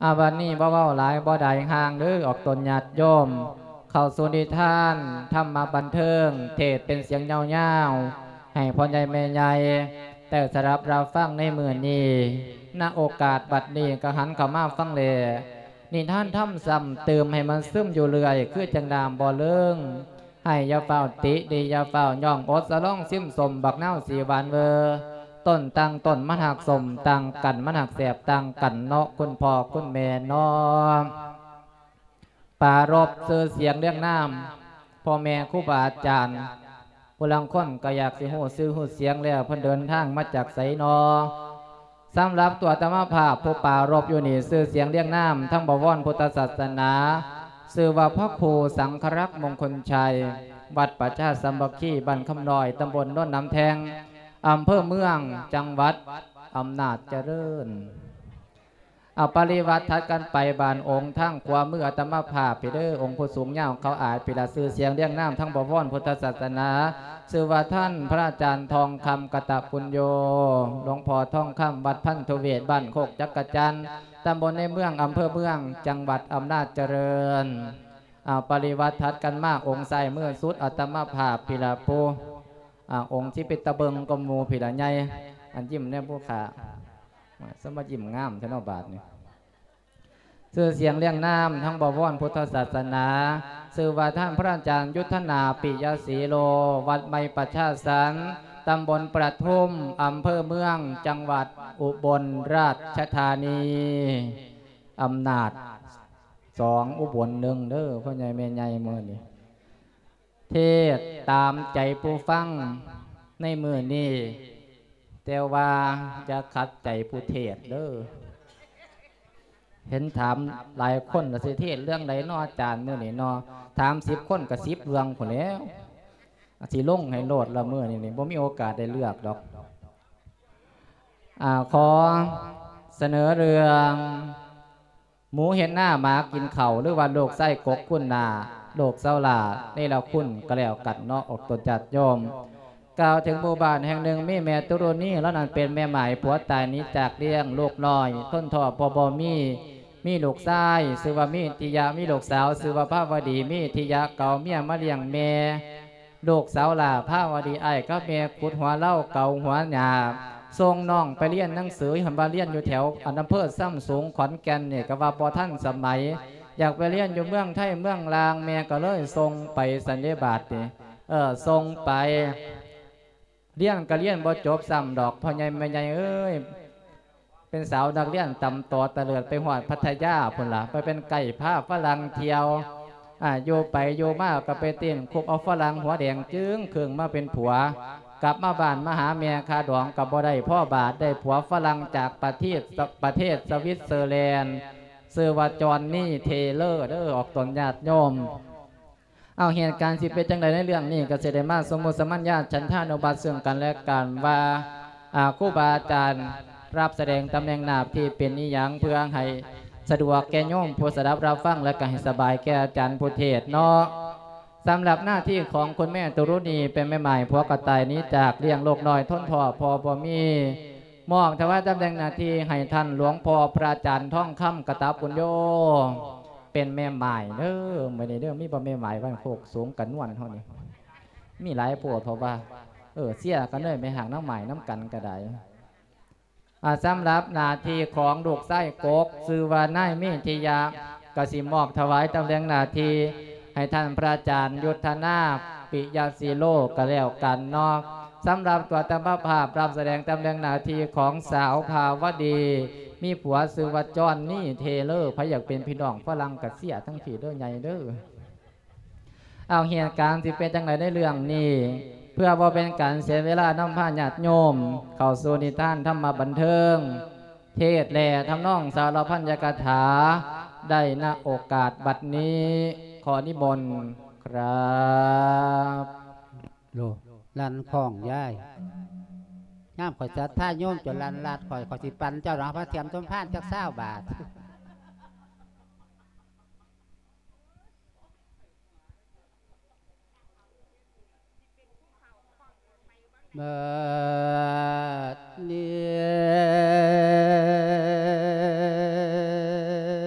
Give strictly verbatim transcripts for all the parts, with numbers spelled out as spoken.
อาวันนี้บ่เว้าหลายบ่ได้ห่างเด้อออกตนญาติโยมเข้าสู่นิทานธรรมบันเทิงเทศเป็นเสียงยาวๆให้พ่อใหญ่แม่ใหญ่แต่สำหรับเราฟังในมื้อนี้ณโอกาสบัดนี้ก็หันเข้ามาฟังแลนิทานธรรมซ้ำเติมให้มันซึมอยู่เรื่อยคือจังดามบ่เลิงให้อย่าเฝ้าติดีอย่าเฝ้าย่องอดสะล่องซิมสมบักนาวสีหวานเวอต้นตังต้นมันหักสมตังกันมันหักแสบตังกันเนาะคุณพ่อคุณแม่เนาะปารบเสือเสียงเรียงน้ำพ่อแม่ครูบาอาจารย์ผู้ลังคนก็อยากสิหูซื้อหูเสียงแล้วเพิ่นเดินทางมาจากไสนอสำหรับตัวธรรมภาพผู้ปารบอยู่นี่ซื้อเสียงเรียงน้ำทั้งบวรพุทธศาสนาซื้อว่าพระครูสังครักษ์มงคลชัยวัดประชาสัมบัคคีบ้านคำน้อยตำบลโนนน้ำแทงอำเภอเมืองจังหวัดอำนาจเจริญเอาปริวัติทัดกันไปบานองค์ทั้งความมืออัตมาภาพไปเด้อองค์ผู้สูงเงาเขาอาจปิดซื้อเสียงเรียงน้ำทั้งบวรพุทธศาสนาชื่อว่าท่านพระอาจารย์ทองคำกตปุญโญหลวงพ่อทองคำวัดพันธเวศบ้านโคกจักรจันทร์ตำบลในเมืองอำเภอเมืองจังหวัดอำนาจเจริญเอาปริวัติทัดกันมากองค์ใส่เมื่อสุดอัตมาภาพพิลาปูองค์ที่เป็นตะเบิงกมูพิลาใหญ่อันยิ้มเนี่ยผู้ขาสมยิ้มงามเท่าบาทนี่ชื่อเสียงเรียงน้ำทั้งบวรพุทธศาสนาชื่อว่าท่านพระอาจารย์ยุทธนาปิยศีโลวัดไมประชาสันตำบลประทุมอำเภอเมืองจังหวัดอุบลราชธานีอำนาจสองอุบลหนึ่งเด้อพ่อใหญ่แม่ใหญ่เมื่อนี้เทศตามใจผู้ฟังในมือนี้แต่ว่าจะขัดใจผู้เทศเด้อเห็นถามหลายคนละสิเทศเรื่องใดนออาจารย์มื่อนี้นอถามสิบคนกับสิบเรื่องคนแล้วสิลงให้โลดละเมื่อนี่นี่บ่มีโอกาสได้เลือกดอกอ่าขอเสนอเรื่องหมูเห็นหน้าหมากินเข่าหรือว่าโรคไส้กกคุณนาโรคเศร้าลานี่เราคุณก็แล้วกัดเนาะออกตนจัดโยมกล่าวถึงหมู่บ้านแห่งหนึ่งมีแม่ตุรุณีแล้วนั่นเป็นแม่หมายผัวตายนี้จากเลี้ยงลูกน้อยต้นทอพอบอมีมีลูกชายซื้อว่ามีทิยามีลูกสาวซื้อว่าพระวดีมีทิยาเก่าเมียมาเลี้ยงแม่ลูกสาวลาพระวดีไอ้ก็แม่ขุดหัวเล่าเก่าหัวหยาทรงน้องไปเรียนหนังสือหันบาเรียนอยู่แถวอำเภอซ้ำสูงขอนแก่นเนี่ยก็ว่าพอท่านสมัยอยากไปเรียนอยู่เมืองไทยเมืองลางแม่ก็เลยทรงไปสันนิบาตนี่เออทรงไปเรียนก็เรียนบ่จบซ้ำดอกพ่อใหญ่แม่ใหญ่เอ้ยเป็นสาวนักเรียนตำต่อตะเลิดไปหอดพัทยาพุ่นล่ะไปเป็นไก่ผ้าฝรั่งเที่ยวอ่าโยไปโยมากก็ไปเต้นคุบเอาฝรั่งหัวแดงจึงเครื่องมาเป็นผัวกลับมาบ้านมาหาเมียคาดองกับบ่ได้พ่อบาทได้ผัวฝรั่งจากประเทศประเทศสวิตเซอร์แลนด์ชื่อว่าจอห์นนี่เทเลอร์เด้อออกตนญาติโยมเอาเหตุการณ์สิเป็นจังไดในเรื่องนี้ก็เสด็จมาสมมุติสมัญญาฉันทานุบาตเสื่องกันและกันว่าครูบาอาจารย์รับแสดงตำแหน่งหน้าที่เป็นนิยังเพื่อให้สะดวกแก่โยมผู้สดับรับฟังและก็ให้สบายแก่อาจารย์ผู้เทศเนาะสำหรับหน้าที่ของคุณแม่ตุรุณีเป็นแม่ใหม่ผัวกระต่ายนี้จากเลี้ยงโลกน้อยทนพ่อพอบ่มีมอบถวายตำแหน่งหน้าที่ให้ท่านหลวงพ่อพระอาจารย์ท่องคำกตปุญโญเป็นแม่หมายเด้อไม่ได้เด้อมีบ่แม่หมายบ้านโคกสูงกันนวลเท่านี้มีหลายปวดเพราะว่าเออเสียกันเลยไม่ห่างน้ำหมายน้ำกันกระไดสำหรับนาทีของลูกไส้กกซื้อว่านายมิทิยากสิมอบถวายตำแหน่งนาทีให้ท่านพระอาจารย์ยุทธนาปิยศีโลก็แล้วกันเนาะสำหรับตัวตมภาพรับแสดงตำแหน่งนาทีของสาวภาวดีมีผัวซื้อว่าจอนนี่เทเลอร์พระอยากเป็นพี่น้องฝรั่งกับเสียทั้งผีด้วยใหญ่เด้อเอาเหตุการณ์ที่เป็นจังไรได้เรื่องนี้เพื่อว่าเป็นการเสียเวลาน้ำผ้าญาติโยมเข้าสู่นิทานธรรมบันเทิงเทศแหล่ทำน้องสารพันยกถาได้ณโอกาสบัดนี้ขอนิมนต์ครับโลลันคล้องย่ายย่ามข่อยจัดท่าโยมจนลันลาดข่อยข่อยสิปันเจ้าหน้าพระเทียมต้นพานจักเศร้าบาทเมื่อนี้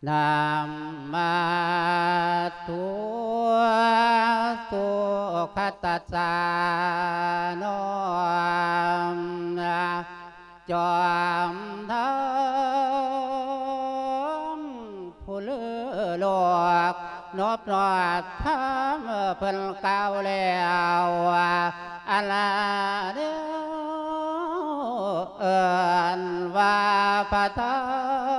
นามมาตุสุขตัสสะโนจอมทั้งผู้เลือโลกนบนอดทำเพิ่นเก่าแล้วอันละเดียวเอิ้นว่าพระธรร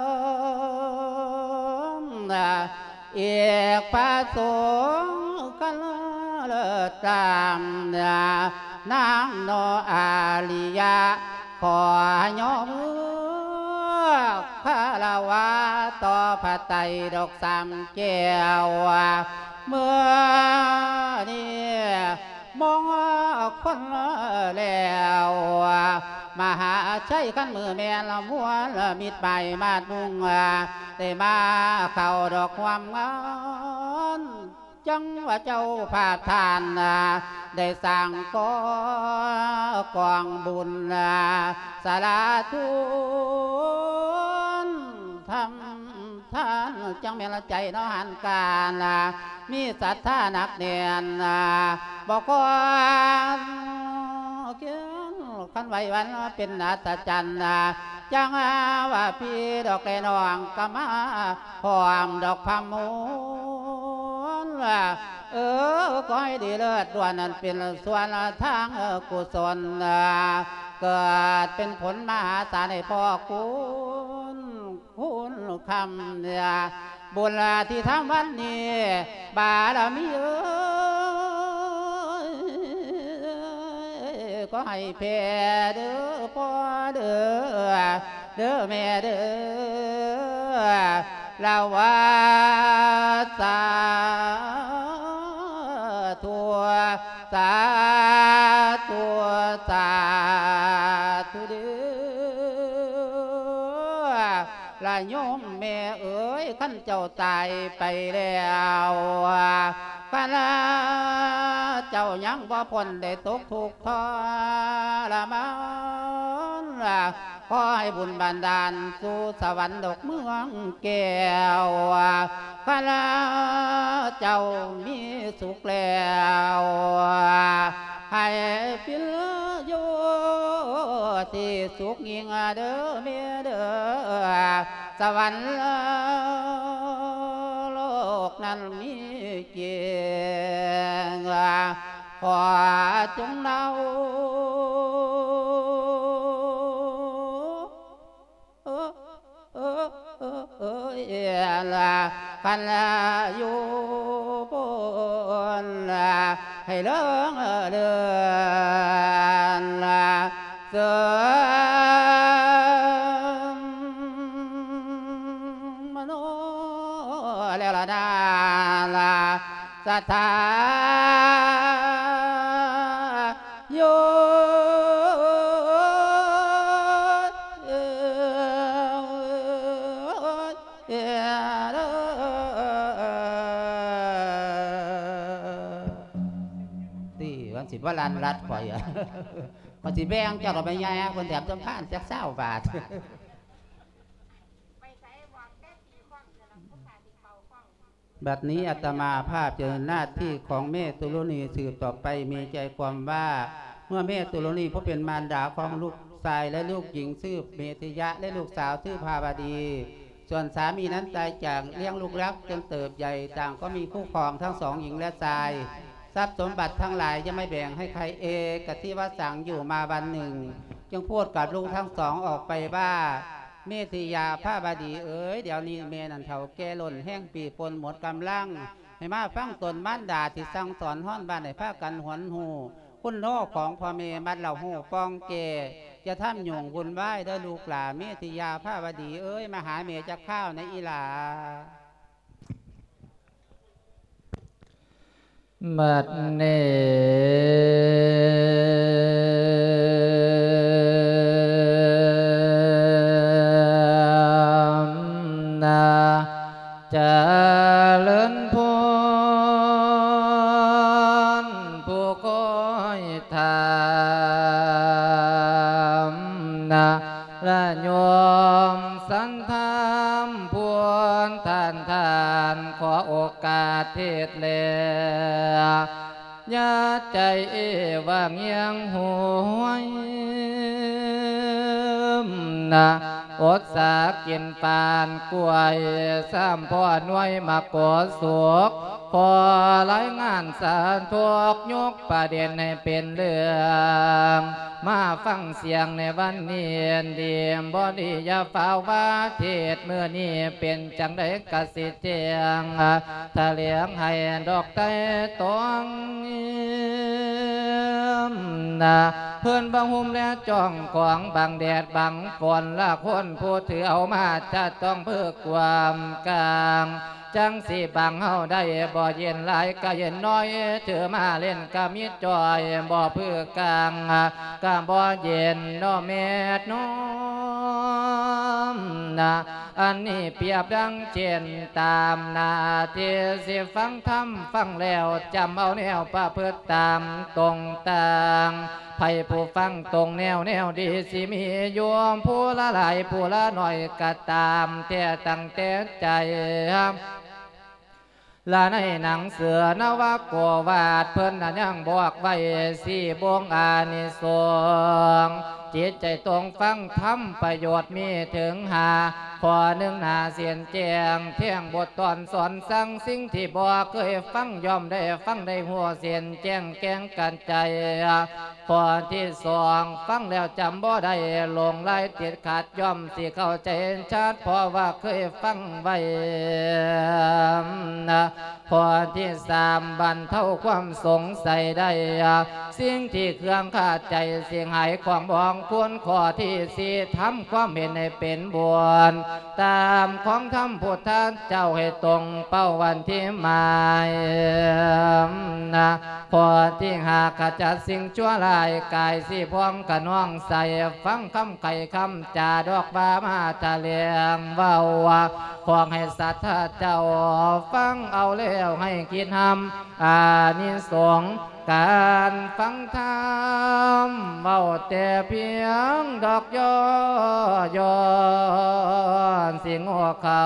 มอีกพระสงฆ์กันเลิศตามนางโนอาลิยาขอยอมคารวะต่อพระไตรดอกสามแก้วเมื่อนี้มองคนแล้วมหาชัยขันมือแม่ละม้วนมิดใบมาดุงได้มาเข้าดอกความงานจังว่าเจ้าภาพทานได้สร้างกอกองบุญสาราทุนทำท่านจังแม่ละใจน้อหันการมีศรัทธานักเนียนบอกก่อนเกี่ยวขันไหววันเป็นอัศจรรย์จังว่าพี่ดอกแกนองกมาพร้อมดอกพะมูลเออก็ให้ดีเลิศด่วนนั้นเป็นส่วนทางกุศลเกิดเป็นผลมหาศาลให้พ่อคุณคุณคำเนี่ยบุญที่ทำวันนี้บารมีเอ้ยก็ให้แผ่เด้อพ่อเด้อเด้อแม่เด้อลาวาสาธุสาธุสาธุเด้อละโยมแม่เอ๋ยขันเจ้าตายไปแล้วข้าเจ้ายังบ่พ้นได้ตกทุกข์ทรมานขอให้บุญบันดาลสู่สวรรค์ดอกเมืองแก้วข้าเจ้ามีสุขแล้วให้พิลโยที่สุขยิ่งเด้อเมียเด้อสวรรค์โลกนั้นมีเกียงขอจงเล่าขันอยู่บนให้เลื่องเดือนเสือมโนแล้วละดาละสถาโยสิบว่าลันรัดข่อยอ่ะพอสิแบงเจ้าเราไปย้ายคนแถมจำพานจักเศร้าบาทบัดนี้อาตมาภาพเจอหน้าที่ของแม่ตุลนีสืบต่อไปมีใจความว่าเมื่อแม่ตุลนีเพราะเป็นมารดาของลูกชายและลูกหญิงชื่อเมธิยะและลูกสาวชื่อภาวดีส่วนสามีนั้นตายจากเลี้ยงลูกรักจนเติบใหญ่ต่างก็มีคู่ครองทั้งสองหญิงและชายทรัพย์สมบัติทั้งหลายจะไม่แบ่งให้ใครเองกะที่ว่าสั่งอยู่มาวันหนึ่งจึงพูดกับลูกทั้งสองออกไปว่าเมธิยาพระบดีเอ๋ยเดี๋ยวนี้เมนันเถาแก่ล้นแห้งปีปนหมดกำลังให้มาฟังตนมั่นด่าที่สั่งสอนห้อนบ้านให้พากันหวนหูคุณโนของพ่อเมมัดเหล่าหูฟองเกจะทำหยุ่งวุ่นวายได้ลูกหลาเมธิยาพระบดีเอ๋ยมาหาเมจะข้าวในอีหลาบัดนี้นาเจริญพรผู้คอยธรรมนาและโยมสันธรรมพวนธรเทศแลยาใจว่างยังหวยนะอดสากินปานกล้วยสามพ่อหน่วยมากอดสุกพอรายงานสารทุกยกประเด็นให้เป็นเรื่องมาฟังเสียงในวันนี้เดียมบอดียาฝ้าว่าเทศเมื่อนี้เป็นจังได้กสิเจียงทะเลียงให้ดอกไต้ตองนะเพื่อนบังหุมและจ้องกวางบังแดดบังฝนละคนผู้ถือเอามาจะต้องเพื่อความกลางจังสีบังเฮาได้บ่เย็นหลายก็เย็นน้อยเธอมาเล่นก็มีจอยบ่เพื่อกลางก็บ่เย็นน้อแม่น้อมนะอันนี้เปรียบดังเช่นตามนาที่สิฟังธรรมฟังแล้วจำเอาแนวประพฤติตามตรงต่างไผผู้ฟังตรงแนวแนวดีสิมีโยมผู้ละหลายผู้ละหน่อยก็ตามแต่ตั้งแต่ใจละในหนังเสือนวโกวาดเพิ่นน่ะยังบอกไว้สี่บวงอานิสงส์จิตใจตรงฟังธรรมประโยชน์มีถึงหาขอหนึ่งหนาเสียนแจงเที่ยงบทตอนสอนสั่งสิ่งที่บ่เคยฟังย่อมได้ฟังได้หัวเสียนแจ้งแกงกันใจขอที่สองฟังแล้วจำบ่ได้ลงลายติดขาดย่อมสิเข้าใจชัดเพราะว่าเคยฟังไว้นะพอที่สามบรรเทาความสงสัยได้สิ่งที่เครื่องขาดใจเสียงหายความบองควรขอที่สี่ทำความเห็นให้เป็นบวนตามของธรรมพุทธเจ้าให้ตรงเป้าวันที่หมายนะพอที่หากขจัดสิ่งชั่วร้ายกายสิพองกะน้องใส่ฟังคำไข่คำจาดอกบามาทะเลียงเว้าขอให้สัตว์เจ้าฟังเอาแล้วให้คิดทำอานิสงส์การฟังธรรมเว้าแต่เพียงดอกย่อย่อนสิงหัวเขา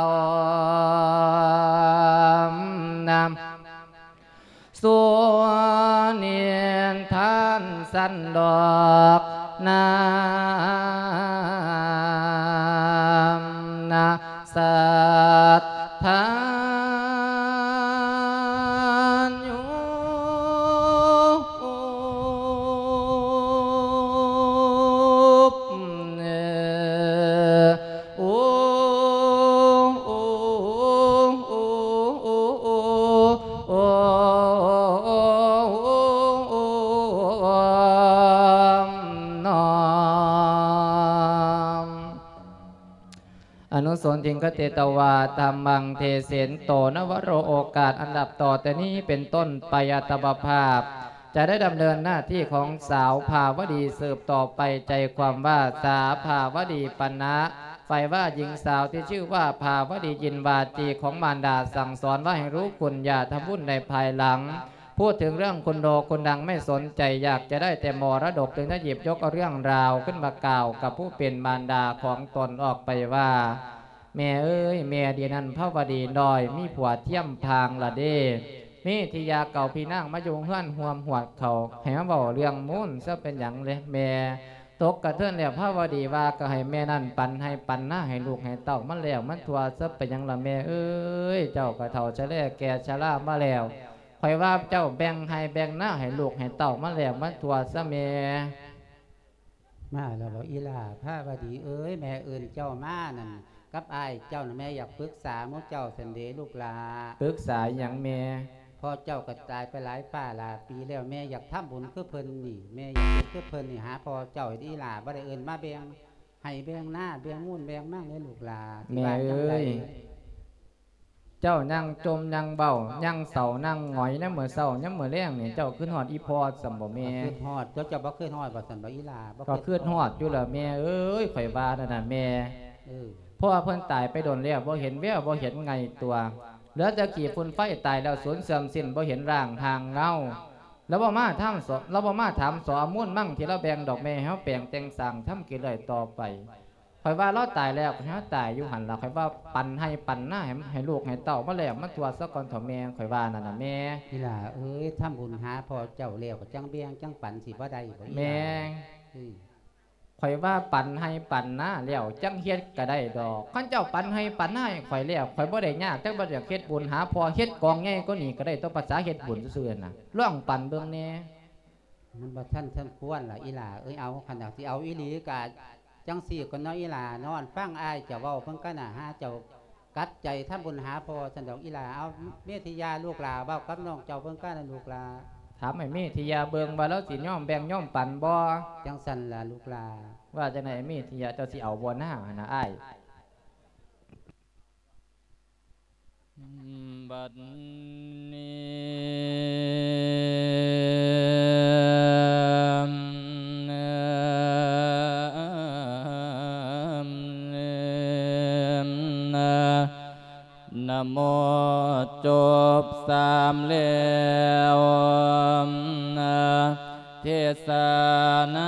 นำส่วนเนียนท่านสันดอกนานาสัทธาอนุสนทิงคเตตวาธรรมังเทเสนโตนวโรโอกาสอันดับต่อแต่นี้เป็นต้นปยตบภาพจะได้ดำเนินหน้าที่ของสาวภาวดีสืบต่อไปใจความว่าสาภาวดีปณะไฟว่าหญิงสาวที่ชื่อว่าภาวดียินวาจีของมารดาสั่งสอนว่าให้รู้คุณอย่าทำวุ่นในภายหลังพูดถึงเรื่องคุณโดคุณดังไม่สนใจอยากจะได้แต่มรดกถึงจะหยิบยกเอาเรื่องราวขึ้นมากล่าวกับผู้เป็นมารดาของตนออกไปว่าแม่เอ้ยแม่ดีนั้นภาวดีดอยมีผัวเทียมพางละเด้มีทิยาเก่าพี่นั่งมายุงเฮือนห่วมหัวเขาแหมบอกเรื่องมุ่นซะเป็นอย่างเลยแม่ตกกระเทือนแล้วภาวดีว่าก็ให้แม่นั่นปันให้ปันหน้าให้ลูกให้เต่ามันแล้วมันทัวซะเป็นอย่างละแม่เอ้ยเจ้ากระเท่าชะแล่แก่ชะล่ามาแล้วคอยว่าเจ้าแบ่งให้แบ่งหน้าให้ลูกให้เต่ามาแล้วมันทัวซะแม่มาแล้วบอกอีหล่าพระบดีเอ้ยแม่เอิญเจ้ามานั่นกับอายเจ้าน่ะแม่อยากปรึกษาหมู่เจ้าสันเดลูกหลาปรึกษาอย่างแม่พอเจ้าก็ตายไปหลายป่าหลายปีแล้วแม่อยากทำบุญคือเพิ่นนี่แม่อยากเป็นคือเพิ่นนี่หาพอเจ้าอีหล่าบ่ได้เอิญมาแบ่งให้แบ่งหน้าแบ่งมุ่นแบ่งมั่งเลยลูกหลาแม่เอ้ยเจ้านั่งจมนั่งเบานั่งเสานั่งหงอยนั่งเหมือนเสานั่งเหมือนแรงนี่เจ้าขึ้นหอดอีพอสมบ่แม่ขึ้นหอดเจ้าเจ้าบ่ขึ้นหอดบ่สันบ่อีหล่าก็ขึ้นหอดอยู่ละแม่เอ้ยข่อยว่านั่นน่ะแม่เพราะว่าเพิ่นตายไปโดนแล้วบ่เห็นแววบ่เห็นไงตัวเหลือแต่กี่ฝุ่นไฟตายแล้วสูญเสื่อมสิ้นบ่เห็นร่างทางเงาแล้วบ่มาถามสอแล้วบ่มาถามสอมุ่นมั่งที่เราแบ่งดอกแม่เฮาแปลงแต่งสร้างทำกินเลยต่อไปข่อยว่าเราตายแล้วข่อยว่าตายอยู่หันละข่อยว่าปันให้ปันหน้าให้ให้ลูกให้เต่ามาแล้วมาตัวซะก่อนเถอะแม่ข่อยว่านั่นน่ะแม่นี่ล่ะเอ้ยทำบุญหาพ่อเจ้าแล้วก็จังเบี้ยงจังปันสิบ่ได้บ่อีหแม่ล่ะข่อยว่าปันให้ปันหน้าแล้วจังเฮ็ดก็ได้ดอกคันเจ้าปันให้ปันหน้าให้ข่อยแล้วข่อยบ่ได้ยากจังบ่ได้เฮ็ดบุญหาพอเฮ็ดกองใหญ่ก็นี่ก็ได้ต้องภาษาเฮ็ดบุญซื่อๆน่ะลองปันเบิ่งแน่มันบ่ท่านท่านควรล่ะอีหล่าเอ้ยเอาขนาดที่เอาอีหลีกะจังสี่ก็น้อยอีหล่านอนฟังอ้ายเจ้าเว้าเพิ่นก็น่ะหาเจ้ากัดใจทำบุญหาพอสันดอกอีหล่าเอาเมธิยาลูกหลาเว้ากับน้องเจ้าเพิ่นก็น่ะลูกหลาถามให้มีทิยาเบิ่งว่าแล้วสิยอมแบ่งยอมปันบ่จังสั่นล่ะลูกหลาว่าจังได๋มีทิยาเจ้าสิเอาบ่หน้าหั่นน่ะอ้ายบัดนี้นะโมจบสามแล้วเทศนา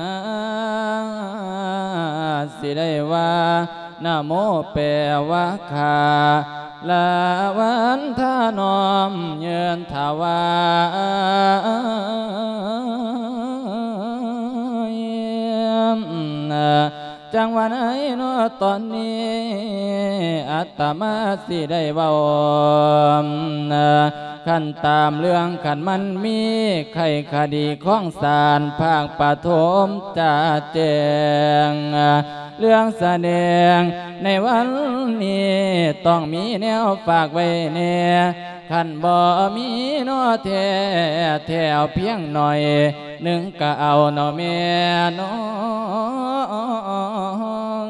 สิได้ว่านะโมแปลว่าขาลาวันท่านอมเยือนถาวายจังหวะไหนเนาะตอนนี้อัตมาสิได้เว้าขันตามเรื่องขันมันมีไขคดีของศาลภาคปฐมจะแจ้งเรื่องแสดงในวันนี้ต้องมีแนวฝากไว้แน่ขันบ่มีเนาะแท้แถวเพียงหน่อยหนึ่งก็เอาเนาะแม่น้อง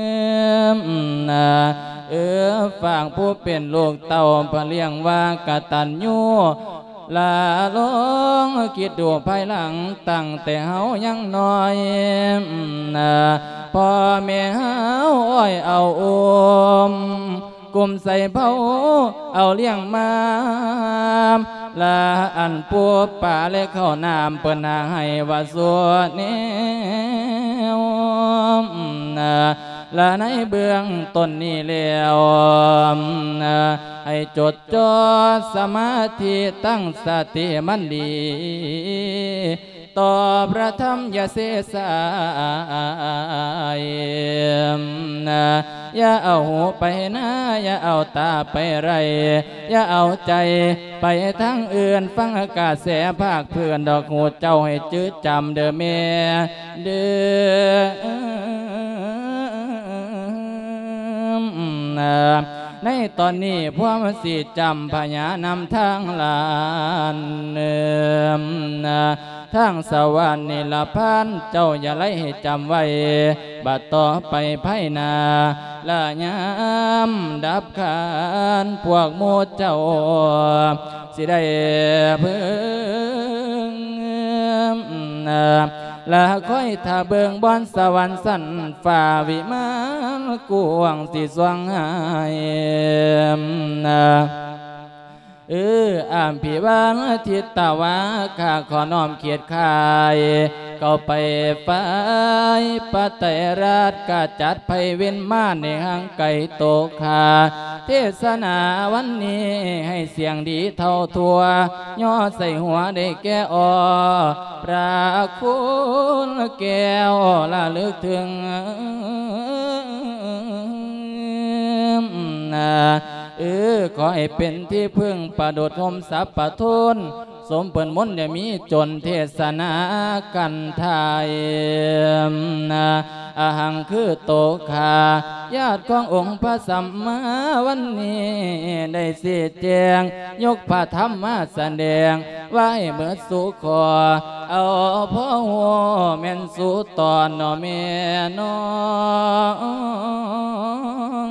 เออฝากผู้เป็นลูกเต่าพะเลี้ยงว่ากตัญญูลาลงคิดดูภายหลังตั้งแต่เฮายังน้อยพ่อแม่เฮาอ้อยเอาอมกลุ่มใส่เผาเอาเลี้ยงมาลาอันปัวป่าและเข้าน้ำเปิ้นหาให้ว่าสัวแนวและในเบื้องต้นนี้แล้วให้จดจ่อสมาธิตั้งสติมันดีต่อพระธรรมอย่าเสสายอย่าเอาหูไปหน้าอย่าเอาตาไปไรอย่าเอาใจไปทั้งอื่นฟังอากาศแสภาคเพื่อนดอกหูเจ้าให้จืดจำเด้อแม่เด้อในตอนนี้พวกมันสิจำพญานำทางลานเนิมทางสวรรค์นี่ละพันเจ้าอย่าไล่ให้จำไว้บัดต่อไปไพ่นาละยามดับขานพวกโมเจ้าสิได้เพิ่งละค่อยถ้าเบิงบอนสวรรค์สันฝ่าวิมานกวงสิสว่างหายเอออามพิวานทิตาวาข้าขอน้อมเขียดคายเข้าไปฝ่ายปไตยราชกาจัดไพเว้นมาในห้างไก่โตคาเทศนาวันนี้ให้เสียงดีเท่าทัวย่อใส่หัวได้แก่อพระคุณแก้วละลึกถึงเออขอให้เป็นที่พึ่งประโดดหมสัพปะทุนสมเปิ่นมนต์เนี่ยมีจนเทศนากันไทยอาหังคือโตคาญาติขององค์พระสัมมาวันนี้ได้เสียแจงยกพระธรรมมาแสดงไว้เมื่อสุขอเอาพ่อหัวแม่นสุตอนนอแม่น้อง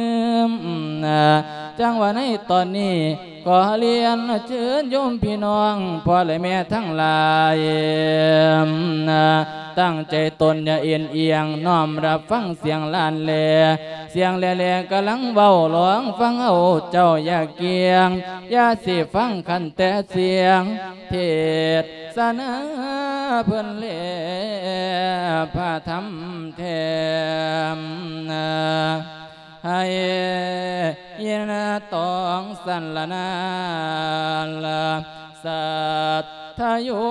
จังว่าในตอนนี้ก็เรียนเชิญโยมพี่น้องพ่อและแม่ทั้งหลายตั้งใจตนอย่าเอียนเอียงน้อมรับฟังเสียงลานแลเสียงแหล่ๆกำลังเบาหลวงฟังเอาเจ้าอย่าเกียงอย่าสิฟังคันแต่เสียงเทศนาเพิ่นเล่พาทำแทมให้เยนตองสันละนาสัตทายุ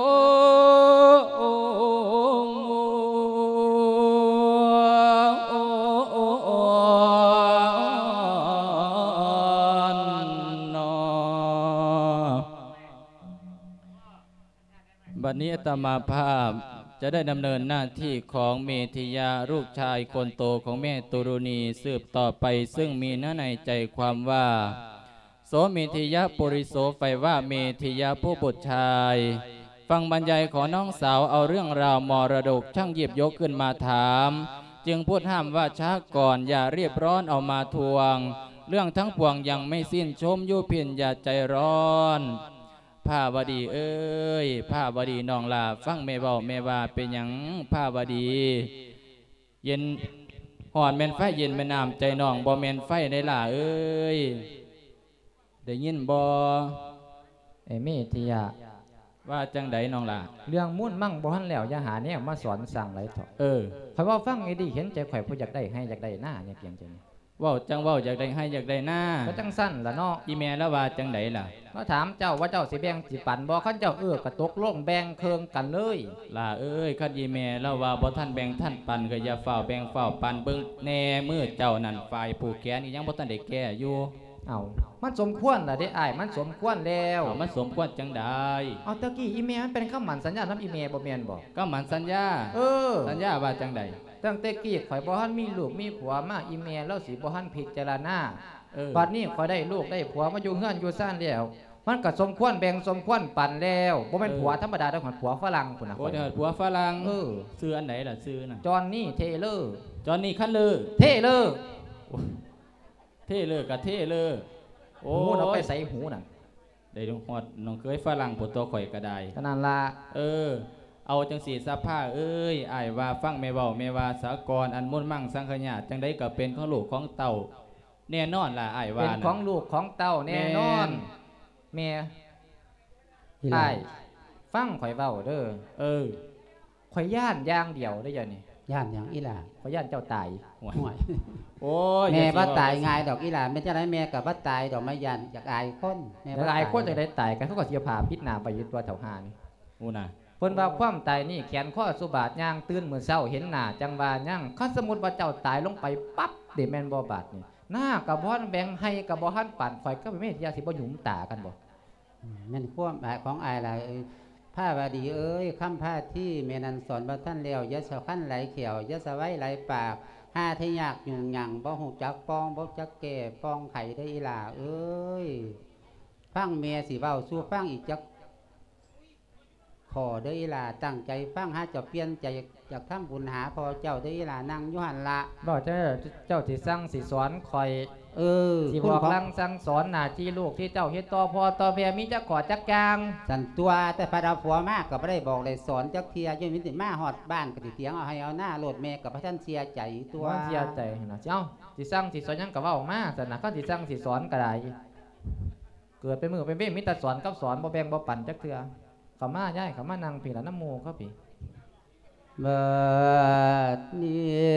บัดนี้อาตมาภาพจะได้ดำเนินหน้าที่ของเมธิยาลูกชายคนโตของแม่ตุรุณีสืบต่อไปซึ่งมีเนื้อในใจความว่าโสเมธิยะปุริโสไฟว่าเมธิยะผู้บุตรชายฟังบรรยายของน้องสาวเอาเรื่องราวมรดกช่างหยิบยกขึ้นมาถามจึงพูดห้ามว่าช้าก่อนอย่าเรียบร้อนเอามาทวงเรื่องทั้งปวงยังไม่สิ้นชมยุพินอย่าใจร้อนผ้าบดีเอ้ยผ้าบดีน้องลาฟังแม่เบาแม่ว่าเป็นหยังผ้าบดีเย็นหอนแม่นไฟเย็นแม่น้ำใจน้องบ่แม่นไฟในล่าเอ้ยได้ยินบ่ไอ้เมธิยาว่าจังไดน้องล่ะเรื่องมุ่นมั่งบ่ทันแล้วอย่าหาเนี่ยมาสอนสั่งไรเถอะเออข่อยว่าฟังไอ้ดีเห็นใจข่อยผู้อยากได้ให้อยากได้หน้าเนี่ยเพียงใจนี้ว่าจังว่าอยากได้ให้อยากได้หน้าก็จังสั้นละเนาะอีแม่แล้วว่าจังไดล่ะก็ถามเจ้าว่าเจ้าสิแบ่งสิปันบ่คันเจ้าเออกระตกลงแบ่งเคืองกันเลยล่ะเอ้ยคันอีแม่แล้วว่าบ่ท่านแบ่งท่านปันก็อย่าเฝ้าแบ่งเฝ้าปันเบิ่งแน่มือเจ้านั่นฝ่ายผู้แขนอีหยังบ่ทันได้แก้อยู่เอามันสมควรล่ะเด้อ้ายมันสมควรแล้วเอามันสมควรจังไดเอาตะกี้อีแม่มันเป็นคำหมั่นสัญญานำอีแม่บ่แม่นบ่ก็หมั่นสัญญาเออสัญญาว่าจังไดตั้งแต่กี้ข่อยบ่ทันมีลูกมีผัวมาอีแม่แล้วสิบ่ทันพิจารณาเออบัดนี้ข่อยได้ลูกได้ผัวมาอยู่เฮือนอยู่ซ่านแล้วมันก็สมควรแบ่งสมควรปันแล้วบ่แม่นผัวธรรมดาดอกผัวฝรั่งพุ่นน่ะโอ้ยผัวฝรั่งเออชื่ออันไหนล่ะชื่อน่ะจอห์นนี่เทเลอร์จอห์นนี่คันเลอร์เทเลอร์เทเลอร์กับเทเลอร์โอ้เราไปใส่หูนั่นได้ดงฮอดน้องเคยฝรั่งผู้ตัวข่อยก็ได้ขนาดละเออเอาจังสีซับผ้าเอ้ยอ้ายว่าฟังแม่เว้าแม่ว่าสากรอันมุ่นมั่งสังขญาจังได้ก็เป็นของลูกของเต่าแน่นอนล่ะอ้ายว่าเป็นของลูกของเต่าแน่นอนแม่อ้ายฟังข่อยเว้าเด้อเออข่อยย่านย่างเดียวได้ยังนี่ย่านอย่างอีหล่าข่อยย่านเจ้าตายห่วยโอ้ยแม่ว่าตายง่ายดอกอีหล่าไม่ใช่ไรแม่กับว่าตายดอกไม้ยันอยากอายคนแม่อายคนจะได้ตายกันเขาก็เสียผ่าพิษนาไปยึดตัวแถวหานี่โอ้น่ะเพิ่นว่าความตายนี่แขนข้อสุบาทย่างตื่นเมื่อเช้าเห็นหน้าจังว่าย่างคันสมมุติว่าเจ้าตายลงไปปั๊บเดแมนบ่บาดนี่หน้ากับบ่ทันแบ่งให้กับบ่ทันปั่นข่อยก็ไม่ยาสิบ่หยุมตากันบ่แม่นความหมายของอายล่ะผ้าวดีเอ้ยคำผ้าที่แม่นันสอนบ่ท่านแล้วยะสะคั้นไหลเขียวยะสะไว้ไหลปากห้าทยากยุ่งหยังบ่หูจักป้องบ่จักแก่ป้องไข่ได้อีหล่าเอ้ยฟังเมียสิเว้าสู้ฟังอีกจักขอได้อีหล่าตั้งใจฟังหาจะเปลี่ยนใจอยากทำบุญหาพอเจ้าได้อีหล่านั่งอยู่หันละบ่เจ้าเจ้าสิสั่งสิสอนคอยเออสิบอกลังสั่งสอนหน้าที่ลูกที่เจ้าเฮ็ดต่อพ่อต่อแม่มีจักขอจักกลางสันตัวแต่พระดาวผัวมากก็บ่ได้บอกได้สอนจักเทียอยู่มิติมาฮอดบ้านก็สิเถียงเอาให้เอาหน้าโลดแม่กับพระท่านเสียใจตัวเสียใจนะเจ้าสิสั่งสิสอนยังก็เว้ามาซั่นน่ะคันสิสั่งสิสอนก็ได้เกิดเป็นมือเป็นเบ้มีแต่สอนกับสอนบ่แบ่งบ่ปันจักเทื่อเข้ามาย้ายเข้ามานั่งพี่ละน้ำหมู่เขาพี่บัดนี้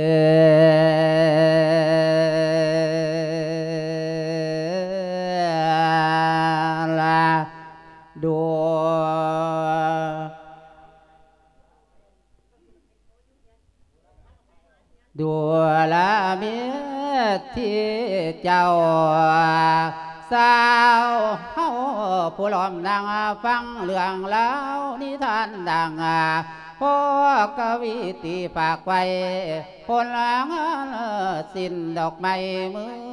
ละดัวดัวละเมียที่เจ้าสาวเฮาผู้ล้อมนางฟังเรื่องเล่านิทานดังพ่อกวีตีปากไว้คนละงสิ้นดอกไม้มือ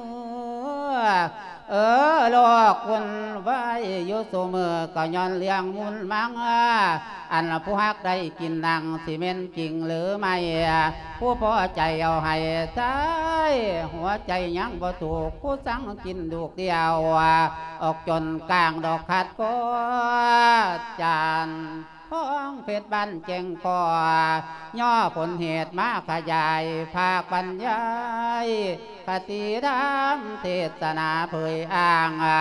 เออโลกคนไว้อยู่เสมอก็ย้อนเลี้ยงมุนมังอันผู้ฮักได้กินนังสิเมนจริงหรือไม่ผู้พอใจเอาให้ใจหัวใจยังบ่ถูกผู้สั่งกินดูกเดียวออกจนกลางดอกขาดก็จานพ้องเพชรบันเจงก่อย่อผลเหตุมาขยายภาคบรรยายคติธรรมเทศนาเผยอ้าง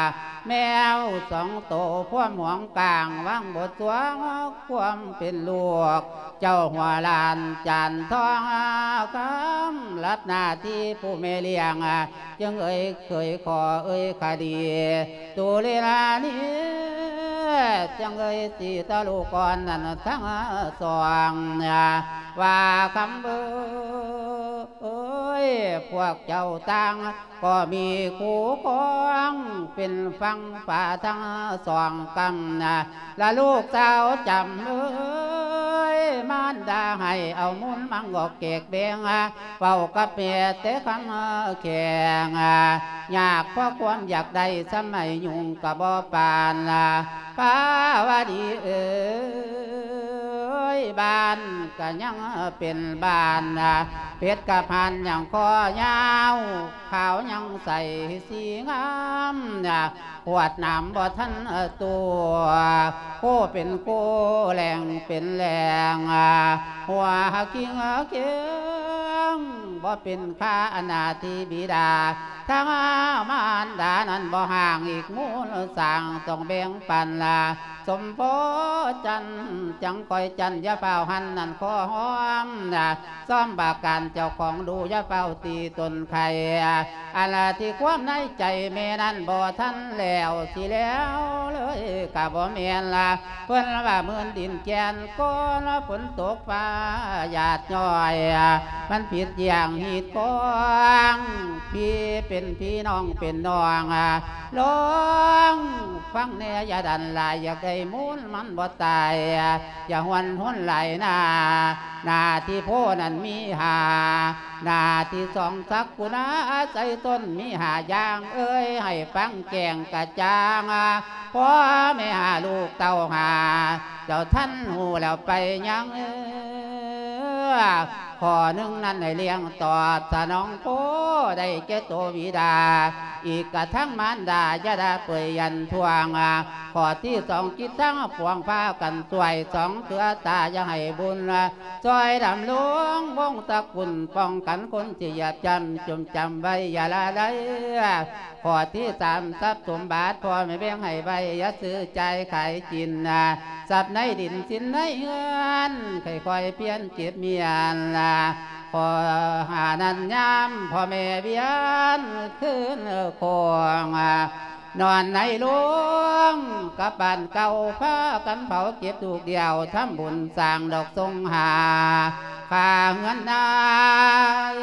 แมวสองโตพ่วหมวงกลางวางบทสวงความเป็นลูกเจ้าหัวลานจันทองคำรับหน้าที่ผู้แม่เลี้ยงจึงเอ่ยเคยขอเอ่ยคดีตุเลนานี้จังเอ่ยสีตะลูกก่อนนั้นทั้งสองว่าคำเบื่อพวกเจ้าต่างก็มีคู่ครองเป็นฟังป่าทั้งสองกำนะและลูกสาวจำเอ้ยมารดาให้เอามุนมังกอกเกกเบงเป่ากับเมียเตะคำแข่งอยากเพราะความอยากได้สมัยยุ่งกับบ่ปานป้าวดีเอ้ยบ้านก็ยังเป็นบ้านเป็ดกับพันอย่างคอยาวขาวยังใส่สีงามปวดน้ำบ่ทันตัวโคเป็นโคแรงเป็นแรงหัวกิ้งเกียงบ่เป็นข้าอนาธิบิดาทั้งมารดานั้นบ่ห่างอีกมูลสั่งต้องแบ่งปันลาสมโพจันจังคอยจันยาเฝ้าหันนั่นขอหอมนะซ้อมบาการเจ้าของดูยาเฝ้าตีตนไข่อะไรที่ความในใจแม่นั้นบ่ทันแล้วสิแล้วเลยกับบ่เมียนละเพิ่นว่าเมื่อนดินแกนก้อนฝนตกฟ้าหยาดย่อยมันผิดอย่างหิดกองพี่เป็นพี่น้องเป็นน้องลองฟังแน่อย่าดันลายอยากได้มูลมันบ่ตายอย่าหวนหุนไหลนาหน้าที่โพนั้นมีหาหน้าที่สองสักกุณาใจต้นมีหาอย่างเอ้ยให้ฟังแกงกระจางพ่อไม่หาลูกเต้าหาเจ้าท่านหูแล้วไปยังเออขอหนึ่งนั้นให้เลี้ยงต่อสนองโพได้แก่ตัววิดาอีกกระทั่งมารดายาดาเปยยันทวงขอที่สองคิดทั้งพวงฟ้ากันสวยสองเถือตาอย่าให้บุญจอยดำลวงวงตะกุนป้องกันคนที่หยาบจำจมจำไว้อย่าละได้ขอที่สามทรัพย์สมบัติพอไม่แบ่งให้ใบอย่าซื้อใจขายจินทรัพย์ในดินสินในเงินค่อยๆเพี้ยนเก็บเมียนพอหานันยามพ่อแม่เบียนขึ้นคงนอนในหลวงกับบ้านเก่าพากันเผาเก็บถูกเดียวทำบุญสร้างดอกทรงหาข้าเงินนาย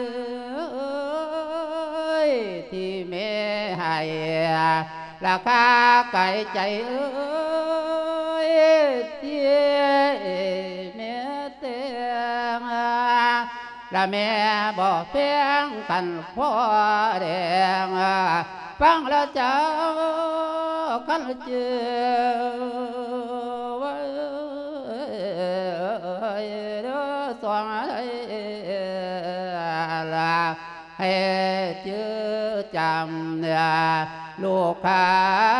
ที่แม่ให้ราคาไก่ใจเอ้ยที่แม่เตียงละแม่บอกเพียงกันพ่อแดงฟังแล้วเจ้ากันเจอเด้อสองละให้เจอจำเนี่ยลูกค้า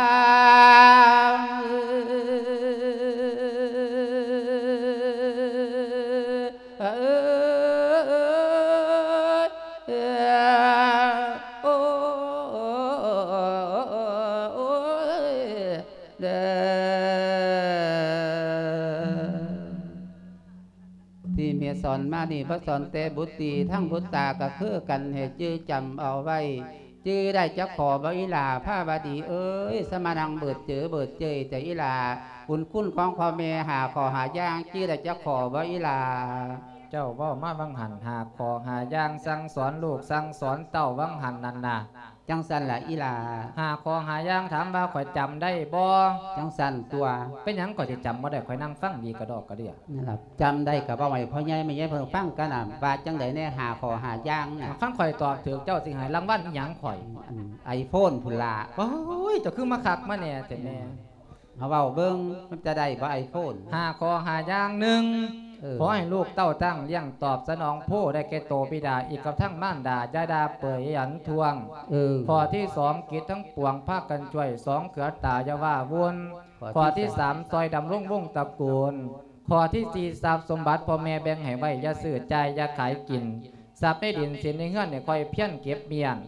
ที่เมียสอนมานี่พระสอนแต่บุตรีทั้งบุตตาก็คือกันเหตุจื้อจำเอาไว้จื้อได้จะขอบอิลาผ้าบดีเอ้ยสมานังเบิดเจอเบิดเจยแต่อิลาบุญคุณของพ่อแม่หาขอหาย่างจื้อได้จะขอบอิลาเจ้าว่ามาวังหันหาขอหาย่างสั่งสอนลูกสั่งสอนเต้าวังหันนันนาจังสันละอิลาหาขอหาย่างถามว่าข่อยจำได้บ่จังสันตัวเป็นหยังข่อยจะจำบ่ได้ข่อยนั่งฟังดีกระดอกกระเดี่ยนั่นแหละจำได้กับว่าไว้พ่อใหญ่ไม่ใหญ่เพิ่งฟังกันน่ะว่าจังไดแน่หาขอหาย่างน่ะฟังข่อยตอบถือเจ้าสิหายรางวัลหยังข่อยไอโฟนพุ่นละโอ้ยเจ้าคือมาคักมาเนี่ยแต่แม่เขาเว้าเบิ่งมันจะได้บ่ไอโฟนหาขอหาย่างหนึ่งขอให้ลูกเต้าตั้งเลี้ยงตอบสนองผู้ได้แก่โตปิดาอีกกับทั้งม่านดาจาดาเปื่อยยันทวงข้อที่สองกิจทั้งปวงภาคกันช่วยสองเขือตาจะว่าวนข้อที่สามซอยดำรุ่งรุ่งตระกูลข้อที่สี่ทรัพย์สมบัติพ่อแม่แบ่งให้ไว้อย่าซื้อใจอย่าขายกินทรัพย์ในดินสินในเฮือนเนี่ยคอยเพี้ยนเก็บเมียนข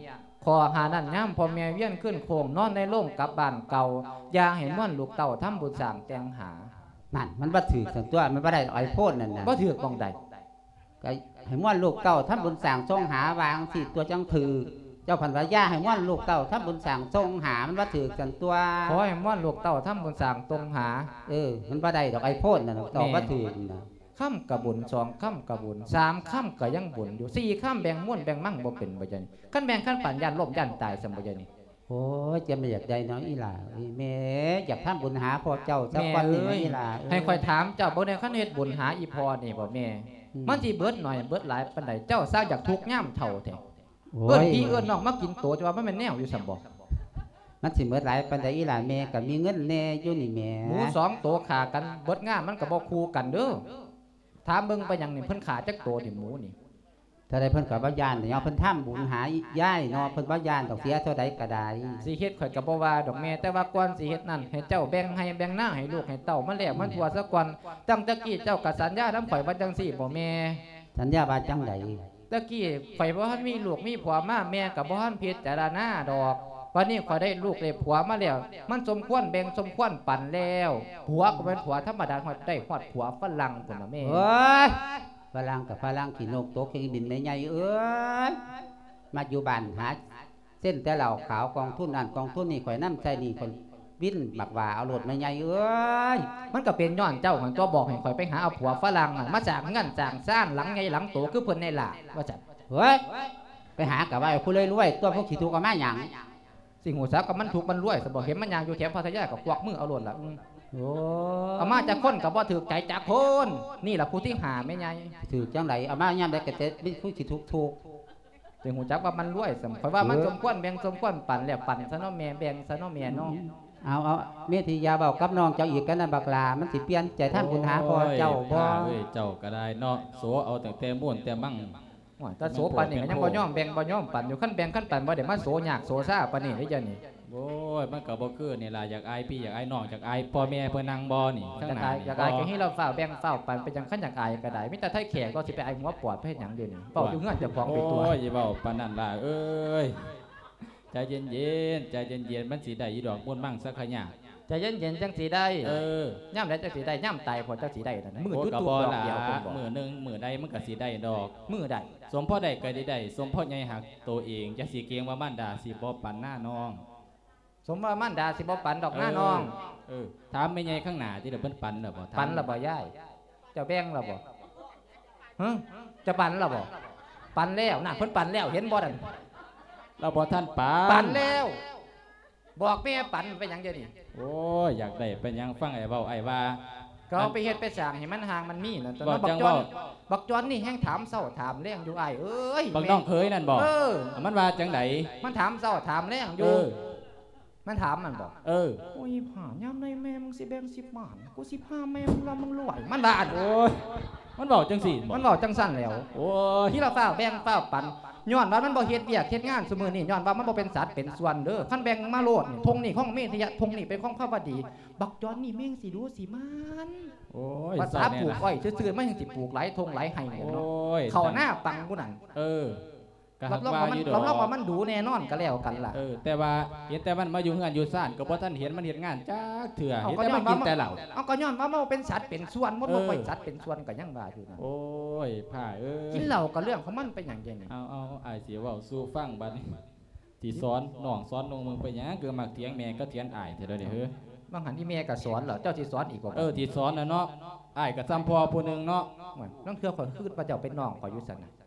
ขอหานั่นย่ำพ่อแม่เวียนขึ้นโคงนอนในโรงกลับบ้านเก่าอย่าให้ม่วนลูกเต่าทำบุญสร้างแต่งหานั่นมันบ่ถือสันตัวมันบ่ได้ไอโฟนนั่นน่ะบ่ถือบ้องใดก็ให้ม่วนลูกเต่าทำบุญสร้างทรงหาวางสิตัวจังถือเจ้าพันวายาให้ม่วนลูกเต่าทำบุญสร้างทรงหามันบ่ถือสันตัวขอให้ม่วนลูกเต่าทำบุญสร้างตรงหาเออมันบ่ได้ดอกไอโฟนนั่นต่อบ่ถือน่ะค่ำกระบุญสองค่ำกระบุญสามค่ำก็ยังบุญอยู่สี่ค่ำแบ่งม้วนแบ่งมั่งบ่เป็นบ่ใช่นี่ขั้นแบ่งขั้นปั่นยันล่มยันตายสมบ่ใช่นี่โอ้ยจะไม่อยากได้น้องอีหล่าแม่อยากทำบุญหาพ่อเจ้าสักวันนี่อีหล่าให้คอยถามเจ้าบ่ได้ขั้นเฮ็ดบุญหาอีพอนี่บ่แม่มันสิเบิดหน่อยเบิดหลายปานใดเจ้าซาอยากทุกข์ย่ำเท่าแท้เอิ้นพี่เอิ้นน้องมากินโตจะว่ามันเป็นแนวอยู่ซั่นบ่มันสิเบิดหลายปานใดอีหล่าแม่ก็มีเงินแน่อยู่นี่แม่หมูสองโตขากันเบิดงานมันก็บ่คู่กันเด้อถามเบิ่งไปหยังนี่เพิ่นขาจักโตนี่หมูนี่ถ้าได้เพิ่นกับว่ายานเนาะเพิ่นทำบุญหาย่ายเนาะเพิ่นว่ายานดอกเสียเท่าใดก็ได้สิเฮ็ดข่อยก็บ่ว่าดอกแม่แต่ว่าก่อนสิเฮ็ดนั่นให้เจ้าแบ่งให้แบ่งหน้าให้ลูกให้เต้ามาแล้วมันทั่วซะก่อนตั้งแต่กี้เจ้าก็สัญญานำข่อยว่าจังซี่บ่แม่สัญญาว่าจังได๋ตะกี้ข่อยบ่ทันมีลูกมีผัวมาแม่ก็บ่ทันพิจารณาดอกวันนี้ข่อยได้ลูกได้ผัวมาแล้วมันสมควรแบ่งสมควรปันแล้วผัวก็เป็นผัวธรรมดาฮอดได้ฮอดผัวฝรั่งพุ่นน่ะแม่เอ้ยฝรั่งกับฝรั่งขี่นกตกเครื่องบินไม่ใหญ่เอ้ยมาอยู่บ้านหาเส้นแต่เหล่าขาวกองทุนนั่นกองทุนนี่ข่อยน้ำใจนี่คนวินบักว่าเอาโหลดไม่ใหญ่เอ้ยมันก็เป็นย้อนเจ้าของตัวบอกให้ข่อยไปหาเอาผัวฝรั่งมาจากเงินจากซ่านหลังใหญ่หลังโตคือเพิ่นในล่ะว่าจัดเฮ้ยไปหากับว่าผู้รวยๆตัวพวกขี้ทุกข์ก็มาหยังสิ่งหูซักกับมันถูกมันรวยสมบอกเห็นมันยางอยู่แถวพัทยากับกวักมือเอาโหลดละโอ้เอามาจากคนกับว่าถือใจจากคนนี่แหละผู้ที่หาไม่ไงถือจังไหนเอามาย่ำได้กระเจ็ดมีผู้ที่ถูกถูกสิ่งหูจักว่ามันรวยสมคอยว่ามันสมควรแบ่งสมควรปั่นแล้วปั่นซะน้อแม่แบ่งซะน้อแม่น้องเอาเอาเมียทียาเบากับน้องเจ้าอีกกันนั่นบักลามันสิเปลี่ยนใจท่านคุณหาพอเจ้าบ่เจ้าก็ได้เนาะโสเอาแต่แต่ม่วนแต่มั่งถ้าโสปันนี่ยังบ่ย่อมแบ่งบ่ย่อมปั่นอยู่ขั้นแบ่งขั้นปั่นบ่เดี๋ยวมาโสยากโสซ่าปันนี่ได้ยังนี่โอ้ยมันก็บ่คือนี่ล่ะอยากอายพี่อยากอายน้องอยากอายพ่อแม่เพิ่นนั่งบ่นี่ข้างหน้าอยากอายก็ให้เราฝ้าแบ่งฝ้าปั่นไปจังขั้นอยากอายก็ได้มิแต่ไทยแขกก็สิไปอายหัวปอดเพื่อหยังเดี๋ยวนี้เป่าอยู่เงื่อนจะฟ้องไปตัวโอ้ยอย่าเว้าปานนั้นล่ะเอ้ยใจเย็นๆใจเย็นๆมันสิได้อีดอกม่วนมั่งสักขะยะใจเย็นๆจังสีได้เออย่ำแล้วจังสีได้ย่ำตายพอจังสีได้นั่นมือจุดตัวดอกเดียวมือหนึ่งมือใดมันก็สีได้ดอกมือใดสมพ่อใดก็ได้ได้สมพ่อใหญ่หักตัวเองจะสีเกียงว่ามันดาสีบ่ปันหน้าน้องสมว่ามันดาสีบ่ปันดอกหน้าน้องเออถามไม่ใหญ่ข้างหน้าที่เดี๋ยวเพิ่นปันหรอบ่ปันหรอบ่ย่ายจะแบ่งหรอบ่ฮะจะปันหรอบ่ปันแล้วน่ะเพิ่นปันแล้วเห็นบ่ดันเราบ่ท่านปันปันแล้วบอกแม่ปันไปยังเดี๋ยวนี้โอ้ยอยากได้เป็นยังฟังไอ้เบาไอ้ว่าก็เอาไปเฮ็ดไปสั่งให้มันห่างมันมีนั่นตอนนั้นบักจอนบักจอนนี่แห้งถามเศร้าถามแรงอยู่ไอ้เอ้ยบักน้องเคยนั่นบอกมันว่าจังไหนมันถามเศร้าถามแรงอยู่มันถามมันบอกเออโอ้ยผ่านย่ำในแม่มึงสิแบ่งสิบหมานกูสิพาแม่มึงละมึงรวยมันด่าโอ้ยมันบอกจังสิมันบอกจังสั้นแล้วโอ้ยที่เราเฝ้าแบ่งเฝ้าปันย้อนว่ามันบ่เฮ็ดเวียกเฮ็ดงานสมือนี่ย้อนว่ามันบ่เป็นสัตว์เป็นส่วนเด้อคันแบ่งมาโลดนี่ทงนี่ของเมธยะทงนี่เป็นของพระบดีบักจอนนี่แม่งสิดูสิมันโอ้ยภาษาปลูกอ้อยซื่อๆมันยังสิปลูกหลายทงหลายไห้เนาะเข้าหน้าปังกูนั่นเออรับรองว่ามันรับรองว่ามันดูแน่นอนก็แล้วกันล่ะเออแต่ว่าเห็นแต่มันมาอยู่เฮือนอยู่ซ่านก็บ่ทันเห็นมันเฮ็ดงานจักเถื่อเห็นแต่มันกินแต่เหล้าเอาก็ย้อนว่ามันเป็นสัตว์เป็นส่วนมันบ่เป็นสัตว์เป็นส่วนก็ยังว่าอยู่นั่นโอ้ยผ่าเอ้ยกินเหล้าก็เรื่องของมันเป็นหยังจังนี่เอาเอาอ้ายสิเว้าสู่ฟังบัดนี้ที่สอนน้องสอนน้องมึงไปหยังคือมักเถียงแม่ก็เถียงอ้ายเท่าเด้อเฮ้บางหันที่แม่ก็สอนเหรอเจ้าสิสอนอีกบ่เออที่สอนน่ะเนาะอ้ายก็ซ้ำพ่อผู้นึงเนาะเหมือนน้องเทื่อข่อยคือว่าเจ้าเป็นน้องข่อยอยู่ซั่นน่ะ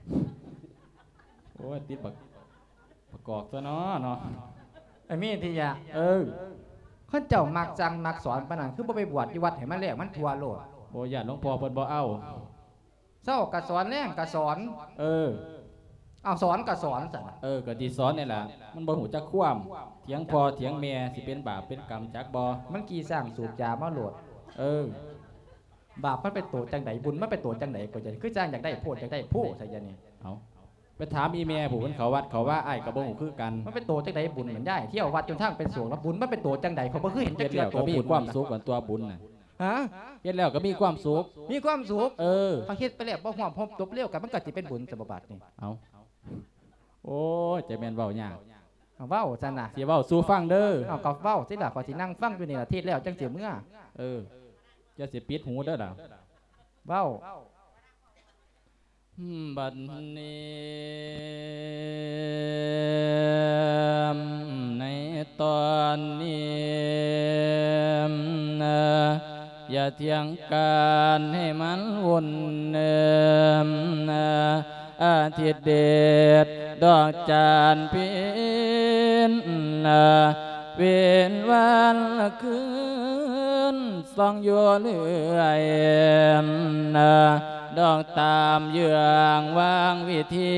โอ้ยติดประประกอบซะเนาะเนาะไอ้มีที่ยาเออข้าเจ้ามักจังมักสอนปานนั้นคือบ่ไปบวชอยู่วัดให้มันแลกมันทั่วโลกโอ้ยญาติหลวงพ่อเพิ่นบ่เอาเช้ากะสอนแรงกะสอนเออเอาสอนกะสอนซั่นเออก็ที่สอนนี่ล่ะมันบ่ฮู้จักความเถียงพ่อเถียงแม่สิเป็นบาปเป็นกรรมจักบ่มันกี่สร้างสูบยามาโหลดเออบาปมันเป็นโตจังไดบุญมันเป็นโตจังไดก็จะคือจ้างอยากได้โพดอยากได้โพใส่ยานี่เอาไปถามอีเมียผู้คนเขาวัดเขาว่าไอ้กับบ่หูคือกันมันเป็นโตจังไดบุญเหมือนได้เที่ยววัดจนทั้งเป็นสวงแล้วบุญมันเป็นโตจังไดเขาบ่เคยเห็นจักเทื่อก็มีความสุขกว่าตัวบุญน่ะฮะเฮ็ดแล้วก็มีความสุขมีความสุขเออเขาเฮ็ดไปแล้วบ่ฮอดพบจบเร็วกันมันก็สิเป็นบุญสมบัตินี่เอาโอ้ยจะแม่นเว้ายากเอาเว้าจันน่ะสิเว้าสู่ฟังเด้อเอาก็เว้าสิล่ะขอยสินั่งฟังอยู่นี่ล่ะทิศแล้วจังสิเมื่อเออจะสิปิดหูเด้อล่ะเว้าอืมบัดนี้ในตอนนี้นะอย่าเถียงกันให้มันวนเนิมนะอาทิตย์เด็ดดอกจานเพียนนะเวียนวันละคืนส่องอยู่เรื่อยนะดอกตามเยื่องวางวิธี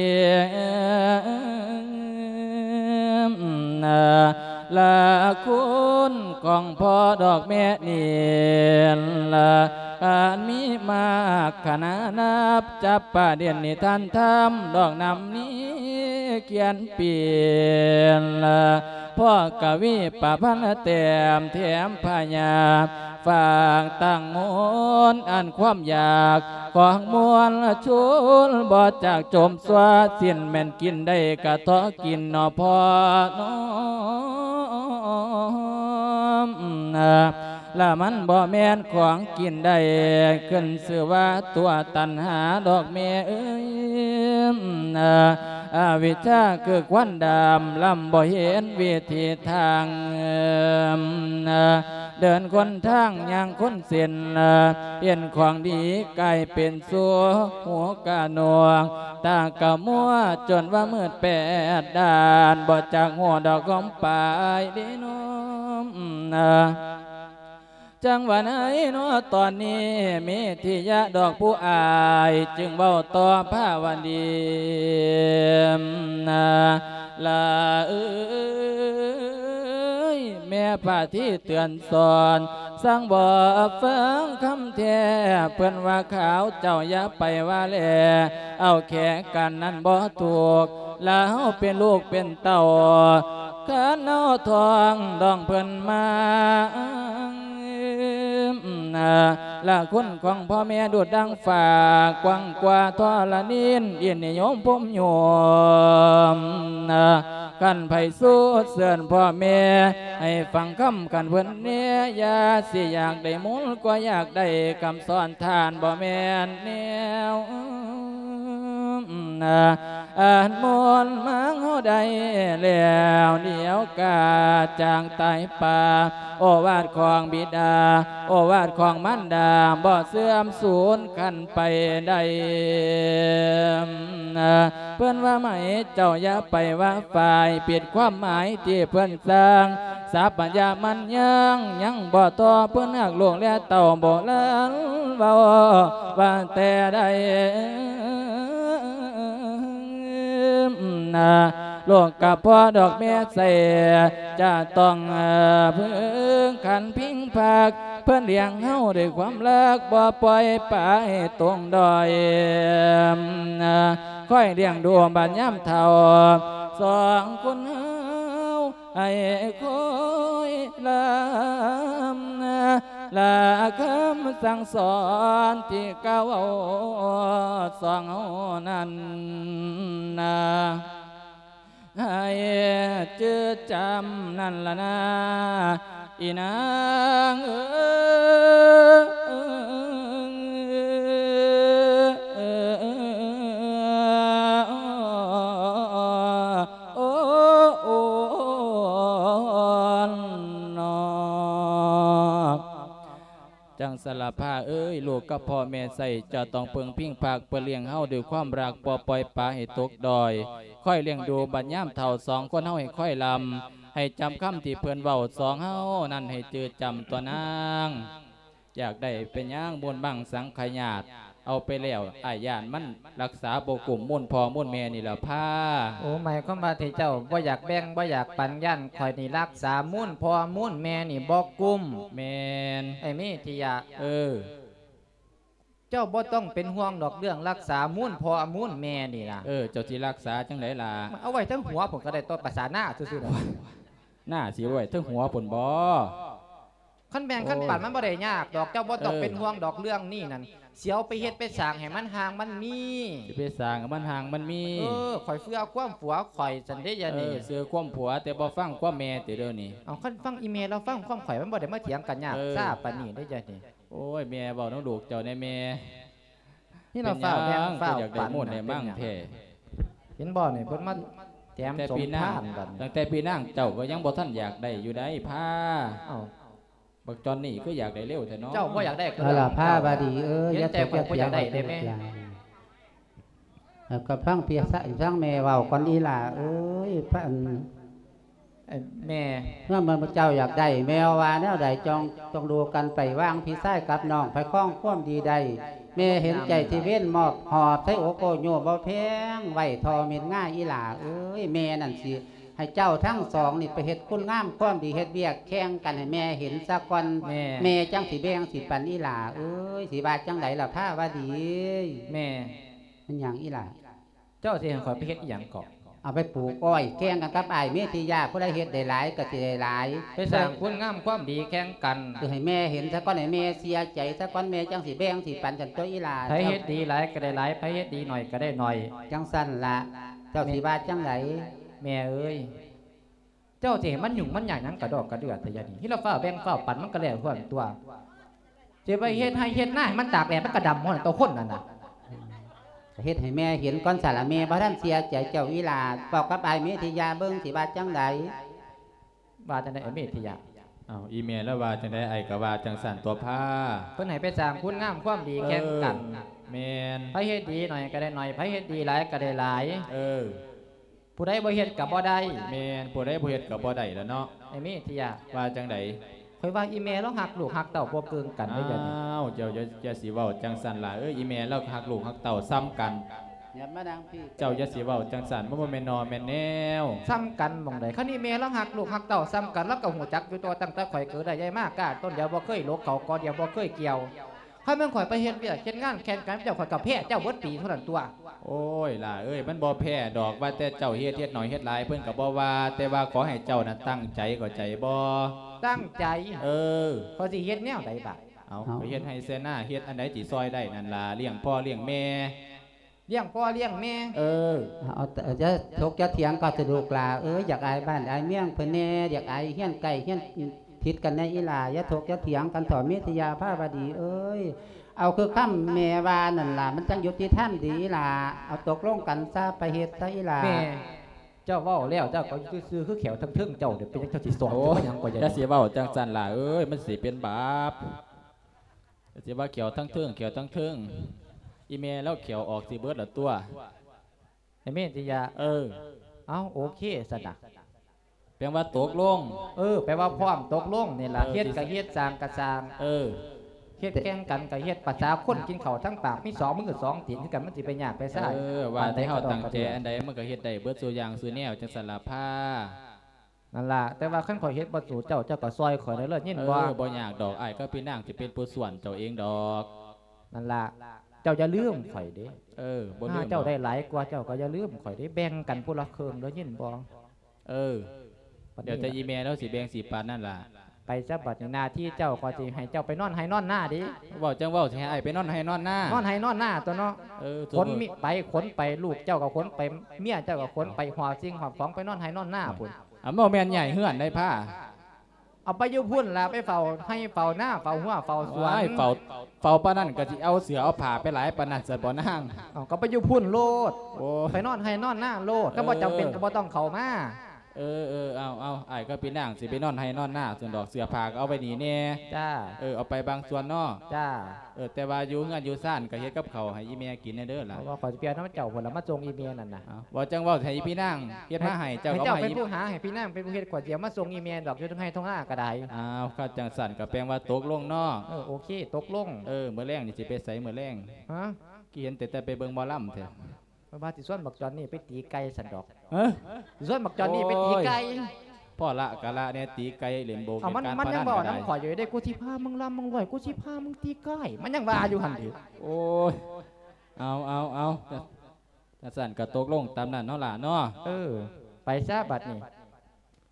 นะละคุณของพ่อดอกแม่เนียนละการมีมากขนาดนับจับป่าเดียนนิทานทำดอกนำนี้เขียนเปลี่ยนละพ่อกวีป่าพันเต็มแถมพญาฝากตั้งมนอันความอยากของมวลชุนบ่จากจมสวาสิ้นแม่นกินได้กะทอกินนอพอน้อมละมันบ่แม่นของกินได้ขึ้นชื่อว่าตัวตัณหาดอกเมเอ้ยอวิชชาคือควันดำลำบ่เห็นวิธีทางเดินคนทางอย่างคนเส้นเปลี่ยนของดีกลายเป็นสัวหัวกะหนวงตากะมัวจนว่ามืดแปดด้านบ่จากหัวดอกของปลายดีน้อมจังหวะไหนเนาะตอนนี้มีทิยะดอกผู้อายจึงเว้าต่อพาวันดีนะลาเอ้ยแม่ป่าที่เตือนสอนสร้างบ่ฟังคำแท้เพื่อนว่าขาวเจ้าอย่าไปว่าแลเอาแค่กันนั้นบ่ถูกแล้วเป็นลูกเป็นเต่าขันเอาทองดองเพื่อนมาละคุณของพ่อแม่ดูดดังฝากกว้างกว่าทอละนินเอียนนิยมผมโยมกันไผสู้เสื่อนพ่อแม่ให้ฟังคำกันเพื่อนเนี้ยยาสิอยากได้มุลก็อยากได้คำสอนทานบ่แม่นแนวอ่านมนต์มังเฮาได้แล้วเดียวกาจางตายป่าโอวาทของบิดาโอวาทของมันดาบ่เสื่อมสูญกันไปได้เพื่อนว่าไม่เจ้าอย่าไปว่าฝ่ายปิดความหมายที่เพื่อนสร้างสาปัญญามันยังยังบ่ต่อเพื่อนหักหลวงและเต่าบ่เลินเบาว่าแต่ใดโลกกับพ่อดอกแม่ใส่จะต้องพึ่งขันพิงผักเพื่อนเลี้ยงเฮาด้วยความรักบ่ปล่อยไปตรงดอยค่อยเลี้ยงดูบัดย่ำเท่าสองคนเฮาให้คอยลำลาคำสั่งสอนที่เก่าสองเฮานั้นนะให้เจอจำนั่นละนะอีนางเอจังสละผ้าเอ้ยลูกกับพ่อแม่ใส่จะต้องเพิงพิงพากเพื่อเลี้ยงเฮาด้วยความรักปอปล่อยปลาให้ตกดอยค่อยเลี้ยงดูบัดย่ำเท่าสองคนเฮาให้ค่อยลำให้จำคำที่เพื่อนเว้าสองเฮานั่นให้เจอจำตัวนางอยากได้เป็นย่างบนบังสังขยาดเอาไปแล้วอายานมันรักษาโบกลุ่มมุ่นพอมุ่นแม่นี่แหละผ้าโอ้หมายความว่าที่เจ้าบ่อยากแบ่งบ่อยากปันยันคอยนี่รักษามุ่นพอมุ่นแม่นี่บ่กุ้มแมนไอ้มีทิยะเออเจ้าบ่ต้องเป็นห่วงดอกเรื่องรักษามุ่นพอมุ่นแม่นี่ล่ะเออเจ้าที่รักษาจังไหนล่ะเอาไว้ทั้งหัวผมก็ได้ต้นภาษาหน้าซื่อๆหน้าสิไว้ทั้งหัวผลบ่ขั้นแบ่งขั้นปันมันบ่ได้ยากดอกเจ้าบ่ต้องเป็นห่วงดอกเรื่องนี่นั่นเสียวไปเฮ็ดไปสร้างให้มันห่างมันมีสิไปสร้างมันห่างมันมีเออข่อยเฟื่อความผัวข่อยจันได้ยาเอนี่อเสือความผัวแต่บ่ฟังความแม่ติเด้อนี่เอาคันฟังอีเมลเราฟังความข่อยมันบ่ได้มาเถียงกันยากเออทราบปานนี้ได้ยานี่โอ้ยแม่เว้าน้องลูกเจ้าแน่แม่นี่เราฝ้าวแบ่งฝ้าวอยากได้โมดได้มั่งแท้เห็นบ่นี่เพิ่นมาแถมแต่สมปีนางทานกันตั้งแต่ปีนางเจ้าก็ยังบ่ทันอยากได้อยู่ได้ผ้าเอ้าบักจอนนี่ก็อยากได้เร็วแต่เนาะเจ้าบ่อยากได้ก็เอาล่ะผ้าบาดีเอ้ยเห็นแต่ข่อยบ่อยากได้ได้ไหมแล้วก็ฟังเพียสะฟังแม่เว้าก่อนอีหล่าเอ้ยพระอันเอ้ยแม่เมื่อมันเจ้าอยากได้แมวว่าแนวใดจองต้องดูกันไปว่างพี่ชายกับน้องไปคล้องความดีใดแม่เห็นใจที่เว้นมอบหอบใส่โอโกโยบ่แพงไหวทอเม็ดง่ายอีหล่าเอ้ยแม่นั่นสิให้เจ้าทั้งสองนี่ไปเฮ็ดคุณงามความดีเฮ็ดเวียกแข่งกันให้แม่เห็นซะก่อนแม่แม่จังสิแบ่งสิปันอีหล่าเอ้ยสิว่าจังไดล่ะผ้าว่าดีแม่มันหยังอีหล่าเจ้าสิให้ข่อยไปเฮ็ดอีหยังก่อนเอาไปปลูกอ้อยแข่งกันกับอ้ายเมธิยาผู้ใดเฮ็ดได้หลายก็สิได้หลายไปสร้างคุณงามความดีแข่งกันคือให้แม่เห็นซะก่อนให้แม่เสียใจซะก่อนแม่จังสิแบ่งสิปันกันตัวอีหล่าไผเฮ็ดดีหลายก็ได้หลายไผเฮ็ดดีหน่อยก็ได้หน่อยจังสั้นละเจ้าสิว่าจังไหนแม่เอ้ยเจ้าสิให้มันยุ่งมันใหญ่นั้นกระดอกกระเดือดแต่ยานี่ที่เราฝ้าวแบ่งฝ้าวปันมันก็แล้วพวกตัวจะไปเฮ็ดให้เฮ็ดหน้าให้มันตากแดดมันกระดำหมดตัวคนนั่นน่ะเฮ็ดให้แม่เห็นก่อนสารแม่บ่ทันเสียใจเจ้าอีหลาบอกกับอ้ายเมธิยาเบิ่งสิว่าจังไดว่าจังได๋เอเมธิยาเอาอีเมลแล้วว่าจังได๋ไอ้ก็ว่าจังสั่นตัวผ้าเพิ่นให้ไปสร้างคุณงามความดีแข่งกันเออแม่นไผเฮ็ดดีหน่อยก็ได้หน่อยไผเฮ็ดดีหลายก็ได้หลายเออผู้ใดบ่เฮ็ดก็บ่ได้แม่นผู้ใดผู้เฮ็ดก็บ่ได้แล้วเนาะเอเมธิยาว่าจังได๋ข่อยว่าอีเมลเราหักลูกหักเต้าบ่เกิงกันได้ยานี่อ้าวเจ้าอย่าอย่าสิเว้าจังสั่นล่ะเอ้ยอีเมลแล้วฮักลูกฮักเต่าซ้ำกันอย่ามาดังพี่เจ้าอย่าสิเว้าจังสั่นมันบ่แม่นนอแม่นแนวซ้ำกันหม่องใดคันอีเมลเราหักลูกหักเต้าซ้ำกันแล้วก็หูจักอยู่ตัวตั้งแต่ข่อยเกิดได้ใหญ่มากกาต้นเดียวบ่เคยลกเขากอเดียวบ่เคยเกี่ยวถ้าแม่นข่อยไปเฮ็ดเวียกเฮ็ดงานแข่งกันเจ้าข่อยก็แพ้เจ้าเบิดปีเท่านั้นตัวโอ้ยล่ะเอ้ยมันบ่แพ้ดอกว่าแต่เจ้าเฮ็ดเฮ็ดหน่อยเฮ็ดหลายเพิ่นก็บ่ว่าแต่ว่าขอให้เจ้าน่ะตั้งใจก็ใจบ่ตั้งใจเออเขาสิเฮ็ดแนวใดบัดเอาไปเฮ็ดให้เสนาเฮ็ดอันใดที่ซอยได้นั่นล่ะเลี้ยงพ่อเลี้ยงแม่เลี้ยงพ่อเลี้ยงแม่เออเอาแต่จะทกจะเถียงก็สะดวกลาเอ้ยอยากอายบ้านอายเมียงเพิ่นแน่อยากอายเฮียนไก่เฮียนทิศกันในอีหลาอย่าทกจะเถียงกันถอเมธยาผ้าบดีเอ้ยเอาคือค่ำแม่ว่านั่นล่ะมันจังยุติธรรมดีล่ะเอาตกลงกันซะไปเฮ็ดซะอีหลาแม่เจ้าเว้าแล้วเจ้าก็ซื่อๆคือแขวทั้งทึ่งเจ้าเดี๋ยวเป็นจังเจ้าสิสอนโอ้เจ้าย หยังก็อย่าอย่าสิเว้าจังซั่นล่ะเอ้ยมันสิเป็นบาปอย่าสิว่าเขียวทั้งเทิงเขียวทั้งเทิงอีเมลแล้วเขียวออกสิเบิดละตัวไอ้แม่สิยาเออเอ้าโอเคซะนะแปลว่าตกลงเออแปลว่าพร้อมตกลงนี่ล่ะเออเฮ็ดก็เฮ็ดสร้างก็สร้างเออเฮ็ดแข่งกันก็เฮ็ดประชาคนกินข้าวทั้งปากมีสองมือสองตีนคือกันมันสิไปยากไปซ่าเออว่าแต่เฮาตั้งใจอันใดมันก็เฮ็ดได้เบิดสู่อย่างสู่แนวจังซั่นล่ะผ้านั่นล่ะแต่ว่าคันข่อยเฮ็ดบ่สู่เจ้าเจ้าก็ซอยข่อยได้เลยยินเอบ่อบ่ยากดอกอ้ายก็พี่นางสิเป็นผู้ส่วนเจ้าเองดอกนั่นล่ะเจ้าอย่าลืมข่อยเด้เออบ่ลืถ้าม เจ้าได้หลายกว่าเจ้าก็อย่าลืมข่อยได้แบ่งกันผู้ละครึ่งเด้อยินบ่เออเดี๋ยวแต่อีเมลแล้วสิแบ่งสิปานนั่นล่ะไปซะบัดนี้หน้าที่เจ้าก็สิให้เจ้าไปนอนให้นอนหน้าดิเว้าจังเว้าสิให้อ้ายไปนอนให้นอนหน้านอนให้นอนหน้าตัวเนาะเออขนมิไปขนไปลูกเจ้าก็ขนไปเมียเจ้าก็ขนไปหอบสิ่งหอบของไปนอนให้นอนหน้าพุ่นอ่ะบ่แม่นใหญ่เฮือนได้ผ้าเอาไปอยู่พุ่นล่ะไปเฝ้าให้เฝ้าหน้าเฝ้าหัวเฝ้าสวนว้ายเฝ้าเฝ้าปานนั้นก็สิเอาเสือเอาผ้าไปหลายปานนั้นซะบ่นางเอาก็ไปอยู่พุ่นโลดโอ้ไปนอนให้นอนหน้าโลดก็บ่จำเป็นก็บ่ต้องเข้ามาเออเออเอาเอาอ้ายก็พี่นางสิไปนอนให้นอนหน้าส่วนดอกเสือผ้าก็เอาไว้นี่แน่จ้าเออเอาไปบางส่วนเนาะจ้าเออแต่ว่าอยู่งานอยู่ซ่านก็เฮ็ดกับเขาวให้อีเมียกินแน่เด้อล่ะเพราะว่าขอสิเปลี่ยนน้ำเจ้าพุ่นละมาส่งอีเมลนั่นน่ะเอาบ่จังเว้าให้พี่นางเฮ็ดมาให้เจ้าให้ก็เจ้าเอาเป็ให้นผู้หาให้พี่นั่งเป็นผู้เฮ็ดกว่าเดียวมาส่งอีเมลดอกอยู่ตรงให้ตรงหน้าก็ได้อ้าวข้าจังสั่นก็แปลว่าตกลงเนาะเออโอเคตกลงเออมื้อแรงนี่สิไปไสมื้อแรงฮะกี่เห็นแต่แต่ไปเบิ่งหมอลำแท้ว่าสิส่วนบักจอนนี่ไปตีไก่สันดอกเอ้อสิส่วนบักจอนนี่ไปตีไก่พ่อละกะละเนี่ยตีไก่เล่นโบกเอามันเล่นมันการยังพบอกก็ได้น้ำข่อยอยู่ได้กูสิพามึงลำมึงรวยกูสิพามึงตีไก่มันยังว่าอยู่หั่นดิโอ้ยเอาเอาเอาจังสั่นก็ตกลงตามนั้นเนาะล่ะเนาะเออ ไปซะบัดนี่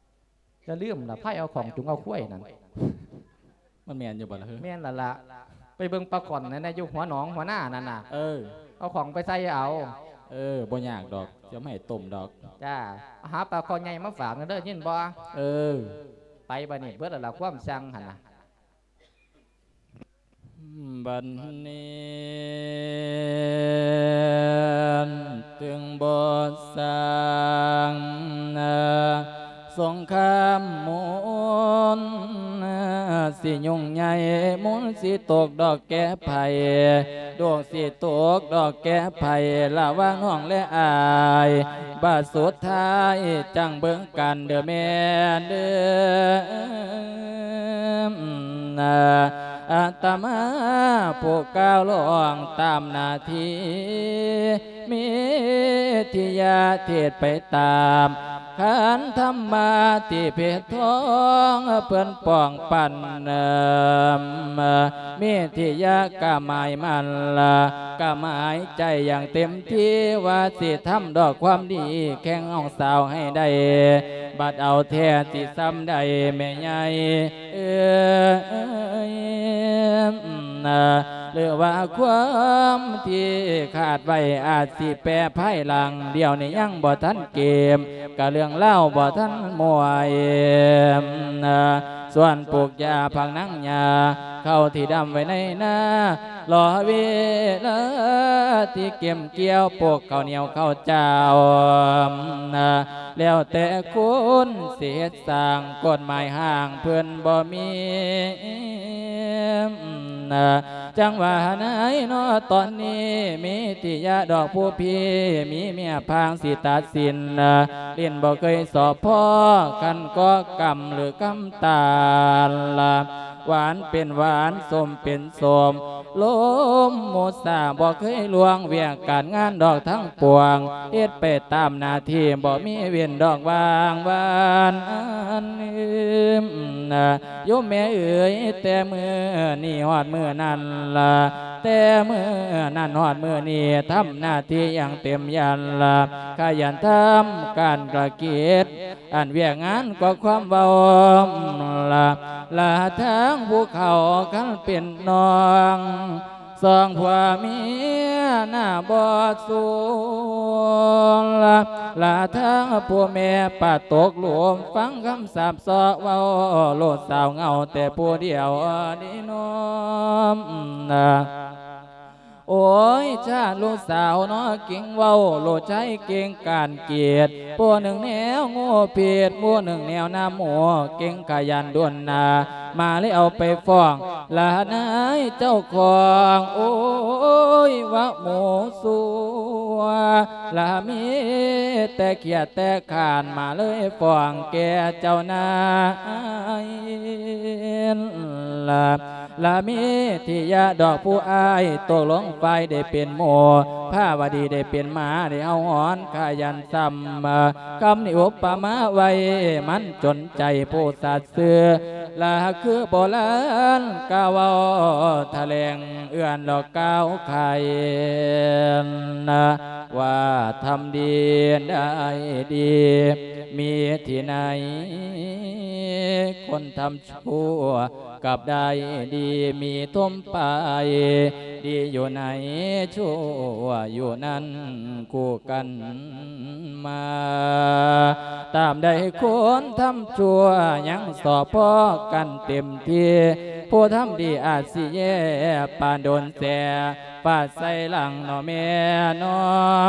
จะลืมล่ะไผเอาของจุงเอาคุ้ยนั่นมันแม่นอยู่บ่ล่ะเฮ้ยแม่นละละไปไปเบิ่งปลาก่อนนั่นนะอยู่หัวหนองหัวหน้านั่นน่ะเออเอาของไปใส่เอาเออบ่ยากดอกจะไม่ให้ต้มดอกจ้าหาปลาคอใหญ่มาฝากกันเด้อยินบ่เออไปบัดนี้เบิดแล้วล่ะความสั่งหั่นน่ะบัดนี้ถึงบทสังสงครามมุนสิยุ่งใหญ่มุนสิตกดอกแก้ไผ่ดวงสิตกดอกแก้ไผ่ละว่างน้องและอายบาดสุดท้ายจังเบิ่งกันเด้อแม่เด้ออาตมาผู้ก้าวล่วงตามหน้าที่มีที่ยาเทศไปตามขันธรรมาที่เพชรทองเพื่อนป้องปันมีที่ยากะหมายมันละกะหมายใจอย่างเต็มที่ว่าสิทำดอกความดีแข่งเอาสาวให้ได้บัดเอาแท้สิซ้ำได้แม่ใหญ่เอ้ยหรือว่าความที่ขาดไว้อาจสิแปรภายหลังเดียวนี้ยังบ่ทันเกมกะเรื่องเล่าบ่ทันมวยส่วนปลูกยาพังนังยาเข้าที่ดำไว้ในหน้ารอเวลาที่เก็บเกี่ยวปลูกข้าวเหนียวข้าวเจ้าแล้วแต่คุณเสียสร้างกฎหมายห่างเพื่อนบ่มีจังว่าไหนเนาะตอนนี้มีที่ยาดอกผู้พี่มีเมียพางสิตัดสินเรียนบ่เคยสอบพ่อกันก็กำหรือกำตาลหวานเป็นหวานส้มเป็นส้มลมโมสาบ่เคยลวงเวียงการงานดอกทั้งปวงเฮ็ดไปตามหน้าที่บ่มีเวียนดอกวางวานอันโยมแม่เอ๋ยแต่มือนี่ฮอดมือนั่นละแต่มือนั่นฮอดมือนี่ทำหน้าที่อย่างเต็มยันละขยันทำการกระเกียดอันเวียงงานก็ความเบาละละทั้งภูเขากันเป็นน้องสองผัวเมียหน้าบอดสูงละละทั้งผัวแม่ปาตกหลวมฟังคำสาปสอเว้าโลดสาวเงาแต่ผู้เดียวนี่น้อมนะโอ้ยชาลูกสาวน้อเก่งเว้าโลดใจเก่งการเกียรติปัวหนึ่งแนวโง่เพียรปัวหนึ่งแนวหน้าหมูเก่งขยันด้วนนามาเลยเอาไปฟ้องลานายเจ้าของโอ้ยวะโมสัวลามีแต่เกียรแต่ขานมาเลยฟ้องแกเจ้านายลาลามีที่ยาดอกผู้อายตกลงไฟได้เป็นโมผ้าวดีได้เป็นหมาได้เอาหอนขยันซ้ำคำนิอุปมาไว้มันจนใจผู้สัตว์เสือลาคือโบราณกาวาทะเลงเอื้อนดอกก้าวไข่นะว่าทำดีได้ดีมีที่ไหนคนทำชั่วกับได้ดีมีทมไปดีอยู่ไหนชั่วอยู่นั้นคู่กันมาตามได้คนทำชั่วยังสอบพ่อกันเต็มที่ผู้ทำดีอาจสิแย่ปานโดนแสปาดใส่หลังนอแม่นอ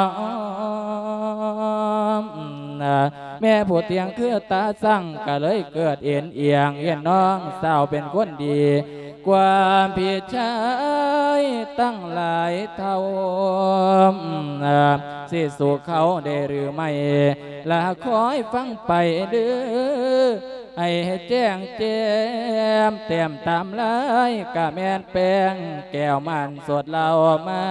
แม่ผู้เตียงคือตาสั่งก็เลยเกิดเอ็นเอียงเอ็นน้องสาวเป็นคนดีความผิดชายตั้งหลายเท่าสิสู่เขาได้หรือไม่ละคอยฟังไปเด้อให้แจ้งแจมเต็มตามลายกะแม่นแป้งแก้วมันสดเรามา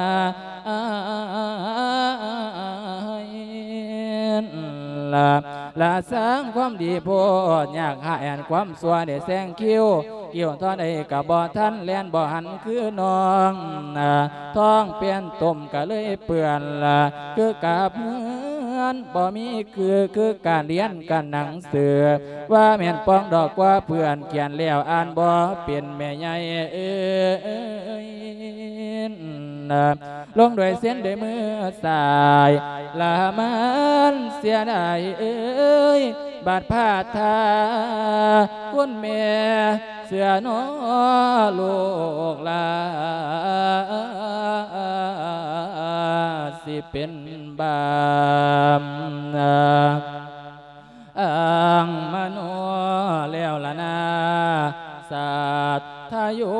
ละละสร้างความดีโพดอยากหาแอนความสัวได้แซงคิวเกี่ยวท่อใดกับบ่อท่านแลนบ่อหันคือน้องท้องเปลี่ยนต้มก็เลยเปื่อนละคือกับเมื่ออนบ่มีคือคือการเรียนการหนังสือว่าแม่นป้องดอกว่าเพื่อนเขียนแล้วอ่านบ่เป็นแม่ใหญ่เอ้ยลงด้วยเส้นด้วยมือสายลามันเสียดายเอ้ยบาดผ้าทาคุณแม่เสือนอลูกลาสิเป็นบามอังมโนแล้วละนาสัตทายุ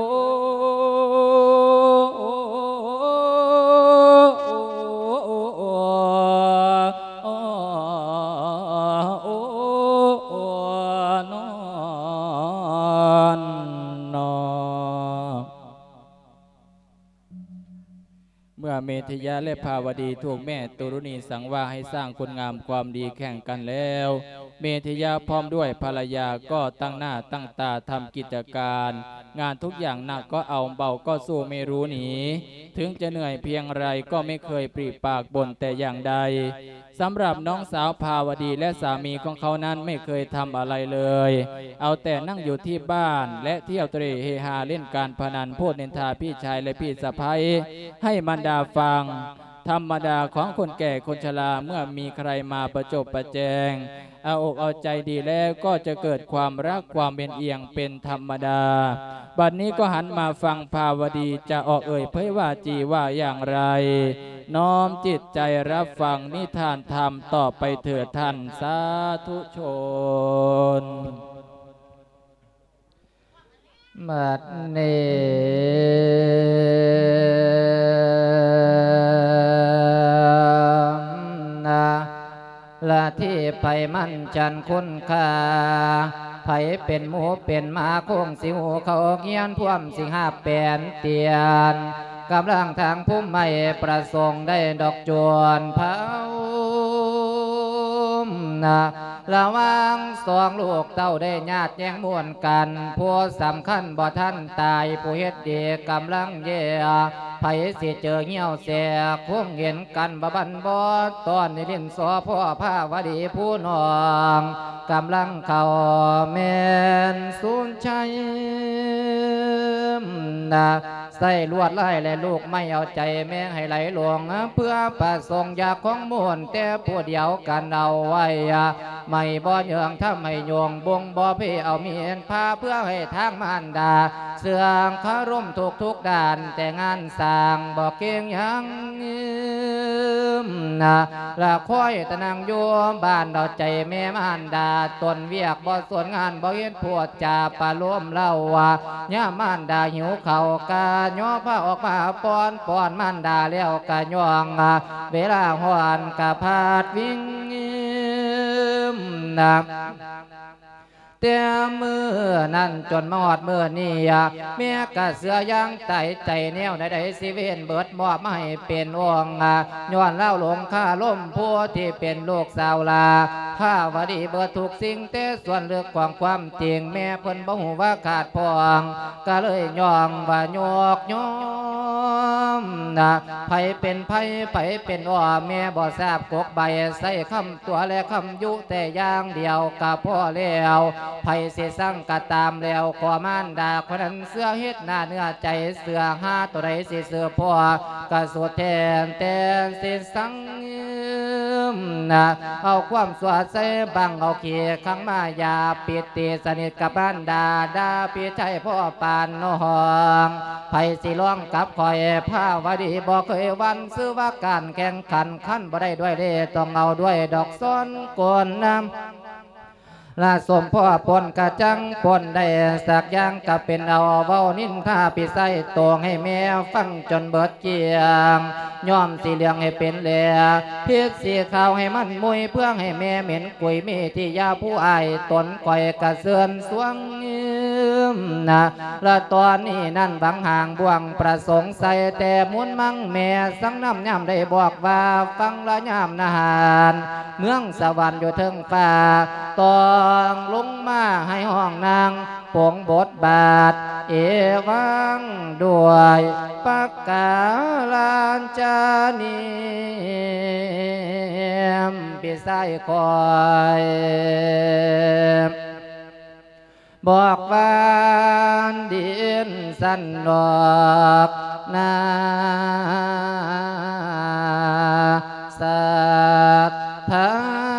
เมื่อเมธยาและภาวดีถูกแม่ตุรุณีสั่งว่าให้สร้างคุณงามความดีแข่งกันแล้วเมธยาพร้อมด้วยภรรยาก็ตั้งหน้าตั้งตาทำกิจการงานทุกอย่างหนักก็เอาเบาก็สู้ไม่รู้หนีถึงจะเหนื่อยเพียงไรก็ไม่เคยปริปากบ่นแต่อย่างใดสำหรับน้องสาวภาวดีและสามีของเขานั้นไม่เคยทำอะไรเลยเอาแต่นั่งอยู่ที่บ้านและเที่ยวเตร่เฮฮาเล่นการพนันพูดนินทาพี่ชายและพี่สะใภ้ให้มารดาฟังธรรมดาของคนแก่คนชราเมื่อมีใครมาประจบประแจงเอาอกเอาใจดีแล้วก็จะเกิดความรักความเป็นเอียงเป็นธรรมดาบัดนี้ก็หันมาฟังภาวดีจะออกเอ่ยเผยว่าจีว่าอย่างไรน้อมจิตใจรับฟังนิทานธรรมต่อไปเถิดท่านสาธุชนบัดนี้ละที่ไผมันจันคุณค่าไผเป็นหมูเป็นหมาคงสิหูเขาเงียนพ่วมสิงหาแปนเตียนกำลังทางพุ่มไม่ประสงค์ได้ดอกจวนเผานะระวังสองลูกเต้าได้ญาติแย่งม่วนกันผู้สำคัญบ่ท่านตายผู้เฮ็ดดีกำลังเย่ไผสิเจอเหี่ยวเสียคงเห็นกันบบันบอตอนนี้ลิ้นสอพ่อผ้าวดีผู้น้องกำลังเข้าแม่นสูญชัยนะใส่ลวดไล่และลูกไม่เอาใจแม่ให้ไหลหลวงเพื่อประสงค์อยากของมวลแต่ผู้เดียวกันเอาไว้ไม่บ่เยืองทำให้โยงบงบ่พี่เอาเมียนพาเพื่อให้ทางมารดาเสื่องคารมทุกทุกด่านแต่งานสร้างบ่เก่งยังนะละค่อยตะนางโยมบ้านเราใจแม่มารดาตนเวียกบ่ส่วนงานบ่เห็นพวดจ่าปลาล้มเล่าว่าย่ามารดาหิวเข่ากาย่อผ้าออกมาป้อนป้อนมารดาแล้วกะย่องเวลาหวานกะพาดวิ่งนะเต่มือนั่นจนมอดเมื่อนี่เมียกะเสือยางไตใจแนวใดๆสิเวนเบิดมอบไม่เป็นองค์ย้อนเล่าหลงข้าล้มผู้ที่เป็นลูกสาวลาข้าวดีเบิดทุกสิ่งแต่ส่วนเลือกของความจริงแม่เพิ่นบ่หูว่าขาดพองก็เลยยองว่าโยกโยมนะไผเป็นไผไผเป็นอ้อแม่บ่ทราบกกใบใส่คำตัวและคำยุแต่อย่างเดียวกับพ่อแล้วไผเสียสั่งกะตามแล้วขอมานดาคนนั้นเสื้อเฮ็ดหน้าเนื้อใจเสื้อห้าตัวใดสิเสื้อพ่อกะสวดแทนแทนสิสั่งนะเอาความสวดใส่บังเอาเขียขังมายาปิดตีสนิทกับบ้านดาดาพี่ชัยพ่อปานน้องไผสิร้องกับคอยผ้าวดีบอกเคยวันซื้อว่าการแข่งขันขั้นบ่ได้ด้วยเด้ต้องเอาด้วยดอกซ้อนกวนน้ำลาสมพ่อปนกะจังปนได้สักอย่างก็เป็นเอาเว้านินท่าปีไส้ตวงให้แม่ฟังจนเบิดเกียงย่อมสีเหลืองให้เป็นเหลือพิษสีขาวให้มันมุยเพื่อให้แม่เหม็นกุยมีที่ยาผู้อายตนก่อยกะเสือนสวงนะละตอนนี้นั่นบางห่างบ่วงประสงค์ใส่แต่มุนมั่งแม่สังน้ำย่ำได้บอกว่าฟังละย่ำนาหารเมืองสวรรค์อยู่เทิงฟ้าตองลงมาให้ห้องนางปงบทบาทเอวังด้วยปากกาลานจานีพี่ชายคอยบอกว่าดินสันดอกนาสัตธา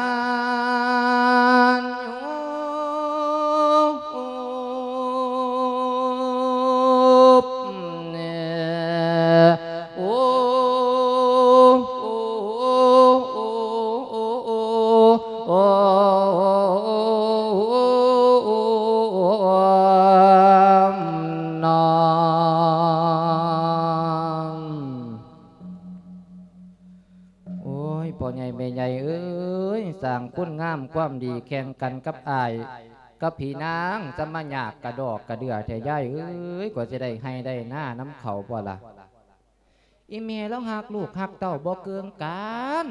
สั่งคุณงามความดีแข่งกันกับอายกับผีนางจะมาหยากกระดอกกระเดือแต่ย่ายเอ้ยกว่าจะได้ให้ได้หน้าน้ำเขาบ่ล่ะอีเมียแล้วหักลูกหักเต้าบ่เกินกัน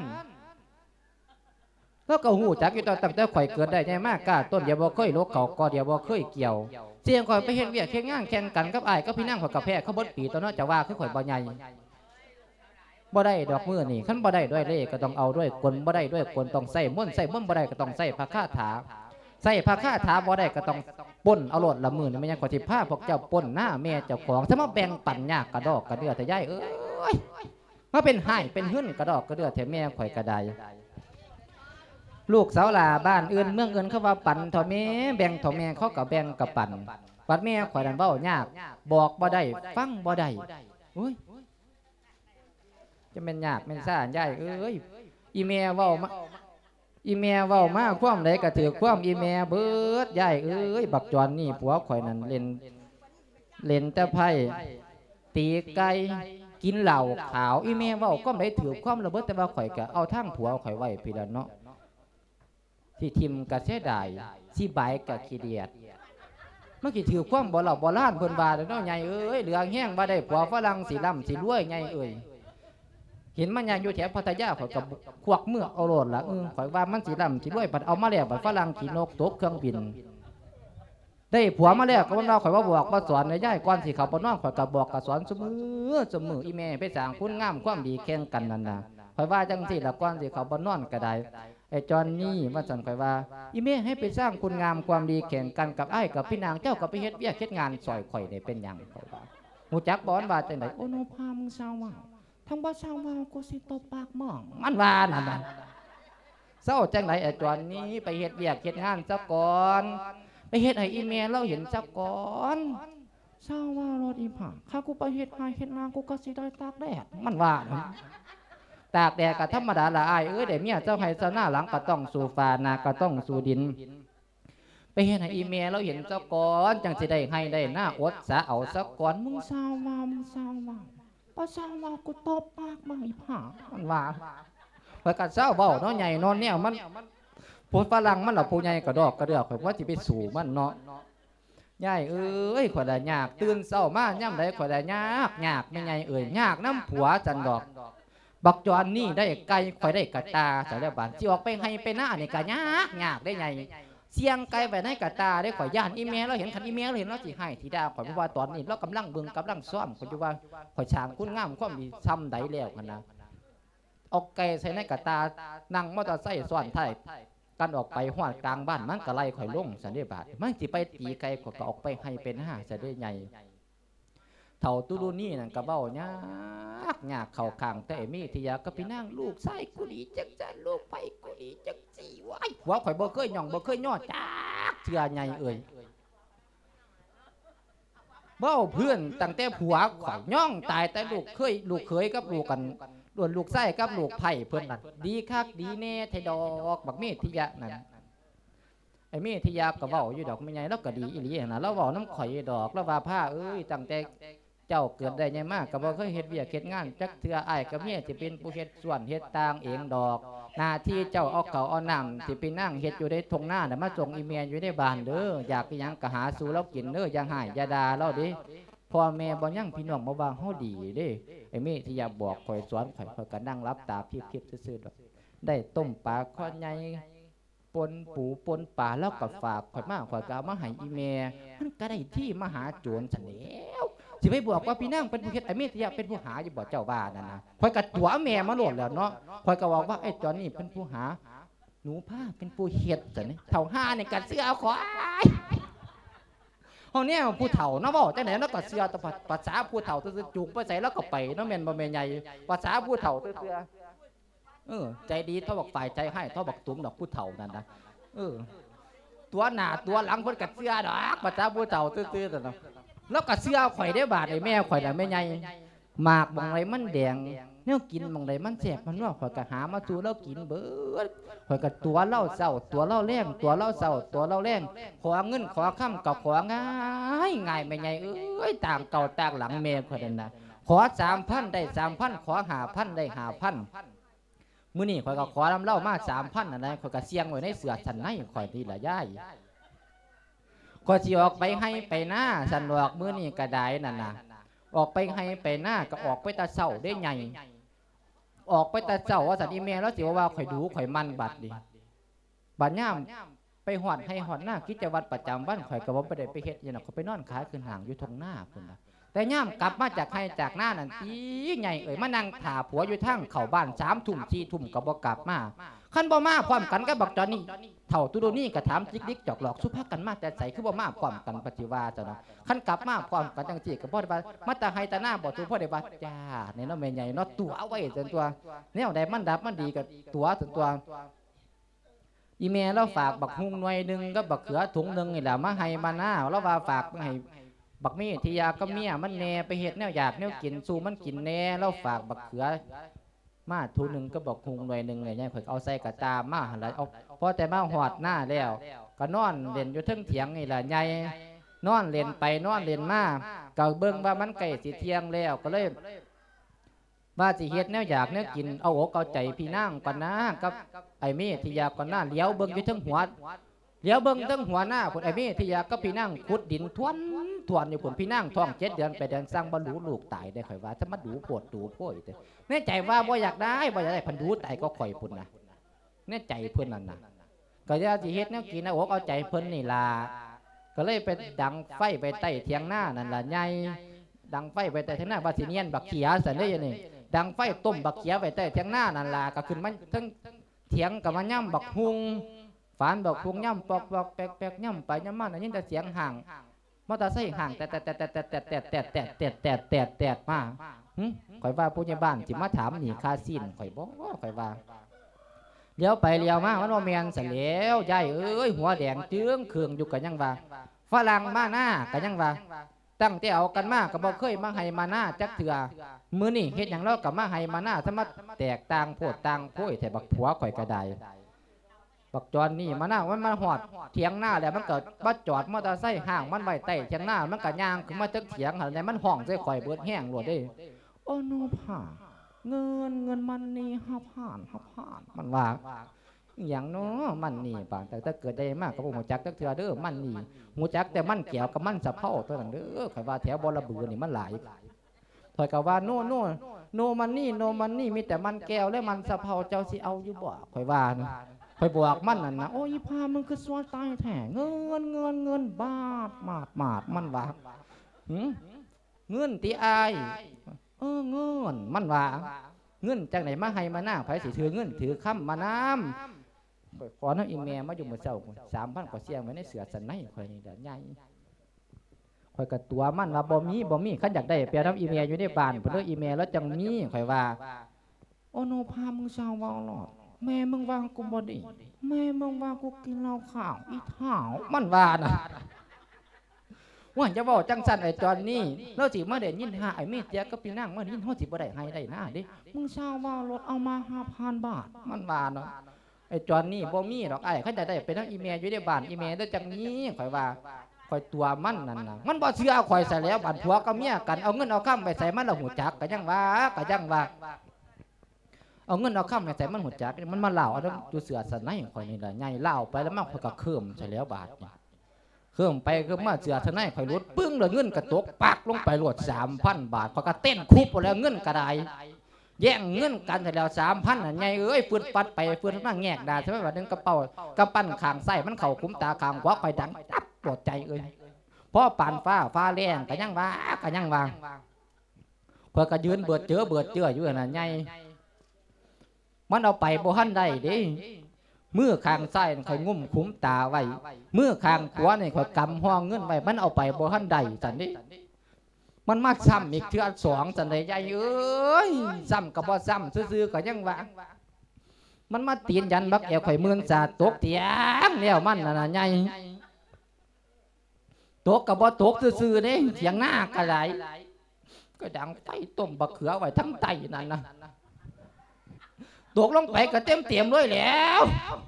แล้วก็หูจักอยู่ตอนตั้งแต่ข่อยเกิดได้ไงมากกาต้นอย่าบ่เคยโลกเขาก็เดี๋ยวบ่เคยเกี่ยวเสียงข่อยไปเห็นเวียกแข่งงานแข่งกันกับอายกับพี่นางข่อยกับแพ้เขาบดปีตอนนั้นจะว่าคือข่อยบ่ใหญ่บ่ได้ดอกมือนี่ขั้นบ่ได้ด้วยเล่ก็ต้องเอาด้วยกลบ่ได้ด้วยกลต้องใส่ม้วนใส่ม้วนบ่ได้ก็ต้องใส่ผ้าคาถาใส่ผ้าคาถาบ่ได้ก็ต้องป่นเอาโลดละมือนี่ไม่ยังขอที่ผ้าพวกเจ้าป่นหน้าแม่เจ้าของถ้ามาแบ่งปันยากกระดอกกระเดือแต่ย่ายเอ้ยมาเป็นห่เป็นหึ่นกระดอกกระเดือแต่แม่ข่อยกระไดลูกสาวลาบ้านอื่นเมืองอื่นเขาว่าปันถอแม่แบ่งถอแม่เขากับแบ่งกับปันปัดแม่ข่อยดันเบ้ายากบอกบ่ได้ฟังบ่ได้อุ้ยจะเป็นยากเป็นซ่าใหญ่เอ้ยอีเมียเว้ามาอีเมียเว้ามาคว่ำไหนกระถือคว่ำอีเมียเบิดใหญ่เอ้ยบักจอนนี่ผัวข่อยนั่นเล่นเล่นแต่ไพ่ตีไก่กินเหล้าขาวอีเมียเว้าก็ไหนถือคว่ำระเบิดแต่ว่าข่อยกะเอาทั้งผัวข่อยไว้พี่ละเนาะที่ทิมกระเสดายที่ใบกะขี้เดียดเมื่อกี้ถือคว่ำบ่เหล่าบ่ล้านเพิ่นบาเนาะใหญ่เอ้ยเหลืองแห้งบ่ได้ผัวฝรั่งสีล่ำสีรวยใหญ่เอ้ยเห็นมันยังอยู่แถวพัทยาข่อยกับควักเมื่อเอาโลดละเออข่อยว่ามันสีดำสีรวยปัดเอามาแล้วปัดฝรั่งขี่นกตกเครื่องบินได้ผัวมาแล้วก็ว่าเราข่อยว่าบอกว่าสอนในย่ายก้อนสีขาวปนน้องข่อยกับบอกกับสอนเสมอเสมออีแม่ไปสั่งคุณงามความดีแข่งกันนั่นนะข่อยว่าจังสิละก้อนสีขาวปนน้องก็ได้ไอ้จอนนี่ว่าสอนข่อยว่าอีแม่ให้ไปสร้างคุณงามความดีแข่งกันกับไอ้กับพี่นางเจ้ากับไปเฮ็ดเบี้ยเฮ็ดงานซอยข่อยเนี่ยเป็นอย่างข่อยว่าหูจักบอนว่าจังไหนโอ้โนพามึงเศร้าว่าทั้งบ้าเศร้าว่ากูสิตบปากมองมันว่านั่นน่ะเศร้าจังไหนไอ้จอนนี้ไปเฮ็ดเบี้ยเฮ็ดงานซะก่อนไปเฮ็ดให้อีเมลเราเห็นซะก่อนเศร้าว่ารถอีผ่าข้ากูไปเฮ็ดให้เฮ็ดงานกูก็สิได้ตากแดดมันว่าตากแดดก็ธรรมดาละอายเอ้ยเดี๋ยวเมียเจ้าให้เจ้าหน้าหลังก็ต้องสู่ฟ้านาก็ต้องสู่ดินไปเฮ็ดให้อีเมลเราเห็นซะก่อนจังสิได้ให้ได้หน้าอดสะเอาซะก่อนมึงเศร้าว่ามึงเศร้าว่าป้าเศร้าว่ากูตบปากมึงอีผ่ามันว่าไปกัดเศร้าเบาเนาะใหญ่นอนเนี่ยมันผู้ฝรั่งมันหล่อผู้ใหญ่กระดอกกระเดือกข่อยว่าจะไปสู่มันเนาะใหญ่เอ้ยข่อยได้ยากตื่นเศร้ามาย่ำได้ข่อยได้ยากยากไม่ใหญ่เอ้ยยากน้ำผัวจันดอกบักจอนนี่ได้ไก่ข่อยได้กระตาสารบานที่ออกไปให้ไปหน้าเนี่ยก็ยากยากได้ไงเสียงไก่ไปในกระตาได้ข่อยย่านอีเมลเราเห็นคันอีเมลเราเห็นเราจีให้ทีดาข่อยเพราะว่าตอนนี้เรากำลังเบิ่งกำลังซ้อมข่อยจะว่าข่อยช่างคุณงามความดีซ้ำได้แล้วกันนะเอาไก่ใส่ในกระตานั่งมอเตอร์ไซค์ซ้อนท้ายกันออกไปหวดกลางบ้านมันก็ไล่ข่อยลงสันนิบาตมันสิไปตีไก่ข่อยก็ออกไปให้เป็นห้าจะได้ใหญ่เท่าตุลุนี่นั่นกระเบ้ายากยากเข่าข้างแต่มีที่อยากก็พี่นั่งลูกใส่กุหลีจักจันลูกไปกุหลีจักจีวายหัวข่อยบ่เคยย่องบ่เคยย่อจักเชื่อใหญ่เอ่ยเบ้าเพื่อนตั้งแต่ผัวข่อยย่องตายแต่ลูกเคยลูกเคยกับลูกกันส่วนลูกไส้กับลูกไผ่เพื่อนนั่นดีคักดีแน่ไทยดอกบักเมธิยะนั่นไอ้เมธิยะก็เว้าอยู่ดอกไม่ใหญ่แล้วก็ดีอีหลีนะแล้วเว้าน้ำข่อยดอกแล้วว่าผ้าเอ้ยตั้งแต่เจ้าเกิดได้ใหญ่มากก็บ่เคยเฮ็ดเวียกเฮ็ดงานจักเทื่ออ้ายกับเมียสิเป็นผู้เฮ็ดส่วนเฮ็ดต่างเองดอกหน้าที่เจ้าเอาเขาเอาน้ำสิไปนั่งเฮ็ดอยู่ในทงหน้าน่ะมาส่งอีเมียอยู่ในบ้านเด้ออยากไปยังก็หาสู่แล้วกินเด้ออย่าหายอย่าด่าเราดิพ่อแม่บ่ยังพี่น้องบ่ว่าเฮาดีเด้ไอ้เมที่อยากบอกข่อยสอนข่อยข่อยก็นั่งรับตาเพียบๆซื่อๆดอกได้ต้มปลาข้อใหญ่ปนปูปนปลาแล้วก็ฝากข่อยมาข่อยก็เอามาให้อีแม่มันก็ได้ที่มหาโจรซะแล้วสิไปบอกว่าพี่นางเป็นผู้เฮ็ดไอ้เมที่อยากเป็นผู้หาอยู่บ่เจ้าบ้านนั่นน่ะข่อยก็ตัวแม่มาโลดแล้วเนาะข่อยก็บอกว่าไอ้จอนนี่เป็นผู้หาหนูผ้าเป็นผู้เฮ็ดแต่นี่เท่าห้าในการเสื้อเอาขวายเฮาเนี่ยผู้เฒ่าเนาะบ่จังไหนเนาะก็เสื้อแต่ภาษาผู้เฒ่าซื่อๆจูงไปใส่แล้วก็ไปเนาะแม่นบ่แม่นใหญ่ภาษาผู้เฒ่าซื่อๆเออใจดีเท่าบักฝ่ายใจให้เท่าบักตุ้มดอกผู้เฒ่านั่นนะเออตัวหน้าตัวหลังเพิ่นก็เสื้อดอกภาษาผู้เฒ่าซื่อๆแต่เนาะแล้วก็เสื้อข่อยได้บาดไอ้แม่ข่อยน่ะแม่ใหญ่หมากบางไรมันแดงเนี่ยกินบางไรมันแสบมันว่าข่อยก็หามาสู่แล้วกินเบิดข่อยก็ตัวเล่าเศร้าตัวเล่าแรงตัวเล่าเศร้าตัวเล่าแรงขอเงินขอค้ำกับของ่ายง่ายแม่ใหญ่เอ้ยต่างเก่าต่างหลังแม่ข่อยนั่นนะขอสามพันได้สามพันขอหาพันได้หาพันมื้อนี้ข่อยก็ขอน้ำเล่ามาสามพันอะไรข่อยก็เสี่ยงไว้ในเสือสันในข่อยนี่ละย่ายข่อยสิออกไปให้ไปหน้าสันดอกมื้อนี้ก็ได้นั่นน่ะออกไปให้ไปหน้าก็ออกไปตาเศร้าได้ใหญ่ออกไปตาเศร้าว่าสันอีเมลแล้วสิว่าข่อยดูข่อยมันบัดดิบัดย่ามไปหอดให้หอดหน้ากิจวัตรประจำวันข่อยก็บ่ไปได้ไปเฮ็ดอย่างนั้นเขาไปนอนขายขึ้นห่างอยู่ทงหน้าพุ่นน่ะแต่ย่ามกลับมาจากให้จากหน้านั่นตีใหญ่เอ่ยมานั่งถ่าผัวอยู่ทั้งเข่าบ้านสามทุ่มสี่ทุ่มก็บ่กลับมาขั้นบ่มาพร้อมกันก็บักจอนี่เถ่าตุโดนี่ก็ถามจิกดิกจอกหลอกสุภาพกันมาแต่ใส่คือบ่มาพร้อมกันปฏิวาจ้ะเนาะขั้นกลับมาพร้อมกันจังซี่ก็บ่ได้ว่ามาตาให้ตาหน้าบ่ถูกพ่อได้ว่าจ้านี่เนาะแม่ใหญ่เนาะตัวเอาไว้จนตัวแนวใดมันดับมันดีก็ตัวจนตัวอีเมลเราฝากบักฮุงหน่วยนึงก็บักเขือถุงนึงนี่แหละมาให้มาหน้าเราว่าฝากให้บักมีทิยาก็เมียมันแน่ไปเฮ็ดแนวอยากแนวกินสู้มันกินแน่เราฝากบักเขือมาทุนึงก็บอกคุงหน่วยหนึ่งไงเนี่ยเพิ่งเอาใส่กระตามาหันแล้วเอาพอแต่มาหอดหน้าแล้วก็นอนเล่นอยู่ทึ่งเถียงนี่แหละใหญ่นอนเล่นไปนอนเล่นมาก็เบิ่งว่ามันใกล้สิเที่ยงแล้วก็เลยว่าสิเฮ็ดแนวอยากแนวกินเอาอกเอาใจพี่นางก่อนนะกับไอ้เมธิยาก่อนหน้าเลี้ยวเบิ่งอยู่ทึ่งหัวเลี้ยวเบิ่งทึ่งหัวหน้าคนไอ้เมธิยาก็พี่นางขุดดินทวนทวนอยู่คนพี่นางท้องเจ็ดเดือนไปเดือนสร้างบรรลุลูกตายได้ข่อยว่าถ้ามาดูปวดดูพ่อยแน่ใจว่าบ่อยากได้บ่อยากได้พันดูตายก็ข่อยพุ่นนะแน่ใจเพิ่นนั่นนะก็จะสิเฮ็ดแนวกินนะอกเอาใจเพิ่นนี่ล่ะก็เลยไปดังไฟไปใต้เถียงหน้านั่นล่ะใหญ่ดังไฟไปใต้เถียงหน้าว่าสิเนียนบักเขียสันได้ยังนี่ดังไฟต้มบักเขียไปใต้เถียงหน้านั่นล่ะก็ขึ้นมันทั้งเถียงกับมันย่ำบักฮุงฝานบักฮุงย่ำปอกปอกแปกแปกย่ำไปย่ำมาอันนี้แต่เสียงห่างมอเตอร์ไซค์ห่างแต่แต่แต่แต่แต่แต่แต่แต่แต่แต่แต่แต่มาข่อยว่าผู้ใหญ่บ้านจิมาถามหนีคาซีนข่อยบอกว่าข่อยว่าเลี้ยวไปเลี้ยวมามันว่าแมนเสลียวยายเอ้ยหัวแดงเจื้องเคืองอยู่กันยังว่าฝรั่งมาหน้ากันยังว่าตั้งแต่เอากันมาก็บอกเคยมาให้มาหน้าจักเถื่อมือนี่เฮ็ดอย่างเรากับมาให้มาหน้าสมัดแตกต่างโพดต่างโพยแต่บักผัวข่อยกระไดบักจอนนี่มาหน้ามันมาหอดเถียงหน้าแล้วมันเกิดบัดจอดมอเตอร์ไซค์ห่างมันไว้ใต้เถียงหน้ามันก็ย่างขึ้นมาจักเถียงอะไรมันห้องใส่ข่อยเบิดแห้งหลวดได้โอ้โนผ่าเงินเงินมันนี่ห้าผ่านห้าผ่านมันว่าอย่างน้อมันนี่ป่ะแต่ถ้าเกิดได้มากก็บ่หูจักจักเถื่อเด้อมันนี่หูจักแต่มันเกี่ยวกับมันสะเพาตัวนั้นเด้อข่อยว่าแถวบลบือนี่มันหลายข่อยก็ว่าโน่โน่โนมันนี่โนมันนี่มีแต่มันแก้วและมันสะเพาเจ้าสิเอาอยู่บ่ข่อยว่าข่อยบอกมันนั่นนะโอ้ยพามึงคือซัวตายแท้เงินเงินเงินบาทมาดมาดมันว่าเงินตีอายเออเงินมันว่าเงินจากไหนมาให้มาหน้าไผสิถือเงินถือค้ำมาน้ำขอน้องอีเมลมาอยู่เมื่อเช้าสามพันกว่าเสียงไว้ในเสือสันในข่อยนี่เดี๋ยวใหญ่ข่อยกับตัวมันว่าบ่มีบ่มีขันอยากได้เปียน้ำอีเมลอยู่ในบ้านเพื่ออีเมลแล้วจังมีข่อยว่าโอโนพามึงชาววาหลอดแม่มึงวางกูบ่ดีแม่มึงวางกูกินเหล้าข้าวอีเท้ามันว่านะว่าจะบอกจังสันไอ้จอนนี่เราสิมาเด่นยินหาไอ้เมียเจ้าก็ปีนั่งมายินเขาสิบ่ได้ให้ได้หน้าดิมึงชาวว่ารถเอามาห้าพันบาทมันว่าเนาะไอ้จอนนี่บ่มีดอกไอ้เขาจะได้เป็นทั้งอีเมลอยู่ในบ้านอีเมลแล้วจังนี้ข่อยว่าข่อยตัวมันนั่นน่ะมันบ่เชื่อข่อยใส่แล้วบ้านผัวกับเมียกันเอาเงินเอาข้ามไปใส่มันละหูจักก็ยังว่าก็ยังว่าเอาเงินเอาข้ามไปใส่มันหูจักมันมาเล่าเอาดูเสือสันในข่อยนี่แหละใหญ่เล่าไปแล้วมันข่อยก็เคิ่มใส่แล้วบาทเครื่องไปก็มาเสือทนายข่อยรถปึ้งเลยเงินกระตกปักลงไปรวดสามพันบาทเขาก็เต้นคุบไปแล้วเงินกระไดแย่งเงินกันแต่แล้วสามพันอ่ะไงเอ้ยฟืนปัดไปฟืนนั่งแงกด่าใช่ไหมว่านึงกระเป๋ากระปั้นขางไส้มันเข่าคุ้มตาขางขวาข่อยดังตับปวดใจเอ้ยเพราะป่านฟ้าฟ้าแรงก็ยังว่าก็ยังว่าเพื่อก็ยืนเบิดเจอเบิดเจออยู่น่ะไงมันเอาไปบ่ทันได้ดิมือข้างซ้ายคอยงุ่มคุ้มตาไว้มือข้างขวาเนี่ยคอยกำห้องเงินไว้มันเอาไปบ่ทันใดสันนี้มันมาซ้ำอีกเทื่อสองสันใหญ่เอ้ยซ้ำกับบ่ซ้ำซื่อๆก็ยังว่ามันมาตีนยันบักแอวข่อยมื่นสาตกเตียงแล้วมันน่ะใหญ่ตกกับบ่ตกซื่อๆเด้เถียงหน้ากระไรก็ดังไฟต้มบักเขือไว้ทั้งไตนั่นนะตกลงไปก็เต็มเตียมด้วยแล้ว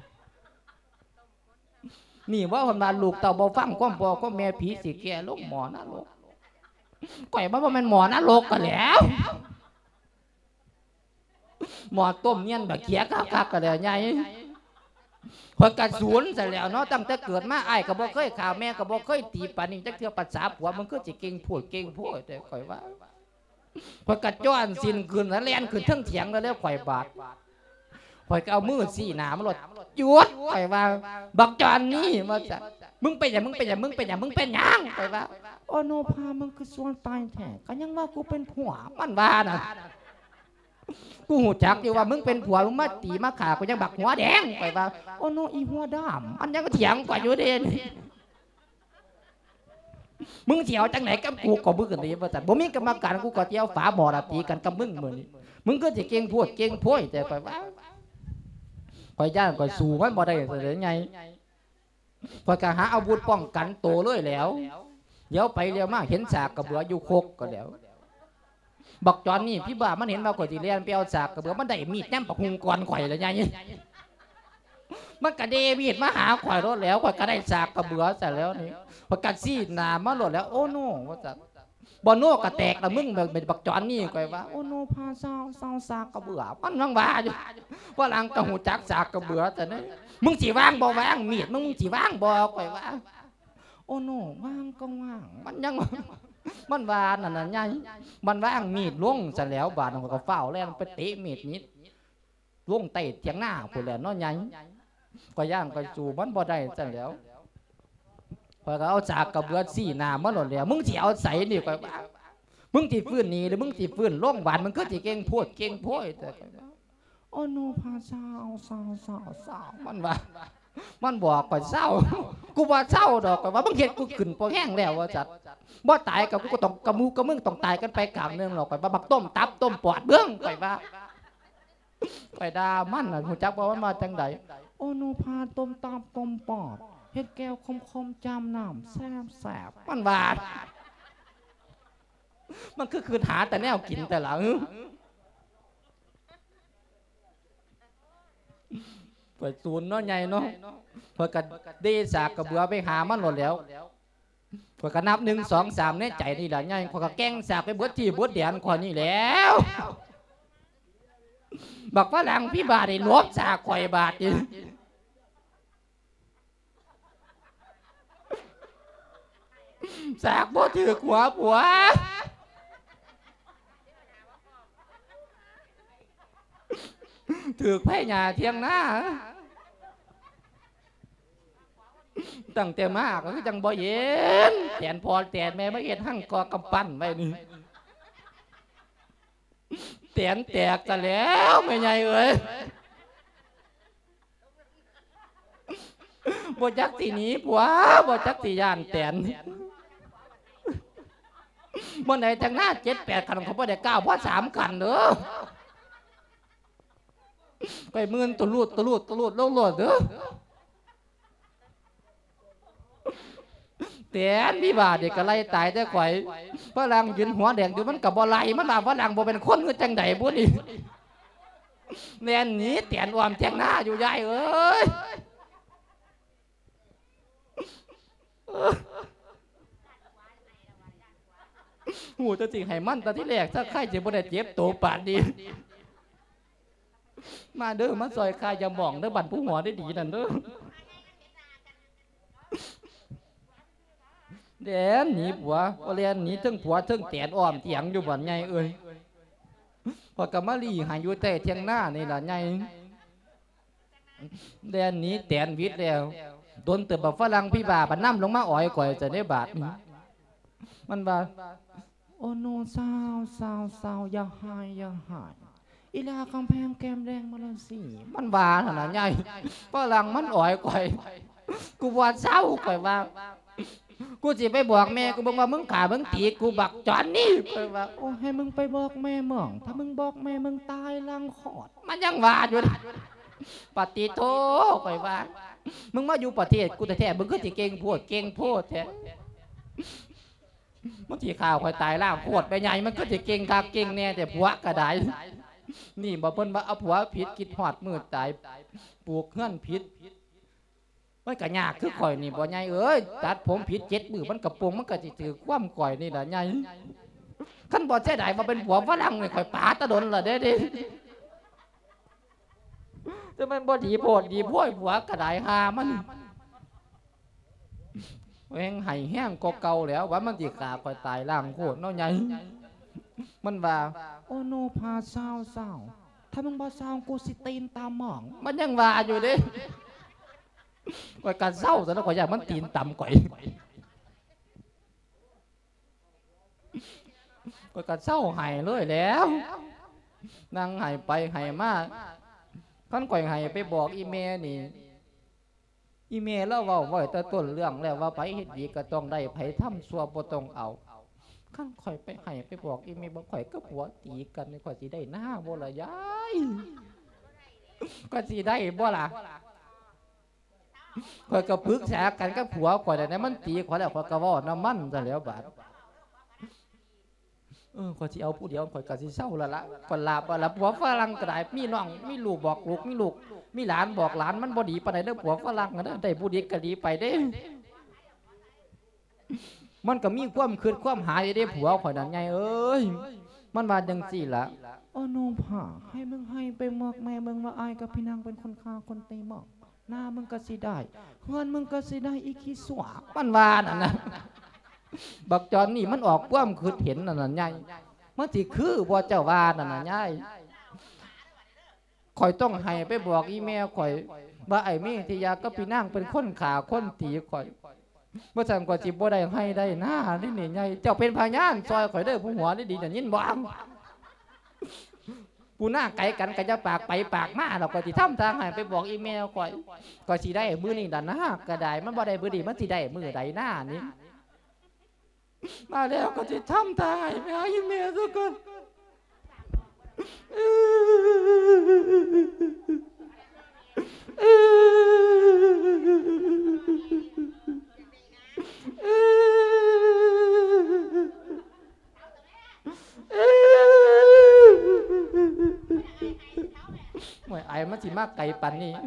นี่ว่าคนมาลูกเต่าบ่ฟังก้มบ่ก็แม่ผีสิแก่ลูกหมอนะลูกก่อยว่ามันหมอนะโลกกันแล้วหมอต้มเงี้ยแบบเกี้ยคักๆกันแล้วไงพอกระสุนเสร็จแล้วเนาะตั้งแต่เกิดมาไอ้กระบอกเคยข่าวแม่กระบอกเคยตีปานิจักเทือปัสสาวะผัวมันก็จะเก่งพูดเก่งพูดแต่ข่อยว่าพอกระจ้อนสินขึ้นแล้วแล่นขึ้นทั้งเถียงแล้วแล้วข่อยบาดข่อยก็เอามือสี่หนามันหลดยุดข่อยว่าบักจอนนี่มาจากมึงเป็นอย่างมึงเป็นอย่างมึงเป็นอย่างมึงเป็นอย่างข่อยว่าโอโนพามึงคือส่วนตายแท้ก็ยังว่ากูเป็นผัวมันว่าน่ะกูหูจักอยู่ว่ามึงเป็นผัวมึงมาตีมาขากูยังบักหัวแดงไปว่าโอ้โนอีหัวดำมันยังก็เถียงกว่าอยู่เด่นมึงเถียวจังไหนกับกูก็บึ้งกันดีว่าแต่บ่มีกรรมการกูก็เที่ยวฝาหมอตีกันกับมึงเหมือนนี่มึงก็จะเก่งพูดเก่งพูดแต่ไปว่าคอยย่างคอยสู้มันบ่ได้เลยไงคอยกะหาอาวุธป้องกันโตเลยแล้วเดี๋ยวไปเดี๋ยวมาเห็นฉากกับเบืออยู่โคกก็แล้วบอกจอนนี่พี่บ้ามันเห็นมาข่อยที่เรียนเปียวฉากกับเบือมันได้มีดแนมปักหุงก่อนข่อยเลยไงมันกระเดมีดมาหาข่อยรถแล้วข่อยก็ได้ฉากกับเบือเสร็จแล้วนี่พอกัดซี่นามาหลดแล้วโอ้โน่ว่าจะบอโน่กระแตกแล้วมึงเป็นบักจอนนี่ข่อยว่าโอ้โน่พาเศร้าเศร้าฉากกับเบือมันนั่งว่าอยู่ว่าหลังกระหูจักฉากกับเบือแต่นี่มึงจีว่างบ่ว่างมีดมึงจีว่างบ่ข่อยว่าโอ้โน่ว่างก็ว่างมันยังมันวานนั่นน่ะไงมันว่างมีดล่วงเสร็จแล้วบาดมันก็เฝ้าแล้วไปเตะมีดนิดล่วงเตะเทียงหน้าพูดแล้วน้อยไงก็ย่างก็จูมันบ่ได้เสร็จแล้วพอเขาเอาจากกระเบือสี่นามาหล่นแล้วมึงจีเอาใส่นี่ก็มึงจีฟื้นนี่หรือมึงจีฟื้นล่วงบาดมันก็จีเก่งพูดเก่งพูดแต่โอ้โนพาเศร้าเศร้าเศร้าเศร้ามันว่ามันบอกก่อนเศร้ากูว่าเศร้าดอกว่าบางเห็นกูขึ้นพอแห้งแล้วว่าจัดบ่ตายกับกูก็ต้องกระมูกระมึงต้องตายกันไปกลางเนื่องหรอกไปบักต้มตับต้มปอดเบื้องไปว่าไปด่ามันน่ะหูจักว่ามันมาจังใดโอโนพาต้มตับต้มปอดเฮ็ดแก้วคมคมจามน้ำแซ่บแซ่บมันบาดมันคือคืนหาแต่แนวกินแต่ละเปิดศูนย์เนาะใหญ่เนาะเพื่อกันดีสากกระเบือไปหามันหมดแล้วเพื่อกันนับหนึ่งสองสามเนี่ยใจนี่แหละใหญ่เพื่อกันแกงสากไปบดที่บดเดียนคนนี่แล้วบอกว่าหลังพี่บาทได้ลบสากข่อยบาทอยู่สากบดถือหัวผัวถือไผ่หญ้าเทียงหน้าตั้งแต่มากก็จังบ่เย็นแตนพอแตนแม่ไม่เห็นหั่งกอกำปั้นไว้นี่แตนแตกกันแล้วไม่ใหญ่เอ้ยบ่จักสีนี้ผัวบ่จักสีย่านแตนบ่ไหนจังหน้าเจ็ดแปดขันเขาบ่ได้เก้าเพราะสามขันเด้อไปมือนตุลูดตุลูดตุลูดโลดโลดเด้อแตนพี่บาเด็กก็ไล่ตายแต่ข่อยพระลังยืนหัวแดงอยู่มันกับบ่ไล่มันบาพระลังบ่เป็นคนคือจังใดบุญนี่แน่นหนีแตนอ้อมแทงหน้าอยู่ใหญ่เอ้ยหูจะจริงให้มันตอนที่แรกถ้าใครจะบ่ได้เจ็บโตปานดีมาเด้อมาซอยคายจะมองเด้อบันผู้หัวได้ดีนั่นเด้อเด่นหนีผัวพอเรียนหนีถึงผัวถึงแตนอ้อมเถียงอยู่บ่อนไงเอ้ยพอกำมาลีหายอยู่แต่เทียงหน้านี่ล่ะไงเด่นหนีแตนวิทย์แล้วโดนเติบแบบฝรั่งพี่บาบันน้ำลงมาอ่อยก่อยจะได้บาดมันว่าโอโนสาวสาวสาวอย่าหายอย่าหายอีลากำแพงแก้มแดงมาแล้วสิมันบาขนาดใหญ่ฝรั่งมันอ่อยก่อยกูว่าเศร้าก่อยว่ากูสิไปบอกแม่กูบอกว่ามึงขามึงตีกูบักจอนนี่ก่อยว่าโอ้ให้มึงไปบอกแม่มึงถ้ามึงบอกแม่มึงตายลังขอดมันยังว่าอยู่ปฏิโทก่อยว่ามึงมาอยู่ประเทศกูแต่แท้มึงก็สิเก่งโพดเก่งโพดแท้มันที่ข่าวคอยตายล่างโคตรไปใหญ่มันก็จะเก่งคักเก่งแน่แต่ผัวกระไดนี่บ่เพิ่นว่าเอาผัวผิดคิดหอดมือตายปลูกเฮือนผิดมันก็ยากคือข่อยนี่บ่ใหญ่เอ้ยตัดผมผิดเจ็ดมือมันกระโปรงมันก็สิถือความก่อยนี่ล่ะใหญ่คันบ่เสียดายว่าเป็นผัวฝรั่งนี่ข่อยปาตะดนล่ะเด้เด้แต่มันบ่ดีโพดดีพ่อยผัวกระไดหามันแหงไห้แห้งก็เก่าแล้วว่ามันสิขาคอยตายล่างโคตรเนาะใหญ่มันว่าโอโนพาเศร้าเศร้าถ้ามึงบ่เศร้ากูสิตีนตามหมองมันยังว่าอยู่เด้ก่อยการเศร้าซะแล้วก่อยอยากมันตีนต่ำก่อยก่อยการเศร้าไห้เลยแล้วนั่งไห้ไปไห้มาท่านก่อยไห้ไปบอกอีเมนี่อีเมลแล้วว่าไว้แต่ต้นเรื่องแล้วว่าไปเฮ็ดดีก็ต้องได้ไผทำชั่วบ่ต้องเอาขั้นข่อยไปให้ไปบอกอีเมลบอกข่อยก็ผัวตีกันข่อยสิได้หน้าบ่ล่ะยายก็สิได้บ่ล่ะข่อยก็ปรึกษากันกับผัวข่อยแต่มันตีข่อยแล้วข่อยก็เว้าน้ำมันซะแล้วบาดเออข่อยสิเอาผู้เดียวข่อยก็สิเศร้าแล้วล่ะก่อนลาบ่ล่ะผัวฝรั่งก็ได้มีน้องมีลูกบอกลูกมีลูกมีหลานบอกหลานมันบ่ดีปานใดเด้อผัวฝรั่งนะได้ผู้ดีก็ดีไปเด้มันก็มีความคืดความหายได้ผัวข่อยนั่นไงเอ้ยมันว่าจังซี่ล่ะโอ้น้องผ่าให้มึงให้ไปมอกแม่มึงว่าอายกับพี่นางเป็นคนฆ่าคนตีหมอกหน้ามึงก็สิได้เฮือนมึงก็สิได้อีขี้สัวมันว่านั่นน่ะบักจอนนี่มันออกความคืดเห็นนั่นน่ะใหญ่มันสิคือบ่เจ้าว่านั่นน่ะใหญ่ข่อยต้องให้ไปบอกอีเมลข่อยว่าไอ้เมธิยาก็พี่นางเป็นคนขาคนตีข่อยเมื่อสั่งก่อนจิบบ่ได้ให้ได้หน้านี่นี่ไงเจ้าเป็นพญานซอยข่อยเด้อผู้หัวนี่ดีอย่างยินบ้างผู้หน้าไก่กันก็จะปากไปปากมาเราก็จะทำทางให้ไปบอกอีเมลข่อยก็สิได้มือนี่ดันนะก็ได้มันบ่ได้มือดีมันสิได้มือใดหน้านี่มาแล้วก็จะทำทางให้ไปหาอีเมลทุกคนหมวยไอ้มันสิมากไก่ปันนี่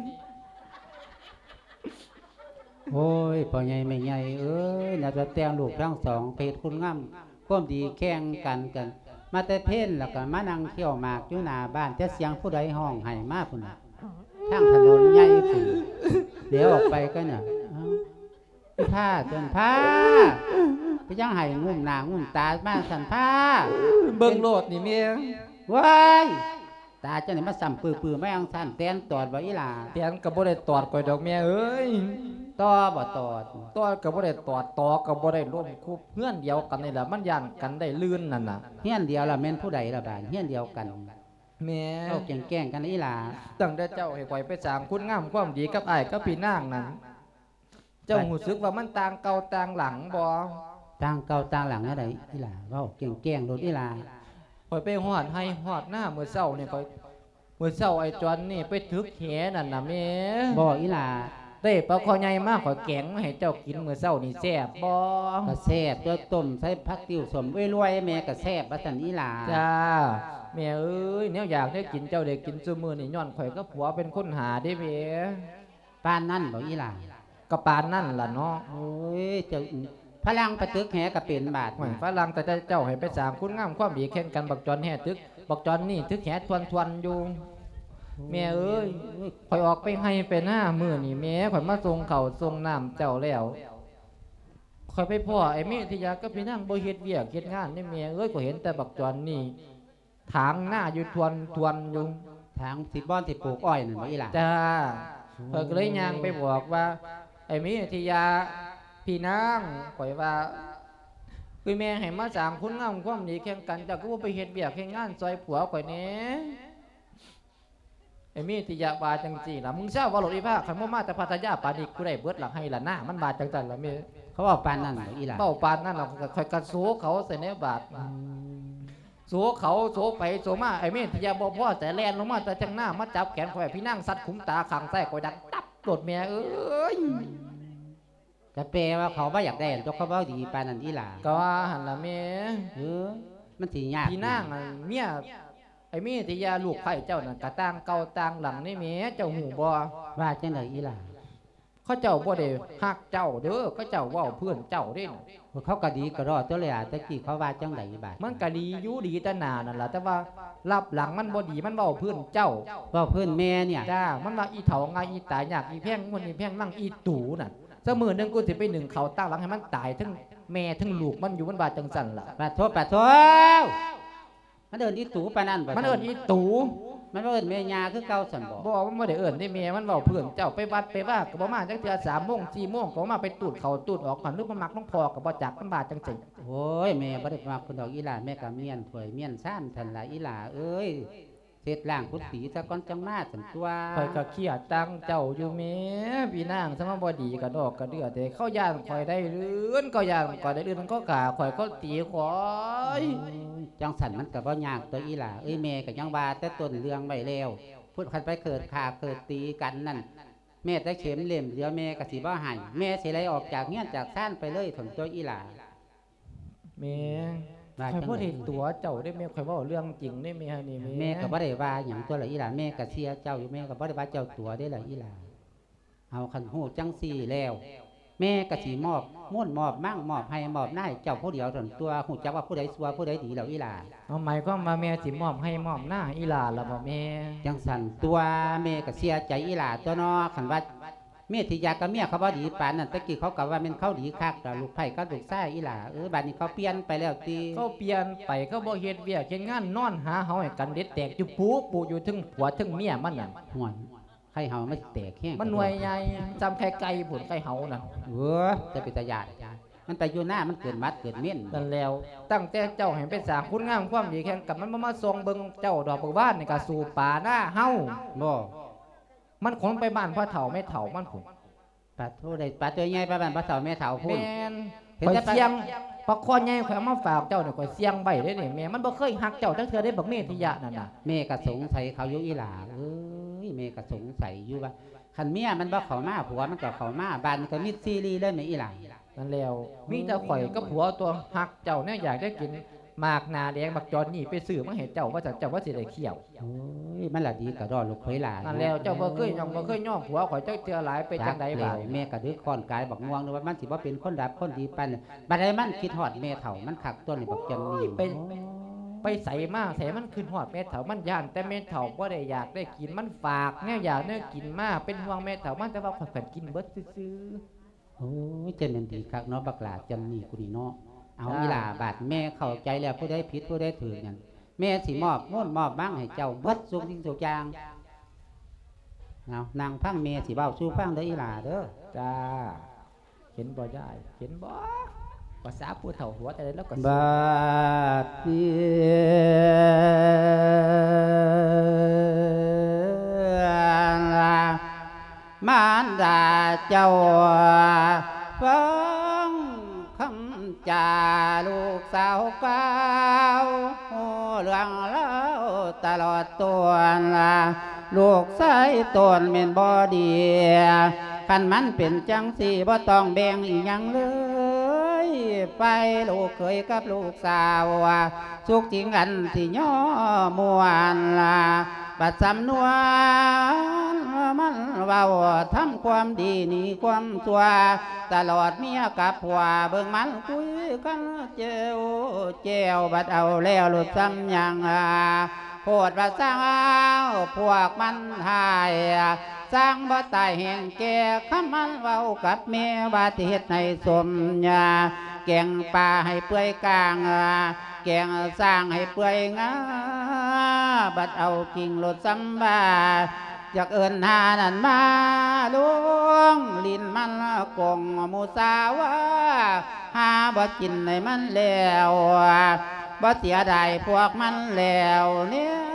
โอ้ยพ่อใหญ่แม่ใหญ่เอ้ยน่าจะแต่งลูกทั้งสองเพศคุณงามความดีแข่งกันกันมาแต่เพ่นแล้วก็มานั่งเที่ยวหมากอยู่หน้าบ้านจะเสียงผู้ใดห้องไห้มาพุ่นน่ะทางถนนใหญ่พุ่นเดี๋ยวออกไปก็เนี่ยผ้าจนผ้าไปยังไห้งุ่มหน้างุ่มตามาสั่นผ้าเบิ่งโลดนี่เมียว้ายตาเจ้านี่มาสั่มปือปือไม่ยังสั่นเต้นตอดบ่อีหล่าเต้นกับบ่ได้ตอดก่อยดอกเมียเอ้ยต่อบ่ตอดต่อกับบ่ได้ตอดต่อกับบ่ได้ร่วมคุบเพื่อนเดียวกันนี่แหละมันย่านกันได้ลื่นนั่นน่ะเฮียนเดียวล่ะแม่นผู้ใดล่ะบาดเฮียนเดียวกันแม่เอาแกล้งกันอีหล่าตั้งแต่เจ้าให้ข่อยไปสร้างคุณงามความดีกับอ้ายกับพี่นางนั่นเจ้ารู้สึกว่ามันต่างเก่าต่างหลังบ่ต่างเก่าต่างหลังอะไรอีหล่าเว้าแกล้งๆโดนอีหล่าข่อยไปฮอดให้ฮอดหน้ามื้อเช้านี่ข่อยมื้อเช้าไอ้จอนนี่ไปถึกแหนั่นน่ะแม่บ่อีหล่าได้ปลาคอใหญ่มากขอแกงมาให้เจ้ากินมื้อเช้านี่แซ่บบ่ก็แซ่บด้วยต้มใส่ผักติ้วสมรวยๆแม่ก็แซ่บว่าซั่นอีหล่าจ้าแม่เอ้ยแนวอยากได้กินเจ้าได้กินซุมื้อนี่ย้อนข่อยกับผัวเป็นคนหาเด้แม่ปานนั่นบ่อีหล่าก็ปานนั่นล่ะเนาะโอ้ยเจ้าพลังไปตึกแหก็เป็นบาดฝรั่งแต่เจ้าให้ไปสร้างคุณงามความดีแข่งกันบักจอนแห่ตึกบักจอนนี่ตึกแหทวนๆอยู่แม่เอ้ยข่อยออกไปให้ไปหน้ามือนี่แม่ข่อยมาส่งเข่าส่งน้ำเจ้าแล้วข่อยไปพ่อไอ้เมธิยาก็ไปนั่งบ่เฮ็ดเวียกเฮ็ดงานนี่แม่เอ้ยก็เห็นแต่บักจอนนี่ถางหน้าอยู่ทวนทวนอยู่ถางสิบ้อนสิปลูกอ้อยนั่นบ่อีหล่ะจ้าข่อยก็เลยย่างไปบอกว่าไอ้เมธิยาพี่นางข่อยว่าคือแม่ให้มาสร้างคุณงามความดีแข่งกันเจ้าก็บ่ไปเฮ็ดเวียกเฮ็ดงานซอยผัวข่อยแหน่ไอ้มีติยาบาจังจีล่ะมึงเศร้าว่าหลดอีผ้าขันบ่มาแต่พัทยาปาดิกูได้เบิดหลังให้ละหน้ามันบาดจังจันละมีเขาว่าปานนั่นอีหล่ะเบ้าปานนั่นเราคอยกระโซเขาใส่ในบาทโซเขาโซไปโซมาไอ้มีติยาบ่พ่อแต่แลนลงมาแต่จังหน้ามาจับแขนคอยพี่นั่งซัดขุมตาขังใส่คอยดังตับโดดเมียเอ้ยก็แปลว่าเขาบ่อยากได้ตัวเขาบ่ดีปานนั้นอีหล่ะก็ว่าหันละเมียเออมันสิยากพี่นั่งเมียไอ้มีติยาลูกไผ่เจ้านั่นกะต่างเก่าต่างหลังนี่เมียเจ้าหูบ่ว่าจังได๋อีหล่ะเขาเจ้าบ่ได้ฮักเจ้าเด้อเขาเจ้าเว้าเพื่อนเจ้าเด้เขาก็ดีก็รอตัวเลยอ่ะตะกี้เขาว่าจังไดบาดมันก็ดีอยู่ดีแต่หนานั่นล่ะแต่ว่ารับหลังมันบ่ดีมันเว้าเพื่อนเจ้าว่าเพิ่นแม่เนี่ยจ้ามันว่าอีเถาไงอีตายยากอีแพงมันอีแพงมั่งอีตู่น่ะซะมื้อนึงกูสิไปหนึ่งเขาตั้งหลังให้มันตายทั้งแม่ทั้งลูกมันอยู่มันบาดจังสั่นล่ะปาโทปาโทมันเดินอีตู่ปานนั้นบ่มันเอิ้นอีตู่มันเอิ้นแม่ยาคือเก่าซั่นบ่บ่มันบ่ได้เอิ้นได้แม่มันเว้าเพื่อนเจ้าไปวัดไปว่าก็บ่มาจักเทื่อสามโมงสี่โมงก็มาไปตูดเขาตูดออกก่อนหรือมันมักน้องพอก็บ่จักมันบาดจังซี่โอ้ยแม่บ่ได้มาคนดอกอีหล่าแม่ก็เมียนถ้วยเมียนซ่านทันล่ะอีหล่าเอ้ยเสร็จล่างพุทธีซะก่อนจังมาซั่นตัวข่อยก็เครียดตั้งเจ้าอยู่แม่พี่นางสมบ่ดีก็ดอกก็เดือดแต่เข้าย่านข่อยได้เรือนก็ย่านข่อยได้เรือนก็กาข่อยก็ตีข่อยจังสันมันก็บ่ยากตัวอีหล่าเอ้ยแม่ก็ยังว่าแต่ต้นเรื่องไว้แล้วพูดคันไปเกิดขาเกิดตีกันนั่นแม่แต่เข็มเล่มเดียวแม่ก็สิบ่ให้แม่สิไล่ออกจากเฮียนจากซ่านไปเลยถึงตัวอีหล่าแม่ว่าข่อยจังบ่ได๋ได้ตัวเจ้าได้แม่ข่อยเว้าเรื่องจริงได้แม่นี่แม่ก็บ่ได้ว่าหยังตัวละอีหล่าแม่ก็เสียเจ้าอยู่แม่ก็บ่ได้ว่าเจ้าตัวได้ละอีหล่าเอาคันฮู้จังซี่แล้วแม่ก็สิมอบม่วนมอบมั่งมอบให้มอบนายเจ้าผู้เดียวถึงตัวฮู้จักว่าผู้ใดชั่วผู้ใดดีแล้วอีหล่าเอาหมายความว่าแม่สิมอบให้มอบหน้าอีหลาล่ะบ่แม่จังสันตัวแม่ก็เสียใจอีหล่าตัวเนาะคันว่าเมียที่ยากกับเมียเขาบ่ดีปานนั้นตะกี้เขาก็ว่าแม่นเขาดีคักแต่ลูกไผ่ก็ลูกชายอีหล่าเออบัดนี้เขาเปลี่ยนไปแล้วติเขาเปลี่ยนไปเขาบ่เฮ็ดเวียกเฮ็ดงานนอนหาเฮาให้กันเด็ดแตกอยู่ปูปูอยู่ถึงผัวถึงเมียมันน่ะห่วยไข่เฮามันแตกแห้งมันหน่วยใหญ่จำไข่ไก่ผุนไข่เฮาน่ะเออจะเป็นตาญาติมันไปอยู่หน้ามันเกิดมัดเกิดเม่นนั่นแล้วตั้งแต่เจ้าให้ไปสร้างคุณงามความดีแข่งกับมันมามาส่งเบิ่งเจ้าดอกบักบ้านนี่ก็สู่ป่าหน้าเฮาบ่มันขนไปบ้านพ่อเฒ่าแม่เฒ่ามันผุนปลาทูได้ปลาตัวใหญ่ปลาบ้านปลาเฒ่าแม่เฒ่าพุ่นแม่นเห็นข่อยแต่ปลาเสียงปลาคอใหญ่ข่อยเอามาฝากเจ้าเนี่ยข่อยเสียงไว้เด้นี่แม่มันบ่เคยฮักเจ้าจักเทื่อได้บักเมธิยะนั่นน่ะแม่ก็สงสัยเขาอยู่อีหล่าเอ้ยแม่ก็สงสัยอยู่ว่าคันเมียมันบ่เข้ามาผัวมันก็เข้ามาบ้านมันก็มิดซีรีส์เลยแม่อีหล่านั่นแล้วมีแต่ข่อยกับผัวตัวฮักเจ้าเนี่ยอยากได้กินหมากนาแดงบักจอนนี่ไปซื้อมาให้เจ้าว่าจะเจ้าว่าสิได้เขี้ยวโอ้ยมันละดีกระดอลูกเคยหลานนั่นแล้วเจ้าบ่เคยย่องบ่เคยย่อผัวข่อยเจ้าเทื่อหลายไปจังใดบ่าแม่กระดึกค้อนกายบักง่วงหรือว่ามันสิว่าเป็นคนดับคนดีปานนั้นบัดใดมันคิดฮอดแม่เฒ่ามันขักตัวนี่บักจันนี่ไปไปใส่มาใส่มันขึ้นฮอดแม่เฒ่ามันย่านแต่แม่เฒ่าบ่ได้อยากได้กินมันฝากแนวอยากเนี่ยกินมาเป็นห่วงแม่เฒ่ามันแต่ว่าข่อยก็กินเบิดซื่อโอ้ยเจนเป็นดีคักเนาะบักหลาจันนี่กูนี่เนาะเอาอีหล่าบาดแม่เข้าใจแล้วผู้ใดผิดผู้ใดถูกนั่นแม่สิมอบโน่นมอบบ้างให้เจ้าเบิดทุกสิ่งทุกอย่างเอานางพังแม่สิเว้าสู่ฟังเด้ออีหล่าเด้อๆจ้าเห็นบ่ยายเห็นบ่ภาษาผู้เฒ่าหัวแต่แล้วก็บาดเนียมารดาเจ้าฟังคำจาลูกสาวเก้าวเรื่องเล่าตลอดตัวละลูกใส่ตนเม็นบ่ดีคันมันเป็นจังสี่บ่ต้องแบ่งอีหยังเลยไปลูกเคยกับลูกสาวสุขจริงกันที่ย่อมวนละบัดสำนวนมันเว้าทำความดีนี่ความชั่วตลอดเมียกับผัวเบิ่งมันคุยกันเจียวเจียวบัดเอาแล้วหลุดซ้ำยังโพดว่าสร้างพวกมันหายสร้างบ่ตายแห่งแก่คำมันเว้ากับเมียบาดเฮ็ดให้สมญาแกงปลาให้เปื่อยกลางแกงสร้างให้เปื่อยงาบัดเอากิ่งหลดซ้ำบาจากเอิญหานั่นมาลุงลิ้นมันกงมูสาวาหาบ่กินให้มันแล้วบ่เสียดายพวกมันแล้วเนี่ยค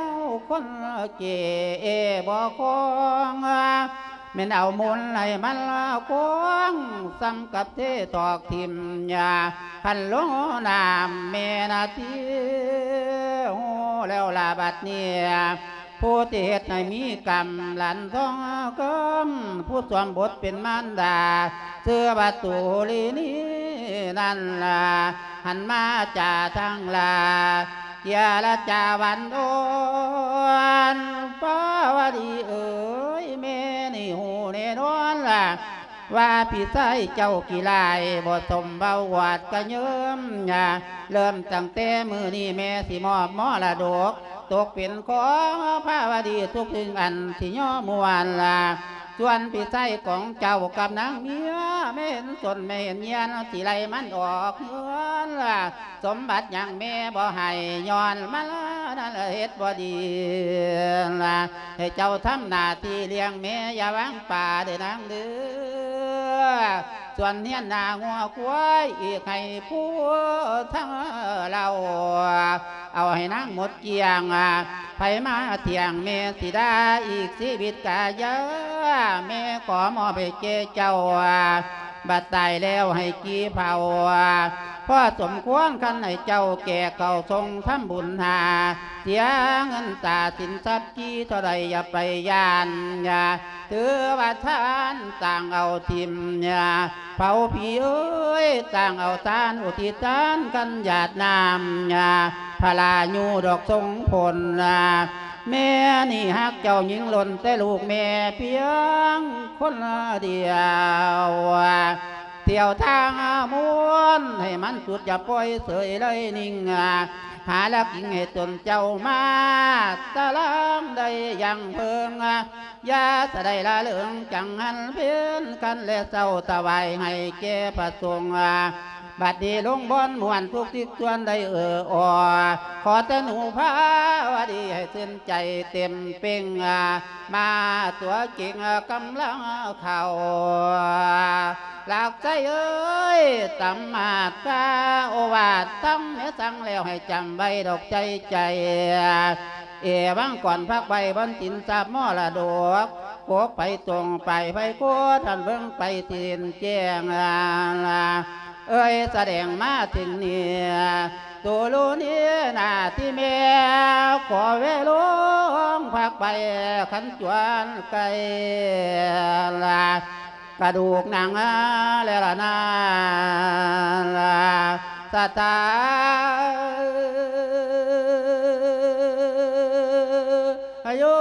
คนเก๋บ่คงแม่นเอามุนให้มันละกวงซ้ำกับเทตอกทิมยาพันลงน้ำเมนาทีโอ้แล้วลาบัดเนี่ยผู้ที่เหตุให้มีกรรมหลันท้องกำผู้สวมบทเป็นมารดาเสื้อบัตุลีนี้นั่นล่ะหันมาจ่าทางลาเกียละจ่าวันโอนป้าวดีเอ๋ยแม่นี่หูเนนอนล่ะว่าพี่ใส่เจ้ากี่ลายบ่สมเบาหวาดกระเยิ้มยาเริ่มตั้งแต่มือนี่แม่สิมอบมรดกตกเป็นของพระวดีทุกถึงอันที่ย่อมวนล่ะส่วนพี่ใส่ของเจ้ากับนางเมียไม่เห็นสนไม่เห็นเยียนสิไรมันออกเมือนล่ะสมบัติอย่างแม่บ่ให้ย้อนมานั่นเฮ็ดบ่ดีล่ะให้เจ้าทำหน้าที่เลี้ยงแม่อย่าวางป่าเด้อนางเด้อส่วนเนียนนางัวควายอีกให้ผู้ทั้งเราเอาให้นางหมดเกียงไผมาเที่ยงแม่สิได้อีกชีวิตกาเยอะแม่ขอมอบให้เจ้เจ้าบัดตายแล้วให้กี่เผาพ่อสมควรคันให้เจ้าแก่เก่าทรงทำบุญหาเสียเงินตาสินทรัพย์กี่เท่าใดอย่าไปยานอย่าถือว่าท่านต่างเอาทิมอย่าเผาผีเอ้ยต่างเอาทานอุทิศทานกันหยาดน้ำอย่าพลาญูดอกทรงผลแม่นี่ฮักเจ้าหญิงหล่นแต่ลูกแม่เพียงคนเดียวเที่ยวทางมวนให้มันสุดอย่าปล่อยเสยเลยนิ่งหาลักยิงให้ตนเจ้ามาตะลังได้ยังเพิงยาสะได้ละเหลืองจังหันเพี้ยนกันและเศร้าตะไวให้แก่ประสงค์บัดดีลงบอนมวนทุกทิศส่วนได้เอออขอแต่หนูพาวดีให้สิ้นใจเต็มเป่งมาตัวเก่งกำลังเข่าหลักใจเอ้ยตำมาตาโอวาทตั้งเนื้อสั่งแล้วให้จำไว้ดอกใจใจเอวังก่อนพักใบบนจินสาบมอละดอกโกไปตรงไปไปโคท่านเบิ่งไปสินแจ้งเอ้ยแสดงมาถึงเนี่ยตัวลูนี้นาที่แม่ขอเวลงพักไปขันจวนไกลลากระดูกหนังแล้วล่ะนาสตาอายุ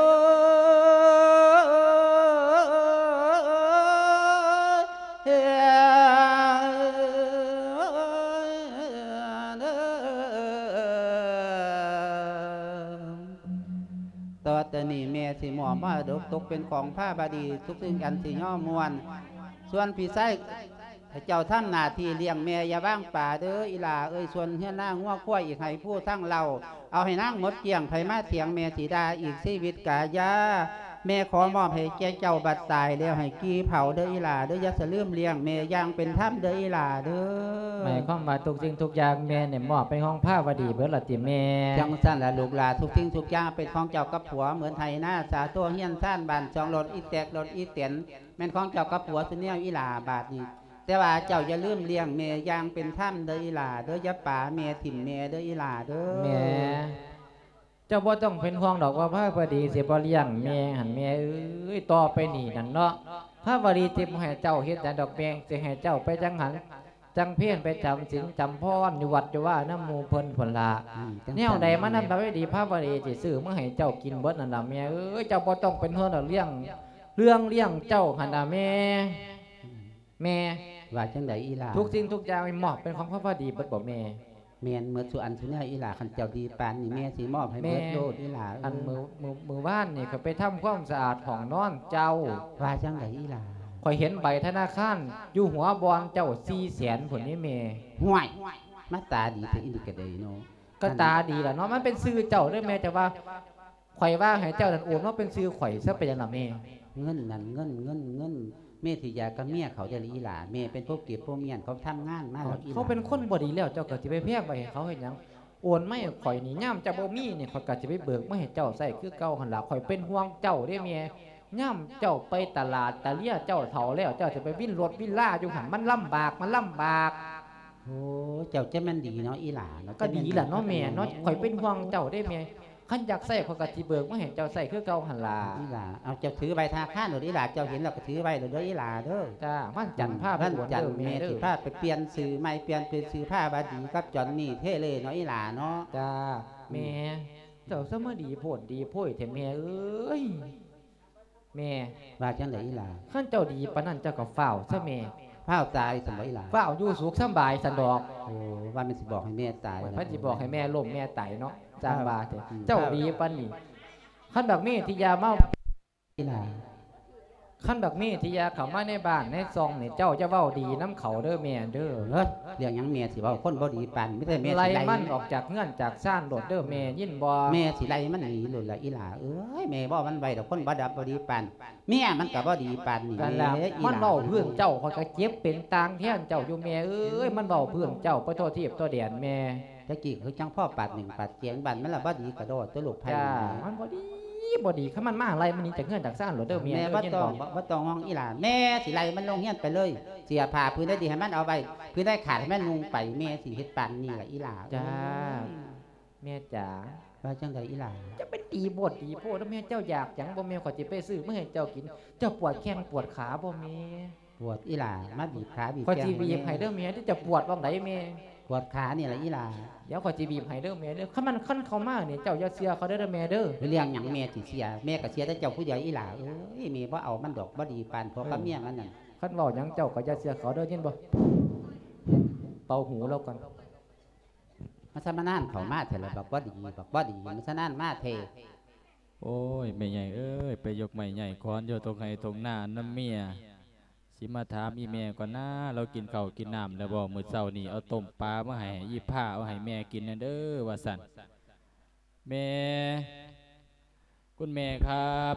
แต่นี่แม่สิหมอมาดกตกเป็นของผ้าบาดีทุกสิ่งอันสิย่อมวนส่วนพี่ไส้เจ้าท่านนาทีเลี้ยงแม่อย่าว่างป่าเด้ออีหลาเอ้ยส่วนเฮียนางงัวขั้วอีกให้ผู้ทั้งเราเอาให้นางหมดเกี่ยงไผมาเถียงแม่สีดาอีกชีวิตกายาแม่ขอมอบให้แก่เจ้าบัดตายแล้วให้กี้เผาเด้ออีหลาเด้ออย่าสะลืมเลี้ยงแม่ย่างเป็นถ้ำเด้ออีหลาเด้อหมายความว่าทุกสิ่งทุกอย่างแม่เนี่ยมอบเป็นห้องผ้าวดีเบิดละติแม่จังสั้นละลูกหลาทุกสิ่งทุกอย่างเป็นของเจ้ากับผัวเหมือนไทยหน้าสาตัวเฮียนสั้นบานจองรถอีแตกรถอีเตียนแม่นของเจ้ากับผัวสุเนี่ยอีหลาบาดนี้แต่ว่าเจ้าอย่าลืมเลี้ยงแม่ย่างเป็นถ้ำเด้ออีหลาเด้ออย่าป่าแม่ถิ่มแม่เด้ออีหลาเด้อแม่เจ้าบ่ต้องเป็นห่วงดอกว่าพระบดีสิบ่เลี้ยงแม่หันแม่เอ้ยต่อไปนี่นั่นเนาะพระบดีสิบ่ให้เจ้าเฮ็ดแต่ดอกแม่สิให้เจ้าไปจังหันจังเพี้ยนไปจำศีลจำพรอยู่วัดอยู่ว่าน้ำมูเพิ่นผลละแนวใดมันนั่นพระบดีพระบดีสิซื้อมาให้เจ้ากินเบิดนั่นล่ะแม่เอ้ยเจ้าบ่ต้องเป็นห่วงดอกเลี้ยงเรื่องเลี้ยงเจ้าหันน่ะแม่แม่ว่าจังไดอีหลาทุกสิ่งทุกอย่างมอบเป็นของพระบดีเบิดบ่แม่แม่นเมื่อสุอันสุเนี่ยอีหลาคันเจ้าดีปานนี่แม่สิมอบให้เบิดโลดอีหลาอันมือมือมือบ้านนี่ก็ไปทำความสะอาดห้องนอนเจ้าว่าจังไดอีหลาข่อยเห็นใบธนาคารอยู่หัวบอลเจ้าสี่แสนผลนี้เมห่วยมาตาดีแต่อินดิกระเดยโนก็ตาดีแหละเนาะมันเป็นซื้อเจ้าได้แม่แต่ว่าข่อยว่าให้เจ้านั่นโอนว่าเป็นซื้อข่อยซะไปยังไงแม่เงินนั่นเงินเงินเงินเมธิยากับเมียเขาจะลีหลาเมเป็นพวกเก็บพวกเมียนเขาทำงานมากเขาเป็นคนบดีแล้วเจ้าก็จะไปเพียบไปเขาเห็นยังโอนไม่ข่อยนี่ย่ำเจ้าบ่มีเนี่ยข่อยก็จะไปเบิกมาให้เจ้าใส่คือเก่าหันละข่อยเป็นห่วงเจ้าเด้เมียย่ำเจ้าไปตลาดตะเลียเจ้าเฒ่าแล้วเจ้าจะไปวิ่นรถวิ่นล่าอยู่หันมันลำบากมันลำบากโอ้เจ้าจะแม่นดีเนาะอีหลาเนาะก็ดีล่ะเนาะแม่เนาะข่อยเป็นห่วงเจ้าได้เมียขันอยากใส่ข่อยก็สิเบิกมาให้เจ้าใส่คือเก่าหันละอีหลาเอาเจ้าถือใบธนาคารหรืออีหลาเจ้าเห็นแล้วก็ถือใบเด้ออีหลาเด้อจ้าวันจันทร์ผ้าบ้านบวชจันเด้อแม่แม่เด้สิอพาไปเปลี่ยนสื่อใหม่เปลี่ยนเป็นสื่อผ้าบาดีกับจอนนี่เท่เลยเนาะอีหลาเนาะจ้าแม่เจ้าสมดีโพดดีโพ่ยแต่แม่เอ้ยแม่ว่าจังไดอีหลาขั้นเจ้าดีปานนั้นเจ้าก็เฝ้าซะแม่พ้าวตายสมบ่อีหลาเฝ้าอยู่สุขสำบายสันดอกโอ้ว่ามันสิบอกให้แม่ตายพระจิบอกให้แม่ล้มแม่ตายเนาะจางบาเถอะอืมเจ้าดีปานนี้ขั้นบักมีที่ยาเมาอีหลาขั้นบักมีที่ยาเข้ามาในบ้านในซองนี่เจ้าจะเว้าดีน้ำเขาเด้อแม่เด้อเฮ้ยเรื่องหยังแม่สิเว้าคนบ่ดีปานไม่ได้แม่สิไล่ไล่มันออกจากเงื่อนจากซ่านโดดเด้อแม่ยินบ่แม่สิไล่มันหนีหลุดละอีหลาเอ้ยแม่บ่มันไว้ดอกคนบ่ดับบ่ดีปานแม่มันก็บ่ดีปานนี่กันละเด้ออีหลามันเว้าเพื่อนเจ้าเขาก็เจ็บเป็นตางแท่นเจ้าอยู่แม่เอ้ยมันเว้าเพื่อนเจ้าไปโทษทีบตัวเดียนแม่ตะกี้คือจังพ่อปาดหนึ่งปาดเจียงบันมันละบ่ดีกระโดดตัวลูกไผจ้ามันบ่ดีบ่ดีคันมันมาอะไรมันหนี่จากเงื่อนจากซ่านโดดเด้อแม่แม่เด้บ่อยินต้อบ่งบ่บ่ต้องห้องอีหลาแม่สิไล่มันลงเฮียนไปเลยเสียผ้าพื้นได้ดีให้มันเอาไว้พื้นได้ขาดให้มันนุงไปแม่สิเฮ็ดปานนี่ล่ะอีหลาจ้าแม่จ๋าว่าจังไดอีหลาจะไปตีบทตีโพดแล้วแม่เจ้าอยากหยังบ่แม่ขอจิไปซื้อมาให้เจ้ากิน เจ้าปวดแข้งปวดขาบ่แม่ปวดอีหลามาบีบขาบีบขอแก้จิมบีบให้เด้อแม่ที่จะปวดว่างไหนแม่ปวดขานี่ล่ะอีหลาเดี๋ยวขอจิบีบให้เด้อแม่เด้อคันมันคันเข้ามาเนี่ยเจ้าอย่าเสียเขาเด้อเด้อแม่เด้อเรื่องหยังแม่สิเสียแม่ก็เสียแต่เจ้าผู้เดียวอีหลาเอ้ยแม่บ่เอามันดอกบ่ดีปานพอกับเมียมันนั่นคันเว้าหยังเจ้าก็อย่าเสียเขาเด้อยินบ่เป่าหูแล้วก่อนมันสมานานเข้ามาเถอะละบอกบ่ดีบอกบ่ดีมันสนานมาเทโอ้ยไม่ใหญ่เอ้ยไปยกไม่ใหญ่คอนอยู่ตรงไหนตรงหน้าน้ำเมียสิมาถามอีแม่ก่อนนะเรากินข้าวกินน้ำแล้วบอกมื้อเช้านี่เอาต้มปลามาให้ยี่ผ้าเอาให้แม่กินนั่นเด้อว่าสั่นแม่คุณแม่ครับ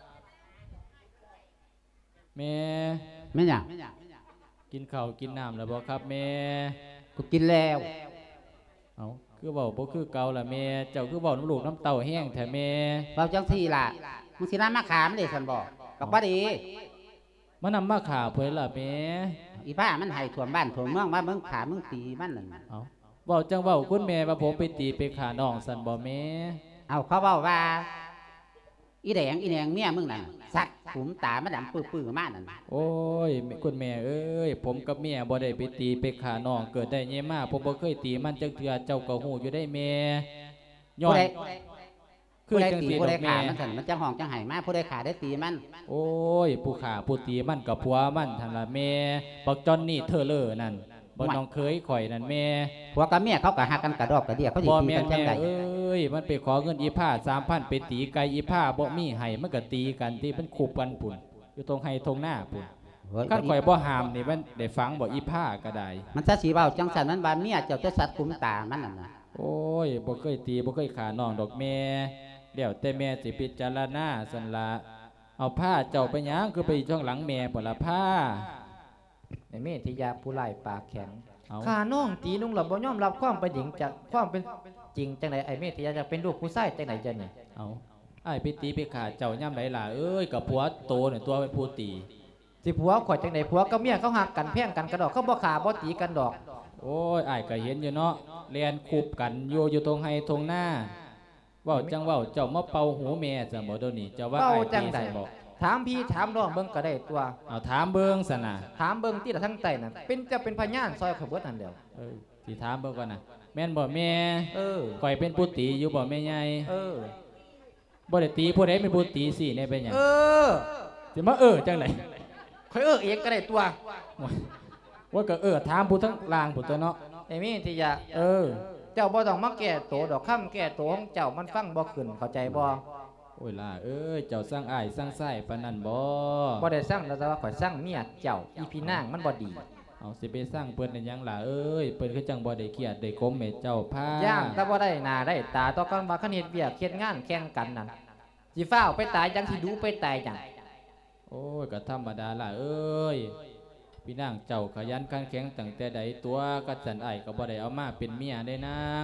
แม่แม่นหยังกินข้าวกินน้ำแล้วบอกครับแม่กูกินแล้วเอาคือเบาบ่คือเก่าล่ะแม่เจ้าคือเบาน้ำลูกน้ำเต่าแห้งแท้แม่เราจังซี่ล่ะมึงสิน้ำมะขามเด้ซั่นบอกก็บ่ดีมานำมาข่าวเพิ่นล่ะแม่อีบ้ามันให้ท่วมบ้านท่วมเมืองมาเบิ่งขามึงตีมันนั่นเอาเบาจังเบาคุณแม่ว่าผมไปตีไปขาน้องสันบ่แม่เอาเขาเว้าว่า อีแดงอีแดงเมียมึงนั่นสักขุมตามันดำปื้อๆมานั่นโอ้ยคุณแม่เอ้ยผมกับเมียบ่ได้ไปตีไปขาน้องเกิดได้เยมาผมบ่เคยตีมันจังเทื่อเจ้าก็ฮู้อยู่ได้แม่ย้อผู้นใดคือผู้ใดจังตีซี่ผู้ดใดอกขาแม่มันสั่นมันจังห้องจังไห้มาผู้ใดขาได้ตีมันโอ้ยผู้ขาผู้ตีมันกับผัวมันท่านล่ะแม่บักจอนนี่เธอเลอนั่นบ่น้องเคยข่อยนั่นแม่ผัวกับเมียเขาก็หักกันกระดอกกระเดียเขาสิบ่ตีแม่กัน นจัแม่งไดเอ้ยมันไปขอเงินอีผ้าสามพันไปตีไก่อีผ้าบ่มีให้มันก็ตีกันที่มันคูบกันปุ่นอยู่ตรงไห้ตรงหน้าปุ่นเฮ้ยขั้นข่อยบ่หามนี่มันได้ฟังบ่อีผ้าก็ได้มันจะสีเบาจังสันมันบาเมียเจ้าจะสัตว์คุมตามันนั่นนะโอ้ยบ่เคยตีบ่เคยขาน้องดอกแม่เดี๋ยวแต่แม่สิพิจารณาสันละเอาผ้าเจ้าไปหยังคือไปช่องหลังแม่บ่ละผ้าไอ้เมธิยาผู้ไล่ปากแข็งเอาข้าน้องตีนุ่งหลับบ่ยอมรับความเป็นหญิงจากความเป็นจริงจังไหนไอ้เมธิยาจะเป็นลูกผู้ชายจังไหนจังนี่เอาอ้ายไปตีไปขาเจ้าย่ำไหลล่ะเอ้ยกับผัวโตเนี่ยตัวเป็นผู้ตีสิผัวข่อยจังไหนผัวกับเมียเขาหักกันแพ่งกันกระดอกเขาบ่ขาบ่ตีกันดอกโอ้ยอ้ายก็เห็นอยู่เนาะเรียนคูบกันอยู่อยู่ตรงไห้ตรงหน้าเว้าจังเว้าเจ้ามาเป่าหูแม่จังบ่เดี๋ยวนี้เจ้าว่าเป้าอ้ายจังตีใดซั่นบ่ถามพี่ถามน้องเบิ่งก็ได้ตัวเอาถามเบิ่งซะนะถามเบิ่งที่ละทั้งใจน่ะเป็นจะเป็นพยานซอยขบวนนั่นเดียวเออสิถามเบิ่งก่อนนะแม่นบ่แม่เออข่อยเป็นผู้ตีอยู่บ่แม่ใหญ่เออบ่ได้ตีผู้ใดเป็นผู้ตีสิเนี่ยเป็นหยังเออสิมาเออจังไดข่อยเออเองก็ได้ตัวว่าก็เออถามผู้ทั้งล่างผู้ตัวเนาะไอ้เมธิยาเออเจ้าบ่ต้องมาแก้โตดอกคำแก้โตของเจ้ามันฟังบ่ขึ้นเข้าใจบ่โอ้ยล่ะเอ้ยเจ้าสร้างอ้ายสร้างไส้ปานนั้นบ่บ่ได้สร้างแต่ว่าข่อยสร้างเมียเจ้าอีพี่นางมันบ่ดีเอาสิไปสร้างเปิ้นได้หยังล่ะเอ้ยเปิ้นคือจังบ่ได้เครียดได้กลมให้เจ้าพาย่างแต่บ่ได้หน้าได้ตาต่อกันว่าคันเฮ็ดเวียกเฮ็ดงานแข่งกันนั่นสิฟ้าวไปตายจังสิดูไปตายจังโอ้ยก็ธรรมดาล่ะเอ้ยพี่นางเจ้าขยันขันแข็งตั้งแต่ใดตัวกัดสันอ้ายก็บ่ได้เอามาเป็นเมียได้นางอ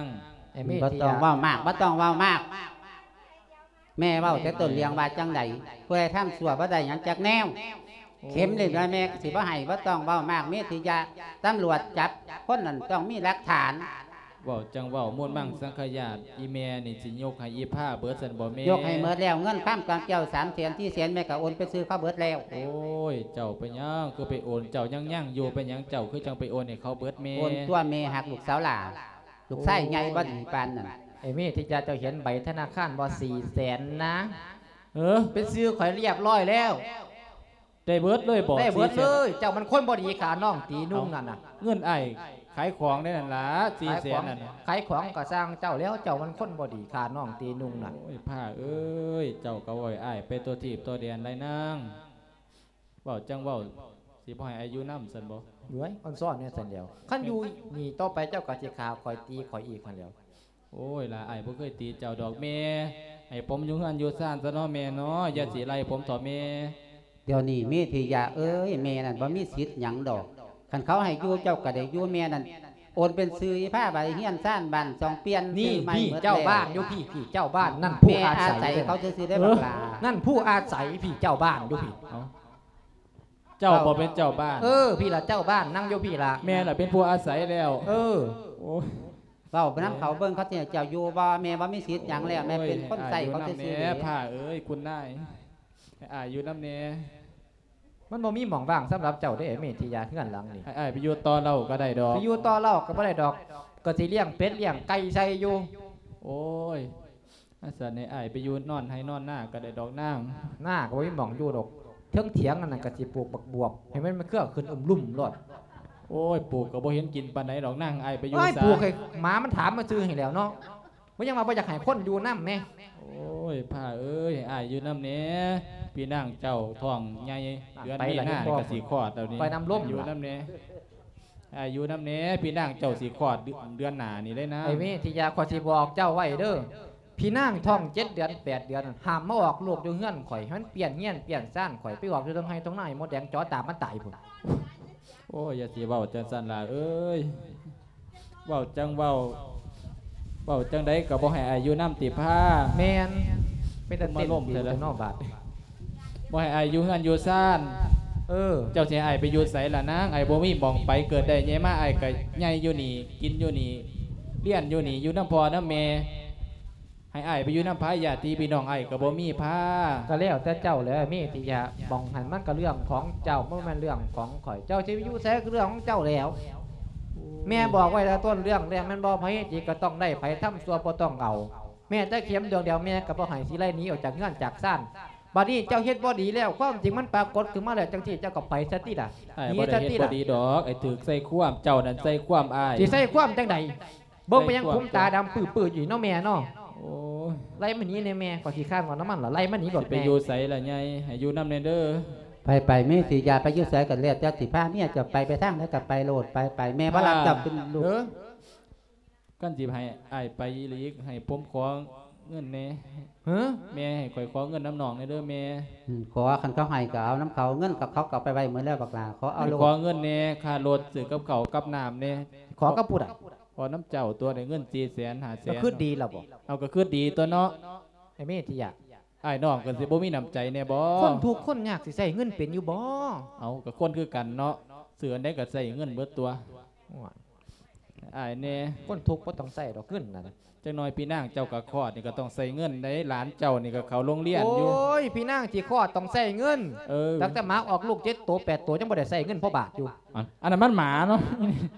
ไอ้เมบ่ธีต้องยาเว้ามากบ่ต้องเว้ามาก แม่เว้าแต่ต้นเลี้ยงว่าจังใดผู้ใดทำชั่วบ่ได้หยังจักแนวเข็มเลยว่าแม่สิบ่ให้บ่ต้องเว้ามากเมธียาตำรวจจับคนนั้นต้องมีหลักฐานเว้าจังเว้าม่วนมั่งสังขยาตอีแม่นี่สิยกให้อีผ้าเบิดซั่นบ่แม่ยกให้เมิดแล้วเงินข้ามกองเจ้าสามแสนที่แสนแม่ก็โอนไปซื้อเขาเบิดแล้วโอ้ยเจ้าไปยังคือไปโอนเจ้ายังยังอยู่ไปยังเจ้าคือจังไปโอนให้เขาเบิดแม่โอนตัวแม่หักลูกสาวหล่าลูกชายใหญ่บ่ดีปานนั้นไอ้เมธียาเจ้าเห็นใบธนาคารบ่สี่แสนนะเออเป็นซื้อข่อยเรียบร้อยแล้วได้เบิดเลยบ่ได้เบิดสี่เลแสนยเจ้ามันคนบ่ดีขาน้องตีนุ่งนั่นน่ะเงินไอ้ขายของได้นั่นล่ะสี่ขายแสขอน งนั่นน่ะขายของก็สร้างเจ้าแล้วเจ้ามันคนบ่ดีขาน้องตีนุ่งนั่นโอ้ยผ้าเอ้ยเจ้าก็โว้ยอ้ายไปตัวทีบตัวเดียนไรนางเว้าจังเว้าสิบ่ให้อายุนำซั่นบ่เฮ้ยอ่อนซ้อนเนี่ยสันเดียวขั้นอยู่นี่ต่อไปเจ้าก็สิขาข่อยตีข่อยอีกคันเดียวโอ้ยล่ะอ้ายบ่เคยตีเจ้าดอกแม่ให้ผมอยู่เฮือนอยู่ซ่านซะเนาะแม่เนาะอย่าสิไล่ผมต่อแม่เดี๋ยวนี้เมธียาเอ้ยแม่นั่นบ่มีสิทธิ์หยังดอกคันเขาให้อยู่เจ้าก็ได้อยู่แม่นั่นโอนเป็นซื้อผ้าใบเฮียนซ่านบ้านสองเปลี่ยนนี่ซื้อใหม่พี่หมดเจ้าแล้วบ้านอยู่พี่พี่เจ้าบ้านนั่นผู้แม่อาอาศัศัยยเขาซื้อได้บักลานั่นผู้อาศัยพี่เจ้าบ้านอยู่พี่เอ้าเจ้าบ่เป็นเจ้าบ้านเออพี่ละเจ้าบ้านนั่งอยู่พี่ละแม่ล่ะเป็นผู้อาศัยแล้วเออโอ้ยเว้าไปนำเขาเบิ่งเขาสิเจ้าอยู่บ่แม่บ่มีสิทธิ์หยังแล้วแม่เป็นคนใส่เขาให้ซื่อออยู่ๆน้ำแน่ผ้าเอ้ยคุณนายให้อ้ายอยู่น้ำแน่มันบ่มีหม่องว่างสำหรับเจ้าได้เมธียาเฮือนหลังนี่ให้อ้ายไปอยู่ต่อเราก็ได้ดอกไปอยู่ต่อเล่าก็บ่ได้ดอกก็สิเลี้ยงเป็ดเลี้ยงไก่ใส่อยู่โอ้ยอาศัยในอ้ายไปอยู่นอนให้นอนหน้าก็ได้ดอกนางหน้าก็บ่มีหม่องอยู่ดอกเทิงเถียงนั่นนะก็สิปลูกบักบวบให้มันมันเครือขึ้นอึมลุ่มรอดโอ้ยปลูกก็บ่เห็นกินปานใดดอกนางอ้ายไปอยู่เอ้ยซะปลูกให้หมามันถามมาซื้อให้แล้วเนาะมันยังมาบ่อยากให้คนอยู่นำแม่โอ้ยผ้าเอ้ยให้อ้ายอยู่น้ำแน่พี่นางเจ้าท้องใหญ่เดือนมีนาก็สิคลอดแล้วนี่ไปนำร่มอยู่ล่ะน้ำแน่อ้ายอยู่น้ำแน่พี่นางเจ้าสิคลอดเดือนเดือนหน้านี่เลยนะไอ้เมธียาขอสิบอกเจ้าไว้เด้อพี่นางท้องเจ็ดเดือนแปดเดือนนั่นห้ามมาออกลูกอยู่เฮือนข่อยให้มันเปลี่ยนเงี้ยนเปลี่ยนซ่านข่อยไปออกอยู่ตรงให้ตรงไหนมดแดงจอตามมันตายพุ่นโอ้ยอย่าสิเว้าจังซั่นล่ะเอ้ยเว้าจังเว้าเว้าจังใดก็บ่ให้อ้ายอยู่น้ำติผ้าแมนเป็นตะเต้นมาล่มดีเสร็จแล้วแต่นอกบาทบ่ให้อ้ายอยู่เฮือนอยู่ซ่านเออเจ้าสิให้อ้ายไปอยู่ไสล่ะนางอ้ายบ่มีหม่องไปเกิดได้ใหญ่มาอ้ายก็ใหญ่อยู่นี่กินอยู่นี่เรียนอยู่นี่อยู่น้ำพ่อน้ำแม่ให้อ้ายไปอยู่น้ำพาญาติพี่น้องอ้ายก็บ่มีพาก็แล้วแต่เจ้าเลยเมธียาบองหันมันก็เรื่องของเจ้าไม่แม่นเรื่องของข่อยเจ้าชีวิตอยู่แท้ก็เรื่องของเจ้าแล้ว แม่บอกไว้แล้วต้นเรื่องเรื่องมันบอกไผจีก็ต้องได้ไผทำซัวบ่ต้องเอาแม่แต่เข็มดวงเดียวแม่ก็บ่ให้สิไล่หนีออกจากเงื่อนจากซ่านบัดนี้เจ้าเฮ็ดบ่ดีแล้วความจริงมันปรากฏขึ้นมาแล้วจังซี่เจ้าก็ไปซะติล่ะอ้ายหนีบ่ได้ซะเฮ็ดติบ่ล่ะดีดอกไอ้ถึกใส่ความเจ้านั่นใส่ความอ้ายสิใส่ความจังใดเบิ่งไปยังคุ้มตาดำปื้อๆอยู่เนาะแม่เนาะโอ้ยไล่มันหนีในแม่ก็สิข้างก่อนน้ำมันล่ะไล่มันหนีก่อนสิไปแม่อยู่ไสล่ะใหญ่ให้อยู่น้ำแน่เด้อไปไปเมธียาไปอยุ่ไสกันแล้วเจ้าสิพาเมียจะไปไปทางแล้วก็ไปโลดไปไปแม่บ่รับจับเป็นลูกเออกันสิให้อ้ายไปอีหลีกให้ผมขอเงินแหน่เฮ้อแม่ให้ข่อยขอเงินน้ำน้องในเด้อแม่อืมขอคันเขาให้ก็เอาน้ำเขาเงินกับเขาก็เอาไปไว้เหมือนแล้วบักลาขอเอาให้โลขอดเงินแหน่ค่ารถซื้อกับข้าวกับน้ำแหน่ขอกระปุดอ่ะขอน้ำเจ้าตัวได้เงินสี่แสนห้าแสก็นคือดีแล้วบ่เอาก็คือดีตัวเนาะไอ้แม่ที่อยากอ้ายน้องกันสิบ่มีน้ำใจแน่บ่คนทุกข์คนยากสิใส่เงินเป็นอยู่บ่เอาก็คนคือกันเนาะเสืออันใดก็ใส่เงินเบิดตัวโอ้ยอ้ายแน่คนทุกข์บ่ต้องใส่ดอกเงินน่ะจังน้อยพี่นางเจ้าก็คลอดนี่ก็ต้องใส่เงินได้หลานเจ้านี่ก็เข้าโรงเรียนอยู่โอ้ยพี่นางที่คลอดต้องใส่เงินเออตั้งแต่หมาออกลูกเจ็ดตัวแปดตัวยังบ่ได้ใส่เงินเพราะบาทอยู่อันอันนั้นมันหมาเนาะ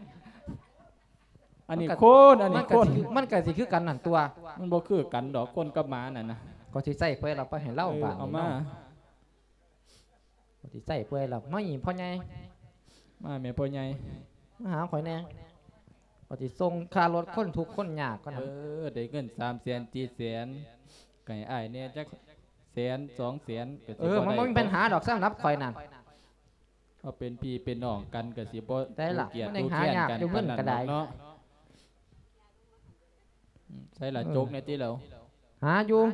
อันนี้คนอันมันี้ก็คนสิมันก็สิคือกันนั่นตัวมันบ่คือกันดอกคนกับหมานั่นนะก็สิใส่เพื่อเราไปให้เล่าเออบาทเอานี่มาเนาะก็สิใส่เพื่อเราไม่พ่อใหญ่มาแม่พ่อใหญ่มาหาข่อยแน่ก็สิส่งค่ารถคนทุกข์คนยากก็เอนั่นอได้เงินสามแสนสี่แสนไก่อ้ายเนี่ยจักแสนสองแสนก็สิเออมันบ่มีปัญหาดอกสำหรับข่อยนั่นก็เป็นพี่เป็นน้องกันก็สิบ่ได้ล่ะดูเกลียดมันยัดูงหาแค้นยากกันอยู่เงินปาก็ได้เนาะอืมใส่ละจกในที่เราหาอยู่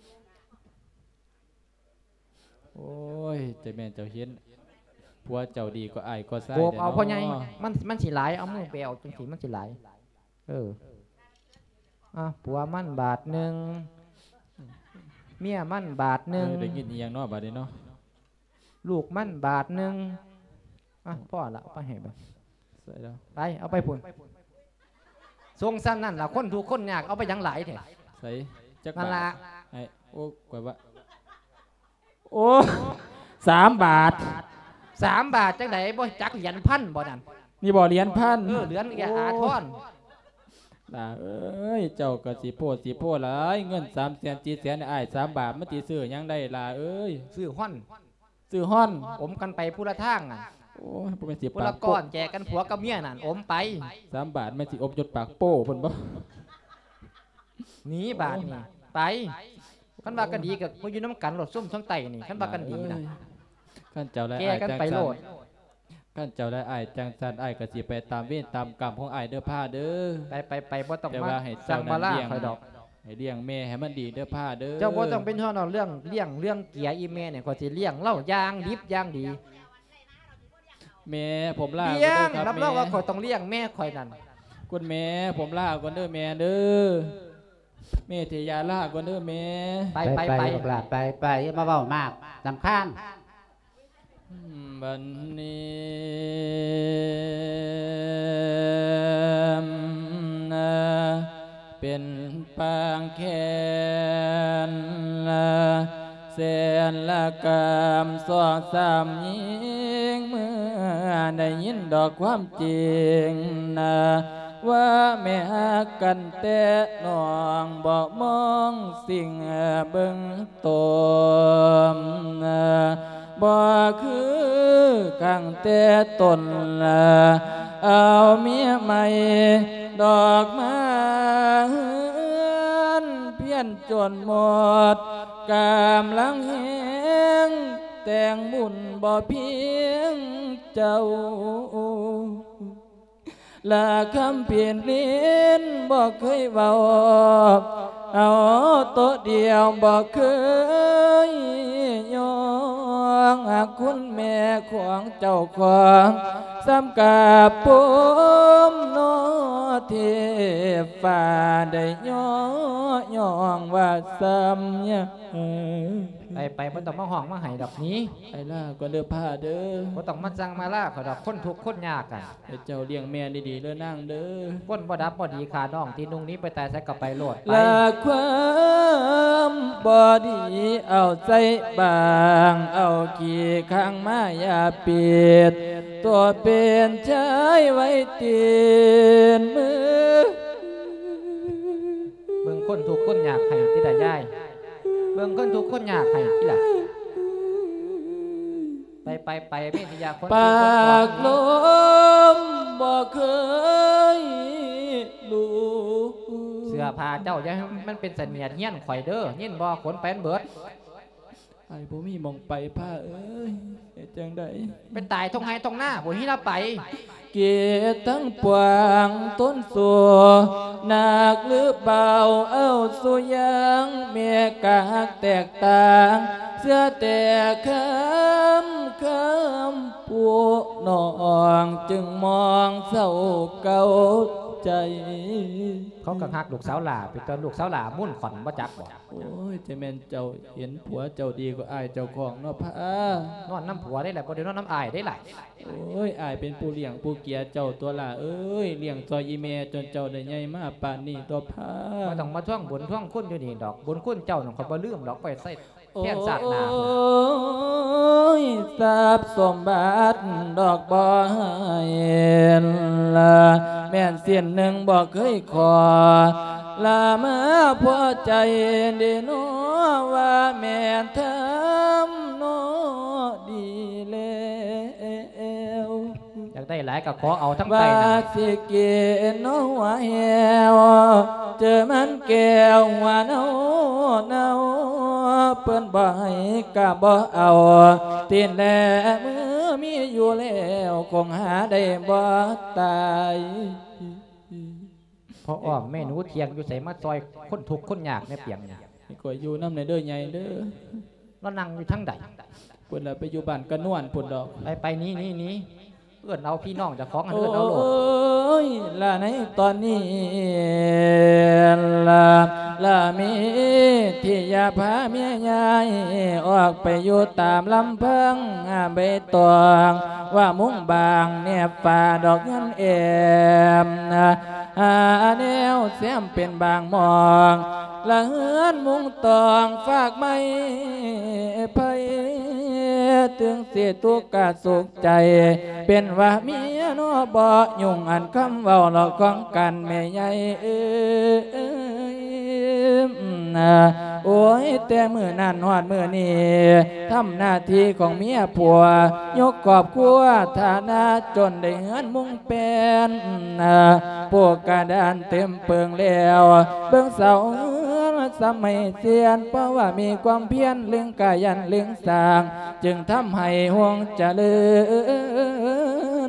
โอ้ยเจ้าแม่เจ้าเห็นผัวเจ้าดีก็อ้ายก็ใส่โกบเอาพ่อใหญ่ด้นะมันมันสิหลายเอามือไปเอาจังสีมันสิหลายเอออ่ะผัวมันบาทหนึ่งเมียมันบาทหนึ่งเออได้ยินอีหยังเนาะบาดนี้เนาะลูกมันบาทหนึ่งอ่ะพ่อละเอาไปให้ไปใส่แล้วไปเอาไปพุ่นทรงสั้นนั่นล่ะคนถูกคนยากเอาไปหยังหลายแท้ใส่จักนั่นบาล่ะทไอ้โอ้กว่าว่าโอ้สามบาทสามบาทจังไดบ่จักเหรียญพันบ่นั่นนี่บ่เหรียญพันเออเหรียญแกอาทอนล่ะเอ้ยเจ้าก็สิโพดสิโพดหลายเงินสามแสนสี่แสนอ้ายสามบาทมันสิซื้อหยังได้ล่ะเอ้ยซื้อห้อนซื้อฮ้อนอมกันไปผู้ละทางอ่ะโอ้ยบ่แม่นสิผู้ปาละกก้อนแจกกันผัวกับเมียนั่นอมไปสามบาทแม่นสิอบจดปากโป้เพิ่นบ่หนีบาทนี่ไปคันว่ากันดีกับมาอยู่น้ำกันรถส้มทั้งไตนี่คันว่ากันดีนะขั้นเจ้าและแกอ้ายกันจังไปโลซั่ดนขั้นเจ้าและอ้ายจังซั่นอ้ายก็สิไปตามเวรตามกรรมของอ้ายเด้อพาเด้อไปไปไปบ่ต้องแต่มาว่าให้สั่เจ้าง นั้มาน ล่าเลี้ยงคอยดอกให้เลี้ยงแม่ให้มันดีเด้อพาเด้อเจ้าบ่ต้องเป็นห่วงดอกเรื่องเลี้ยงเรื่องเกียร์อีเมเนี่ยขอยสิเลี้ยงเล่าย่างดิบย่างดีแม่ผมลาเลี้ยงก่อนรับเด้รอองครัว่าบขอยต้องเลี้ยงแม่ขอยนั่นคุณแม่ผมลาก่อนเด้อแม่เด้อแม่เทยาลาก่อนเด้อแม่ไปไปไปไปไปลูกหลานไปไปอย่ามาเว้ามากลำคาญอืมบัดนี้นะเป็นปางแขนละแสนละกามสอดสามยิงเมื่อได้ยินดอกความจริงนะว่าแม่ฮักกันแต่น้องบอกมองสิ่งเบิ่งตมนะบ่คือกังแต่ตนละเอาเมียใหม่ดอกไม้เพี้ยนจนหมดกามลังแหงแต่งบุญบ่เพียงเจ้าละคำเปลี่ยนลิ้นบ่เคยเบาเอาตัวเดียวบ่เคยยองหากคุณแม่ของเจ้าของสำกับผมโนเทพฟ้าได้ย่อย่องว่าซ้ำเนี่ยไปไปบ่ต้องมาห้องมาให้ดอกนี้ไอ้ล่าก็เด้อผ้าเด้อบ่ต้องมาสั่งมาล่าขอยดอกคนทุกข์คนยากกันให้เจ้าเลี้ยงแม่ดีๆเด้อนั่งเด้อคนบ่ดับบ่ดีขาน้องที่นุ่งนี้ไปแต่ใส่กับไปโลดไปลาความบอดีเอาใจบางเอากี่ข้างมายาปิดตัวเป็นใจไว้ตีนมือเบิ่งคนทุกข์คนยากให้ที่ได้ย่ายเบิ่งคนทุกข์คนยากให้ที่ล่ะไปไปไปเมธยาคนปากลมบ่เคยรู้เสื้อผ้าเจ้าอย่าให้มันเป็นเสนียดเฮี้ยนข่อยเด้อยินบ่ขนแป้นเบิดไอ้บ่มีมองไปผ้าเอ้ยเฮ็ดจังไดเป็นตายทงไห้ทงหน้าบ่ฮีละไปเกียรติทั้งปวงต้นสัวหนักหรือเบาเอาสุยังเมียกากแตกต่างเสื้อแต่คำคำปูนองจึงมองเศร้าเก่าใจเขาก็ฮักลูกสาวหล่าไปตอนลูกสาวหล่ามุ่นขอนบ่จักบ่โอ้ยเจะแม่นเจ้าเห็นผัวเจ้าดีกว่าอายเจ้าของเนาะพระนอนน้ำผัวได้แหละบ่ได้นอนน้ำอายได้หลายโอ้ยอายเป็นผู้เลี้ยงผู้เกียรเจ้าตัวล่ะเอ้ยเลี้ยงซอยอีเมจนเจ้าได้ใหญ่มาป่านนี้ตัวพระบ่ต้องมาท่วงบุญท่วงคุณอยู่นี่ดอกบุญคุณเจ้านั่นข่อยบ่ลืมดอกไปใส่แค่นศาสตร์หน้าโอ้ยทรัพย์สมบัติดอกบ่เห็นละแม่นเสียนหนึ่งบ่เคยขอลามาพอใจเดโนว่าแม่นทำโนดีแล้วอยากได้หลายก็ขอเอาทั้งว่าไตนะสิเกณฑ์น้หัวแหวเจอมันแก้วหัวเนาเนาเปิ้นบ่ให้กะบ่เอาตีนแลมือมีอยู่แล้วคงหาได้บ่ตายพออ้อมแม่หนูเทียงอยู่ใส่มาซอยคนทุกข์คนยากในเปียงเนี่ยให้ข่อยอยู่นำในเด้อใหญ่เด้อแล้วนั่งอยู่ทั้งใดเพิ่นละไปอยู่บ้านกระนวนพุ่นดอกไปไปนี้นี้นี้ไเอื้อนเอาพี่น้องเจะฟ้าของอันโอ้เอื้อนเอาโลดยละในตอนนี้ละละมีที่อยาพาเมียยายออกไปอยู่ตามลำเพิงใบตองว่ามุ้งบางเนี่ยป่าดอกเงินเอ็มหาแนวเสียมเป็นบางมองละเฮือนมุ้งตองฝากไม่ไปถึงเสียตัวกาสุขใจเป็นว่าเมียน้อบ่ยุ่งอันคำเว้าหลอกของกันแม่ใหญ่เอ้ยโอ้ยแต่มือนั่นหอดมือนี้ทำหน้าที่ของเมียผัวยกกอบครัวฐานะจนได้เงินมุงเป็นพวกกระดานเต็มเปิงแล้วเบื้องเสาสมัยเสียนเพราะว่ามีความเพียรเลี้ยงกายันเลี้ยงสร้างจึงทำให้ห่วงเจริญ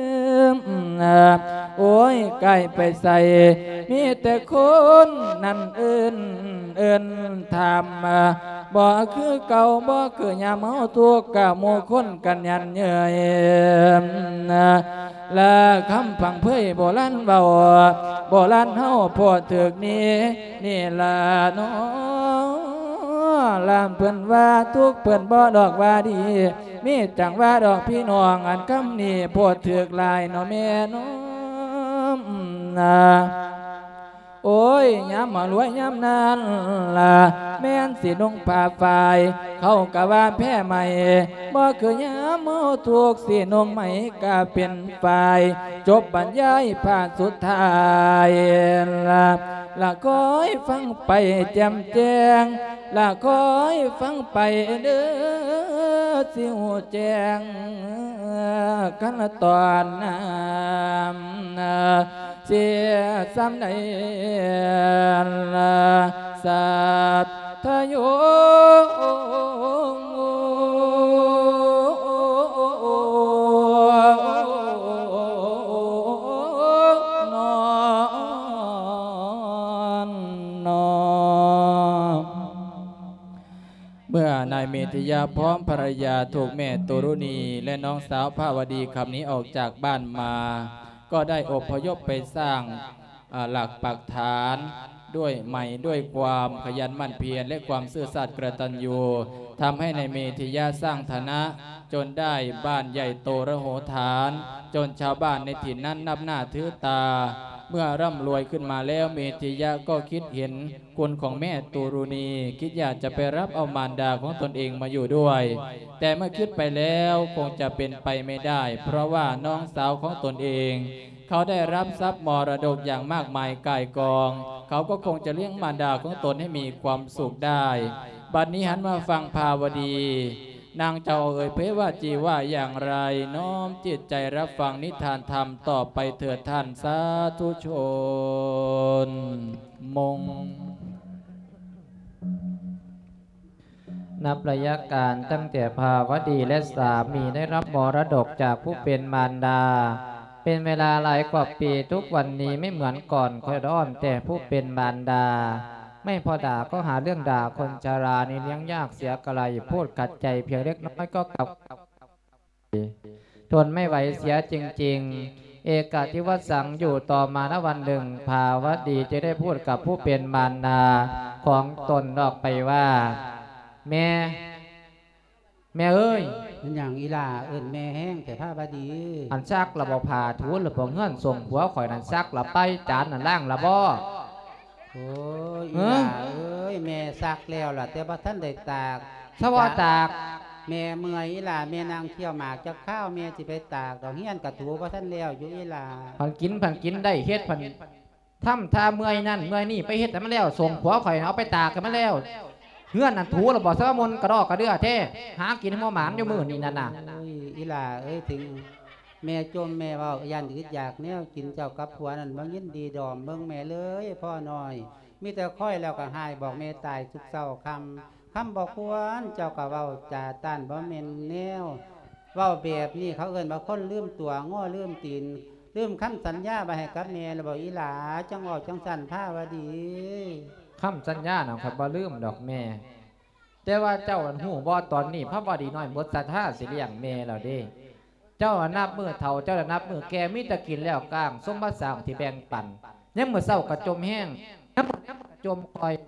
โอ้ยไก่ไปใส่มีแต่คนนั่นเอินเอินทำบ่คือเก่าบ่คือยามเฮาทุกข์กะโมคนกันยันเยื่อยและคำพังเพยโบราณเบาโบราณเฮาพอถึกนี้นี่ละน้อลามเพิ่นว่าทุกเพิ่นบ่ดอกว่าดีมีจังว่าดอกพี่น้องอันคำนี้พอถึกลายน้อแม่น้อนะโอ้ยย้ำมารวยย้ำนั้นล่ะแม่นสินุ่งผ้าฝ่ายเขากะว่าแพ้ใหม่บ่คือย้ำเมาถูกสินุ่งใหม่กะเป็นฝ่ายจบบรรยายผ่าสุดท้ายล่ะละคอยฟังไปแจ่มแจ้งละคอยฟังไปเด้อสิหูแจ้งกันตอนนั้นเสียซ้ำใดสัตทโยเมื่อนายเมธิยาพร้อมภรรยาถูกแม่ตุรุณีและน้องสาวภาวดีคำนี้ออกจากบ้านมาก็ได้อพยพไปสร้างหลักปักฐานด้วยใหม่ด้วยความขยันหมั่นเพียรและความซื่อสัตย์กตัญญูทำให้ในเมธิยาสร้างฐานะจนได้บ้านใหญ่โตระโหฐานจนชาวบ้านในถิ่นนั้นนับหน้าถือตาเมื่อร่ำรวยขึ้นมาแล้วเมธิยะก็คิดเห็นคุณของแม่ตูรุณีคิดอยากจะไปรับเอามารดาของตนเองมาอยู่ด้วยแต่เมื่อคิดไปแล้วคงจะเป็นไปไม่ได้เพราะว่าน้องสาวของตนเองเขาได้รับทรัพย์มรดกอย่างมากมายก่ายกองเขาก็คงจะเลี้ยงมารดาของตนให้มีความสุขได้บัดนี้หันมาฟังภาวดีนางเจ้าเอ่ยเพว่าจีว่าอย่างไรน้อมจิตใจรับฟังนิทานธรรมต่อไปเถิดท่านสาธุชนมงนับระยะการตั้งแต่ภาวดีและสามีได้รับมรดกจากผู้เป็นมารดาเป็นเวลาหลายกว่าปีทุกวันนี้ไม่เหมือนก่อนคอยร้อนแต่ผู้เป็นมารดาไม่พอด่าก็หาเรื่องด่าคนชารานี่เลี้ยงยากเสียกระไรพูดกัดใจเพียงเล็กน้อยก็กลับทนไม่ไหวเสียจริงๆเอกทิวสังอยู่ต่อมาณวันหนึ่งภาวดีจะได้พูดกับผู้เป็นมารดาของตนออกไปว่าแม่แม่เอ้ยเป็นอย่างอีหล่าเอิ้นแม่แห้งแต่ผ้าบดีอันซักระบผ่าทูลหรือบ่เงื่อนส่งผัวข่อยนั่นซักระไปจานนั่นล่างระบ่โอ้ยอีหล่าเอ้ยแม่ซักแล้วล่ะแต่บ่ท่านได้ตากสวะตากแม่เมื่อยอีหล่าแม่นางเที่ยวหมากจะข้าวแม่สิไปตากดอกเฮียนกระถูบ่ท่านแล้วอยู่อีหล่าพันกินพันกินได้เฮ็ดพันทำท่าเมื่อยนั่นเมื่อยนี่ไปเฮ็ดแต่มันแล้วส่งผัวข่อยเอาไปตากกันมาแล้วเงื่อนนั่นถูระบ่สวะมนกระดอกกระเดือเท่หากินหัวหมานอยู่มื้อนี่นั่นน่ะอีหล่าเอ้ยถึงแม่จมแม่เว้ายันอึดอยากแนวกินเจ้ากับผัวนั่นบ่ยินดีดอมเบิ่งแม่เลยพ่อน้อยมีแต่ค่อยแล้วก็หายบอกแม่ตายทุกเช้าค่ำคำบอกควรเจ้าก็เว้าจ่าต้านบ่แม่นแนวเว้าแบบนี้เขาเอิ้นว่าคนลืมตัวง้อลืมตีนลืมคำสัญญาไปให้กับแม่แล้วบอกอีหล่าจังออกจังสั่นผ้าวดีคำสัญญาน่ะครับบ่ลืมดอกแม่แต่ว่าเจ้าหูบ่ตอนนี้พระบดีน้อยหมดศรัทธาสิเลี้ยงแม่แล้วเด้เจ้านับมือเฒ่าเจ้านับมือแก่มิตรกินแล้วก้างสมบัติสามที่แบ่งปันยังมือเศร้ากระจมแห้งยังมือกระจมคอย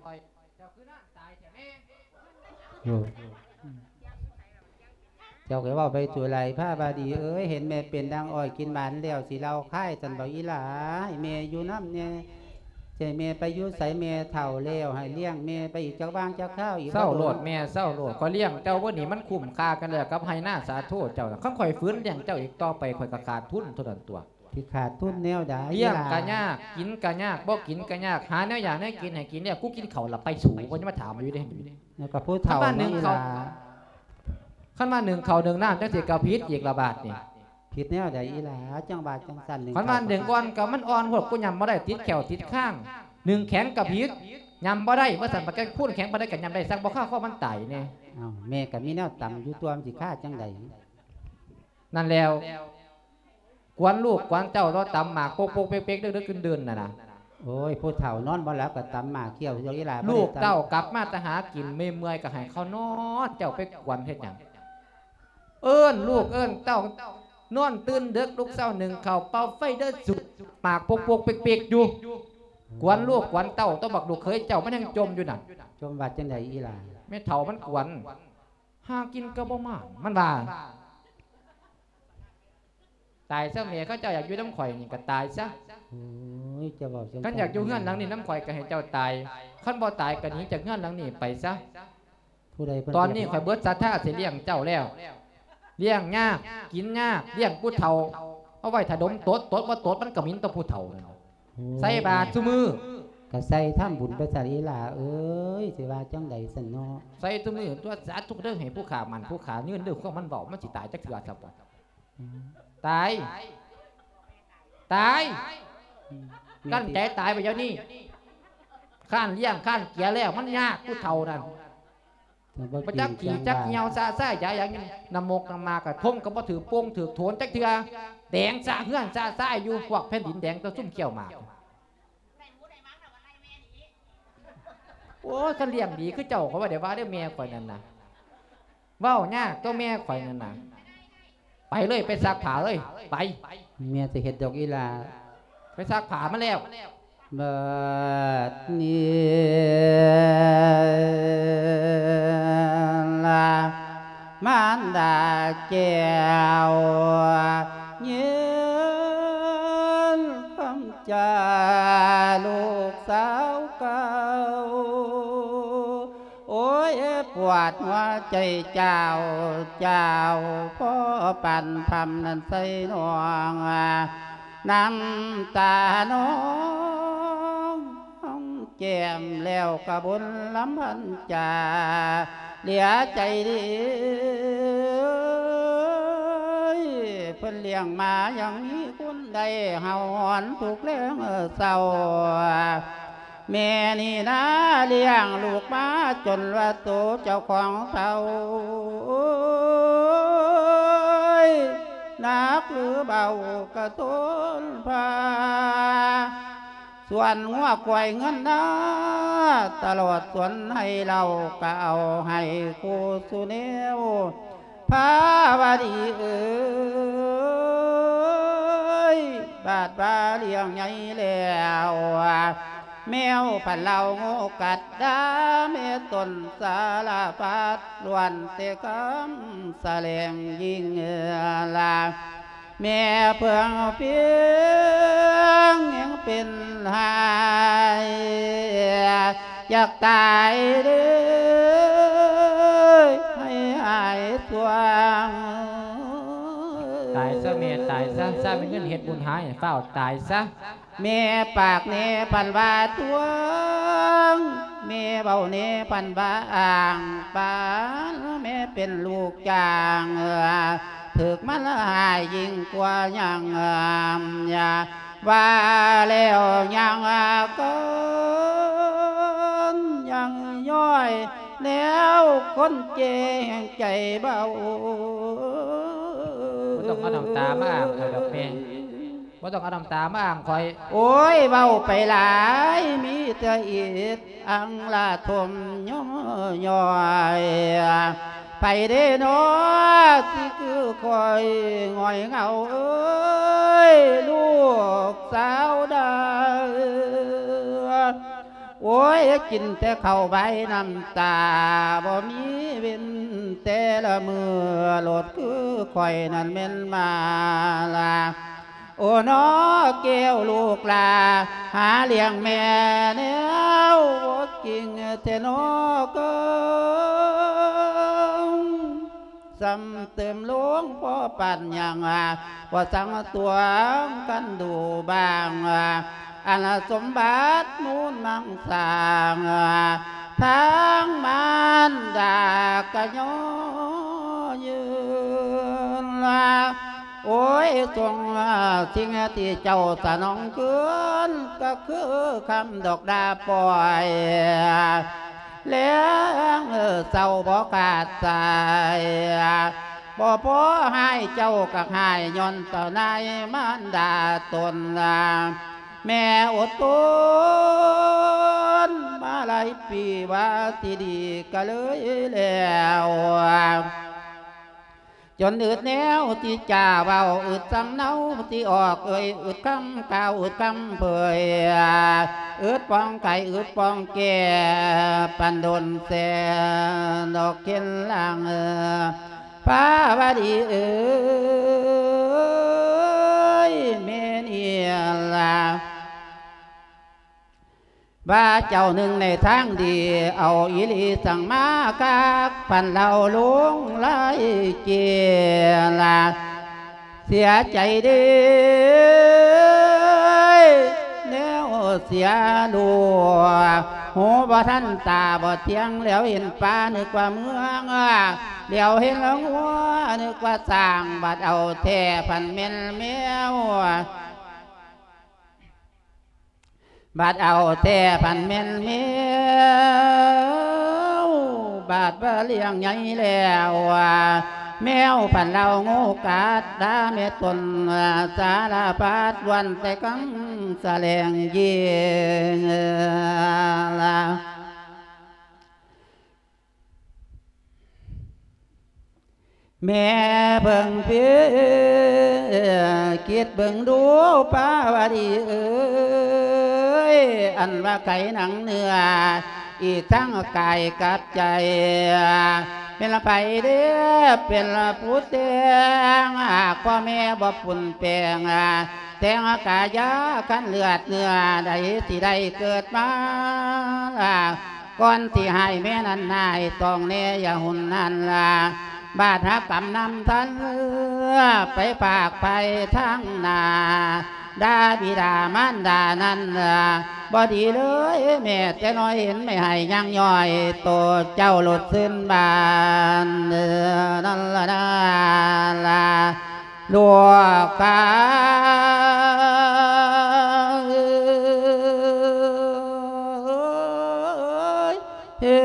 เจ้าก็ว่าไปตัวไรผ้าบาดีเอ้ยเห็นแม่เป็นดังอ้อยกินหวานแล้วสิเราค่ายจันบอกอีหลาแม่อยู่น้ำเนี่ยใจแม่ไปยุ่ใส่แม่เฒ่าแล้วให้เลี้ยงแม่ไปอีกจากบ้างจากข้าวอีกเศร้าโลดแม่เศร้าโลดก็เลี้ยงเจ้าว่านี่มันคุ้มค่ากันเลยกับให้หน้าสาธุเจ้าข้าข่อยฟื้นเลี้ยงเจ้าอีกต่อไปข่อยกระขาดทุนเท่านั้นตัวที่ขาดทุนแนวใดเลี้ยงกะยากกินกะยากบ่กินกะยากหาแนวอย่างแนวกินให้กินเนี่ยกูกินเขาละไปสูงคนจะมาถามอยู่เด้แล้วก็พูดเฒ่าบ้านหนึ่งอีหเขาลาขั้นมาหนึ่งเขาหนึ่งน้ำจังสิกระพิษอีกระบาดนี่ผิดแนวใดอีหลาจังบาดจังสั่นหนึ่งขั้นมาหนึ่งก้อนกับมันอ่อนพวกกูยำบ่ได้ติดแขวติดข้างหนึ่งแข็งกระพิษยำบ่ได้เมื่อสั่นปากแกพูดแข็งบ่ได้กับยำได้สั่งบ่ข้าข้อมันไต่เนี่ยอ้าวแม่กับมีแนวต่ำอยู่ตัวมันสิฆ่าจังใดนั่นแล้วกวนลูกกวนเจ้าเราตำหมากโป๊กโป๊กเป๊กๆเด้อๆขึ้นเดินน่ะนะโอ้ยพูดเฒ่านอนบ่แล้วก็ตำหมากเขี้ยวเจ้าอีหลาบ่ได้ลูกตำเต้ากลับมาแต่หากินไม่เมื่อยก็ให้เขานอนเจ้าไปกวนเฮ็ดหยังเอิ้นลูกเอิ้นเต้านอนตื่นเด็กลูกเช้าหนึ่งเข่าเป่าไฟเด้อสุดหมากโป๊กโป๊กเป๊กๆอยู่กวนลูกกวนเต้าต้องบักลูกเคยเจ้ามันยังจมอยู่น่ะจมบาดจังใดอีหลาแม่เฒ่ามันกวนหากินก็บ่มามันว่าตายซะแม่เขาเจ้าอยากอยู่น้ำข่อยนี่ก็ตายซะโอ้ยจะบอกจังคันอยากอยู่เฮือนหลังนี้น้ำข่อยก็ให้เจ้าตายคันบ่ตายก็หนีจากเฮือนหลังนี้ไปซะผู้ใดเพิ่ตอนนี้ข่อยเบิดศรัทธาสิเลี้ยงเจ้าแล้วเลี้ยงยากกินยากเลี้ยงผู้เฒ่าเอาไว้ถ้าดมตดตดบ่ตดมันก็มินต่อผู้เฒ่านั่นใส่บาตรซุมือก็ใส่ทำบุญไปซะอีหลาเอ้ยสิว่าจังใดซั่นเนาะใส่ซุมือตัวสาธุเด้อให้ผู้ขามันผู้ขายืนเด้อของมันเว้ามันสิตายจักเทื่อซะบ่ตายตายกั้นใจตายไปเดี๋ยวนี้ข้านเลี้ยงข้านเกียแล้วมันยากผู้เฒ่านั่นบ่จักขี่จักเหี่ยวซาซ่ายาอย่างนี้น้ำมกน้ำมากระทมก็บ่ถือโป่งถือโถนจักเทื่อแดงซาเฮือนซาซ่ายอยู่พวกแผ่นดินแดงตัวซุ่มเขี้ยวหมากโอ้คันเลี้ยงดีคือเจ้าเขาว่าเดี๋ยวว่าเด้อแม่ข่อยนั่นน่ะเว้ายากตัวแม่ข่อยนั่นน่ะไปเลยไปซักผ้าเลยไปเมียสิเฮ็ดดอกอีหลาไปซักผ้ามาแล้วบัดนี้ล่ะมารดาแก้วยืนคำจาลูกสาวเก่าโอ้ยปวดหัวใจเจ้าเจ้าพ่อปั่นพำนั้นใส่นองน้ำตาน้องแก้มแล้วกระบุญลำพันจ่าเหลือใจดีเพิ่นเลี้ยงมาอย่างนี้คุณได้เฮาหอนถูกเลี้ยงเศร้าแม่นี่นะเลี้ยงลูกมาจนว่าโตเจ้าของเศร้านักหรือเบากระตุนพาส่วนหัวกวยเงินนะตลอดส่วนให้เราก็เอาให้คู่สุเนวพาวดีเอ้ยบาดบาเลี้ยงใหญ่แล้วแมวพันเหล่าโง่กัดดาเมตนสารพัดล้วนเตะคำแสลงยิงลาแม่เพื่องเพียงยังเป็นหายอยากตายเด้อให้หายตัวตายซะแม่ตายซะซะเป็นเงินเฮ็ดบุญหายเฝ้าตายซะแม่ปากเนพันบาทวงแม่เบาเนพันบาอ่างปานแม่เป็นลูกจางถึกมันหายยิ่งกว่ายังยาว่าแล้วยังก้นยังย่อยแล้วคนเจงใจเบาบ่ต้องเอาน้ำตามาอ่างคอยดอกแม่บ่ต้องเอาน้ำตามาอ่างคอยโอ้ยเบาไปหลายมีแต่อิดอังลาทมย่อมย่อยไปเด้นอที่คือคอยงอยเหงาเอ้ยลูกสาวดาโอ้ยกินแต่ข้าวใบน้ำตาบ่มีเว้นแต่ละมือโลดคือคอยนั่นเม่นมาลาโอ้น้อแก้วลูกลาหาเลี้ยงแม่แนวบ่กิ่งเทนอก็ซ้ำเติมหลวงพ่อปั่นอย่างว่าสังตัวกันดูบ้างอันสมบัติมูลมังสางทางมันดากะยอยืนละโอ้ยทรงสิ่งที่เจ้าสนองเกินก็คือคำดอกดาปล่อยเลี้ยงเศร้าบ่ขาดสายบ่พอให้เจ้ากับให้ย้อนต่อนายมันดาตนแม่อดทนมาหลายปีว่าที่ดีก็เลยแล้วจนอึดแนวที่จ่าเบาอึดสำเนาที่ออกเอ่ยอึดคำกาวอึดคำเผยอึดปองไก่อึดปองแก่ปันดนแสนดอกเข็นลังฟ้าวดีเอ้ยเมนีลาว่าเจ้าหนึ่งในทางดีเอาอิลีสั่งมากากพันเราลุงไล่เกียลาเสียใจดีแนวเสียดัวหูบ่ท่านตาบ่เทียงแล้วเห็นป่านึกว่าเมืองเดี๋ยวเห็นแล้วหัวนึกว่าสร้างบัดเอาแท่พันเมนแมวบาดเอาแต่พันเมนเมียวบาดว่าเลี้ยงใหญ่แล้วแมวพันเรางูกัดดาเมตนสารพัดวันแต่กังแสลงเยี่ยละแม่เบิ่งเพียคิดเบิ่งดูป้าวดีเอ้ยอันว่าไก่หนังเนื้ออีกทั้งกายกับใจเป็นละไปเด้อเป็นละผู้เตียงหากพ่อแม่บ่ปุ่นแปลงแต่งกายาขันเลือดเนื้อใดที่ได้เกิดมาก่อนที่ให้แม่นั้นนายต้องเนยอย่าหุ่นนั่นล่ะบาดหักกำนำทันไปปากไปทางนาดาบิดามารดานั้นบ่ดีเลยแม่แต่น้อยเห็นไม่ให้ยังย่อยโตเจ้าหลุดสิ้นบานนั่นละนั่นละลูกกาเฮ้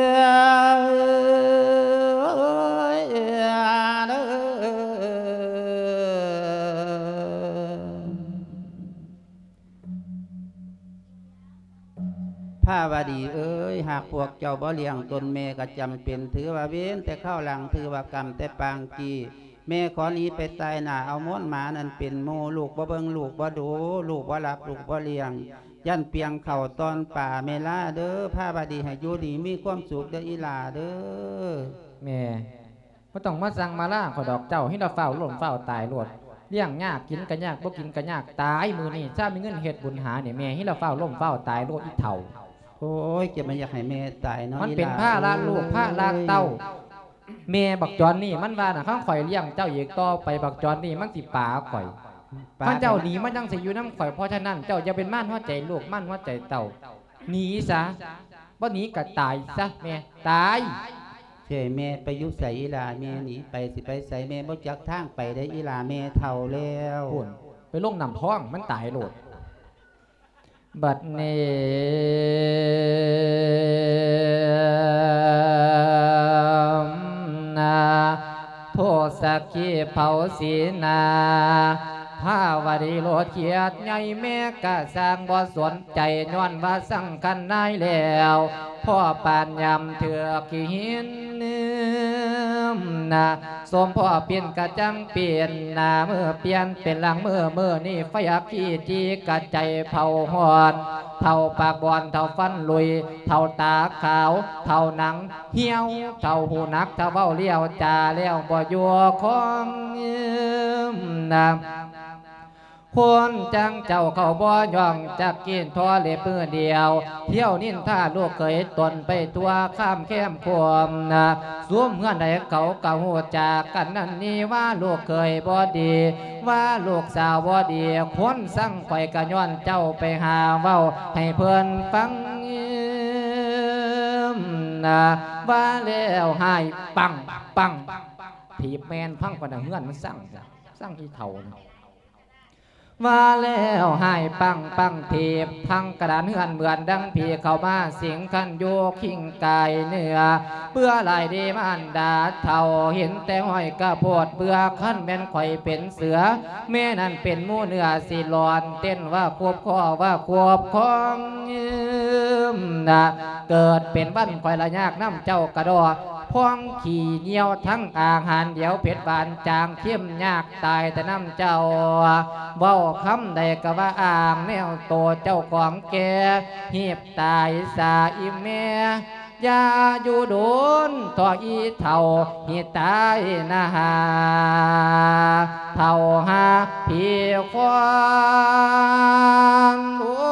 ผ้าวดีเอ้ยหากพวกเจ้าบ่เลี้ยงตนแม่ก็จำเป็นถือว่าเว้นแต่เข้าหลังถือว่ากรรมแต่ปางกีแม่ขอนี้ไปตายหน้าเอาม้วนหมานั่นเป็นโมลูกบ่เบิงลูกบ่ดูลูกบ่รับลูกบ่เลี้ยงยันเปียงเข่าตอนป่าเมล่าเด้อผ้าวดีให้อยู่ดีมีความสุขเด้ออีหลาเด้อแม่บ่ต้องมาสั่งมาล่าขอดอกเจ้าให้เราเฝ้าหล่นเฝ้าตายรวดเลี้ยงยากกินกันยากบ่กินกันยากตายมือนี่ถ้ามีเงินเฮ็ดบุญหาเนี่ยแม่ให้เราเฝ้าล่มเฝ้าตายรวดอีเถ่าโอ้ยเก็บมาอยากให้แม่ตายเนาะมันเป็นผ้าลาลูกผ้าลาเต้าแม่บักจอนนี่มันว่าน่ะข้างข่อยเลี้ยงเจ้าเอกต่อไปบักจอนนี่มันสิป่าข่อยข้าเจ้าหนีมันยังสิอยู่น้ำข่อยเพราะฉะนั้นเจ้าจะเป็นม่านหัวใจลูกม่านหัวใจเต่าหนีซะบ่หนีก็ตายซะแม่ตายเช่แม่ไปยุใส่อีหลาแม่หนีไปสิไปใส่แม่บ่จักทางไปได้อีหลาแม่เฒ่าแล้วไปลงน้ำท้องมันตายโลดบัดนี้นาโทสักขีเผาศีนาภาวดีโลดเขียดใหญ่แม่กะสร้างบ่สนใจย้อนว่าสั่งกันนายแล้วพ่อปานยำเถือกขี้หินนะสมพ่อเปลี่ยนกะจังเปลี่ยนหน้าเมื่อเปลี่ยนเป็นหลังเมื่อเมื่อนี่ไฟอักขี้จีกะใจเผาหอนเท่าปากบอนเท่าฟันลุยเท่าตาขาวเท่าหนังเหี่ยวเท่าหูนักเท่าเบ้าเลี้ยวจ่าเลี้ยวบ่ยัวของนะคนจังเจ้าเขาบ่ย่องจักกินทอเล็บมือเดียวเที่ยวนินท่าลูกเคยตนไปตัวข้ามแคมควมนะสวมเงื่อนใดเขาเก่าหัวจากกันนั่นนี่ว่าลูกเคยบ่ดีว่าลูกสาวบ่ดีคนสั่งข่อยกะย้อนเจ้าไปหาเว้าให้เพื่อนฟังนะว่าแล้วให้ปังปังถีบแมนพังกว่าเงื่อนมันสั่งสั่งที่เท่าว่าแล้วให้ปังปังทีบพังกระดานเฮือนเหมือนดังผีเข้ามาสิงขันโยขิงกายเนื้อเพื่อลายดีมันดาเท่าเห็นแต่ห้อยกระโพดเบื่อขั้นแม่นข่อยเป็นเสือแม่นั่นเป็นหมูเนื้อสีหลอนเต้นว่าควบข้อว่าควบคองนะเกิดเป็นบ้านข่อยละยากน้ำเจ้ากระดอพองขี่เหนียวทั้งอาหารเดี๋ยวเผ็ดบานจางเข้มยากตายแต่น้ำเจ้าเบ้าคำใดก็ว่าอ่างแนวโตเจ้าของแกหีบตายสาอิเมยาอยู่โดนทออีเท่าหีตายนาหาเท่าหาพี่ควานโอ้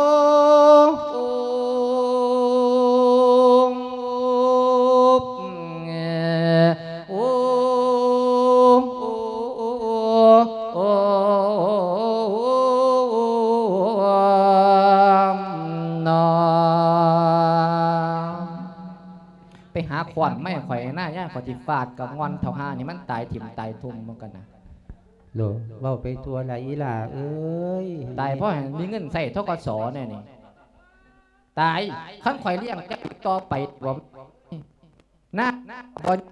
หาขวัญไม่ข่อยหน้าย่าขอจิฟาดกับงอนเท่าห้านี่มันตายถิ่มตายทุ่มเหมือนกันนะโลเว้าไปตัวละอีหล่าเอ้ยตายเพราะมีเงินใส่เท่ากับสอเนี่ยนี่ตายขั้นข่อยเลี้ยงแกต่อไปผมนะบอล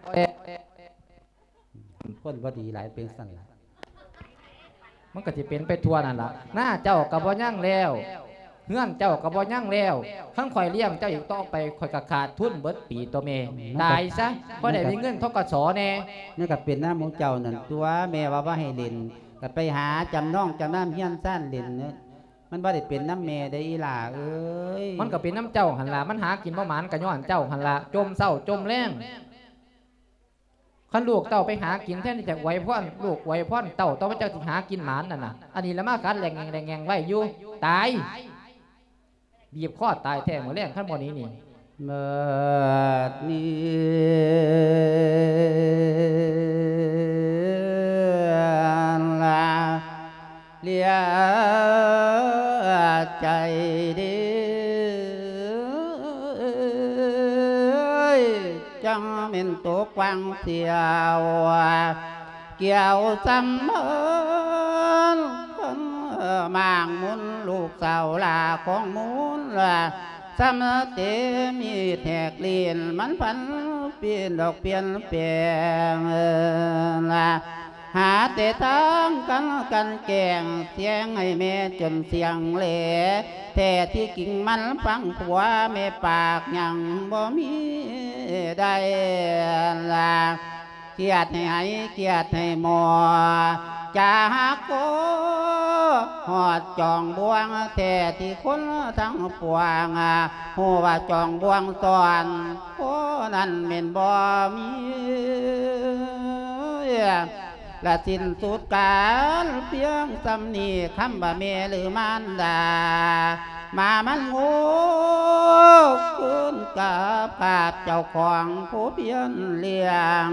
คนบ่ดีหลายเป็นสั่งมันก็จะเป็นไปทัวนั่นล่ะหน้าเจ้ากับบ่ยั่งแล้วเงื่อนเจ้ากับบ่ยั่งแล้วขั้นข่อยเลี้ยงเจ้าอีกต่อไปข่อยกระขาดทุนเบิดปีตัวเมตายซะเพราะได้มีเงินเท่ากับสอแน่นี่ก็เป็นน้ำของเจ้านั่นตัวแม่ว่าว่าให้เล่นก็ไปหาจำน้องจำน้ำเฮี้ยนซ่านเล่นเนี่ยมันบ่ได้เป็นน้ำแม่ได้อีหล่าเอ้ยมันก็เป็นน้ำเจ้าหันละมันหากินประมาณกันย้อนเจ้าหันละจมเศร้าจมแรงขันลูกเต่าไปหากินแท่นี่จากไว้พ่อนลูกไว้พ่อนเต่าเต่าพระเจ้าที่หากินหมานนั่นน่ะอันนี้ละมากัดแรงแรงแรงแรงไว้อยู่ตายบีบข้อตายแท้หมดแรงขั้นบนนี้นี่เมื่อนี้ละเลียใจดีจังเป็นตัวกวางเสียวเกี่ยวซ้ำเมินมางมุนลูกสาวลาของมุนละซ้ำเตมีแทกเลียนมันพันเปลี่ยนดอกเปลี่ยนเปลี่ยนละหาแต่ทั้งกันกันแกงเสียงให้แม่จนเสียงเหล่แต่ที่กิ่งมันฟังผัวแม่ปากยังบ่มีได้ละเกียดให้เกียดให้หมอจากโกหอดจองบวงแต่ที่คนทั้งปวงหัวว่าจองบวงตอนโอ้นั่นเป็นบ่มีละสิ้นสุดการเพียงสำนีคำบ่าเมหรือมันดามามันโง่ขึ้นกับภาพเจ้าของผู้เพียนเลี้ยง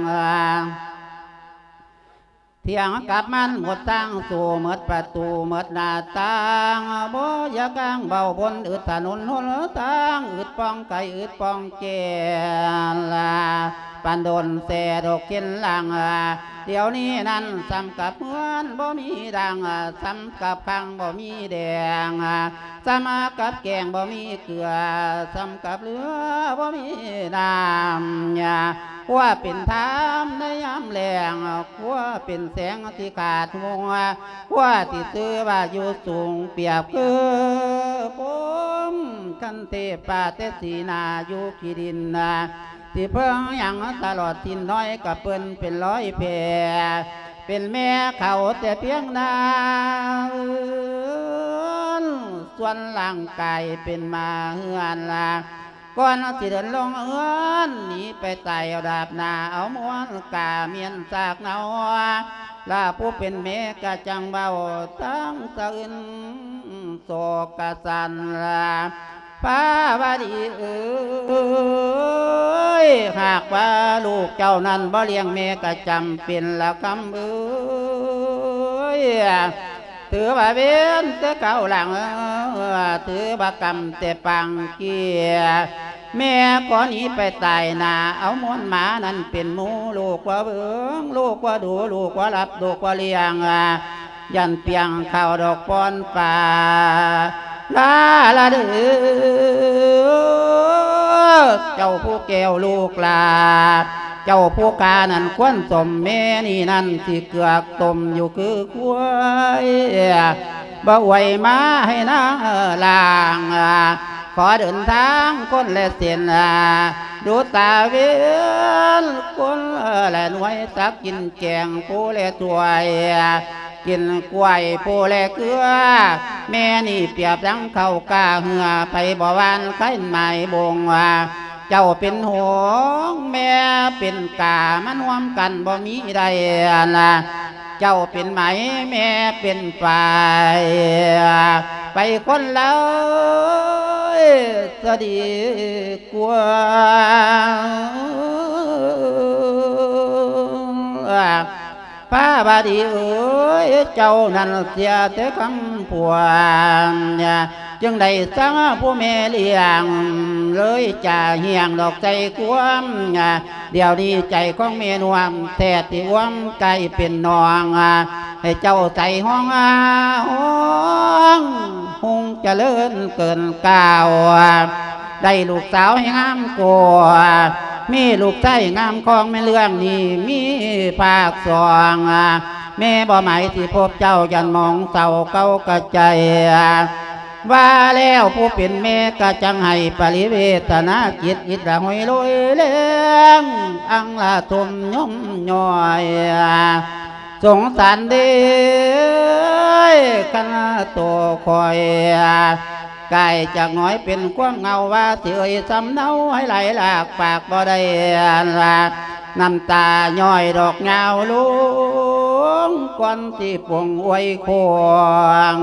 เที่ยงกับมันหมดตั้งสู่หมดประตูหมดหน้าต่างบ่อยากางเบาบนอึดถนนหนทางอึดป้องไก่อึดป้องเกลาไปปันโดนแสดอกเข็นหลังเดี๋ยวนี้นั้นซ้ำกับเพื่อนบ่มีดังซ้ำกับพังบ่มีแดงซ้ำกับแกงบ่มีเกลือซ้ำกับเรือบ่มีน้ำว่าเป็นทามในยามแรงว่าเป็นแสงที่ขาดมัวว่าที่ซื้อว่าอยู่สูงเปียบคือผมคันเทปาเตสีนาอยู่ขีดินนาที่เพิ่งยังตลอดทินน้อยกับเปิ้นเป็นร้อยแพรเป็นแม่เขาแต่เพียงนาส่วนร่างกายเป็นมาเฮือนละก่อนสิเดินลงเอื้อนหนีไปไต่เอาดาบนาเอาม้วนกาเมียนสากเนาลาผู้เป็นเมกะจังเบาตั้งตื่นโศกสันลาพระบดีเอ้ยหากว่าลูกเจ้านั้นบ่เลี้ยงเมกะจำเป็นละคำเอ้ยถือว่าเว้นแต่เก่าหลังถือว่ากรรมแต่ปังเกียแม่ก่อนนี้ไปตายนาเอาม้วนหมานั้นเป็นหมูลูกว่าเบิ้งลูกว่าดูลูกว่ารับลูกว่าเลี้ยงยันเปียงข้าวดอกปอนป่าลาลาเดือเจ้าผู้แก้วลูกลาเจ้าผู้กานั่นควนสมแม่นี่นั่นที่เกือกต้มอยู่คือควายบ่ไหวมาให้นางลางขอเดินทางคนและเสียนดูตาเวียนคนและหน่วยตักกินแกงผู้และถวยกินกล้วยผู้และเกลือแม่นี่เปรียบดังเข้ากาเหือไปบ่วานไข่ไม้บงเจ้าเป็นหงแม่เป็นกามันรวมกันบ่มีใดนะเจ้าเป็นไหมแม่เป็นฝ่ายไปคนแล้วสดีกว่าพระบดีเอ้ยเจ้านั้นเสียแต่คำพวงจึงได้สังผู้แม่เลี้ยงเลยจะเหี่ยงดอกใจกวมเดี๋ยวนี้ใจของแม่นวมแท้ที่วมไก่เป็นนองให้เจ้าใจห้องห้องหงเจริญเกินกล่าวได้ลูกสาวให้งามกว่ามีลูกชายงามของแม่เรื่องนี้มีภาคสองแม่บ่หมายที่พบเจ้ายันมองเศร้าเก้ากระใจว่าแล้วผู้เป็นแม่ก็จังให้ปริเวทนาจิตอิดระหอยลอยเลี้ยงอังลาทมย่อมย่อยสงสารเด้คณะตัวคอยกายจากน้อยเป็นความเงาว่าเสื่อยสำเนาให้ไหลหลากปากบ่ได้ละน้ำตาย่อยดอกเงาลุงก้อนที่ปวงอวยควง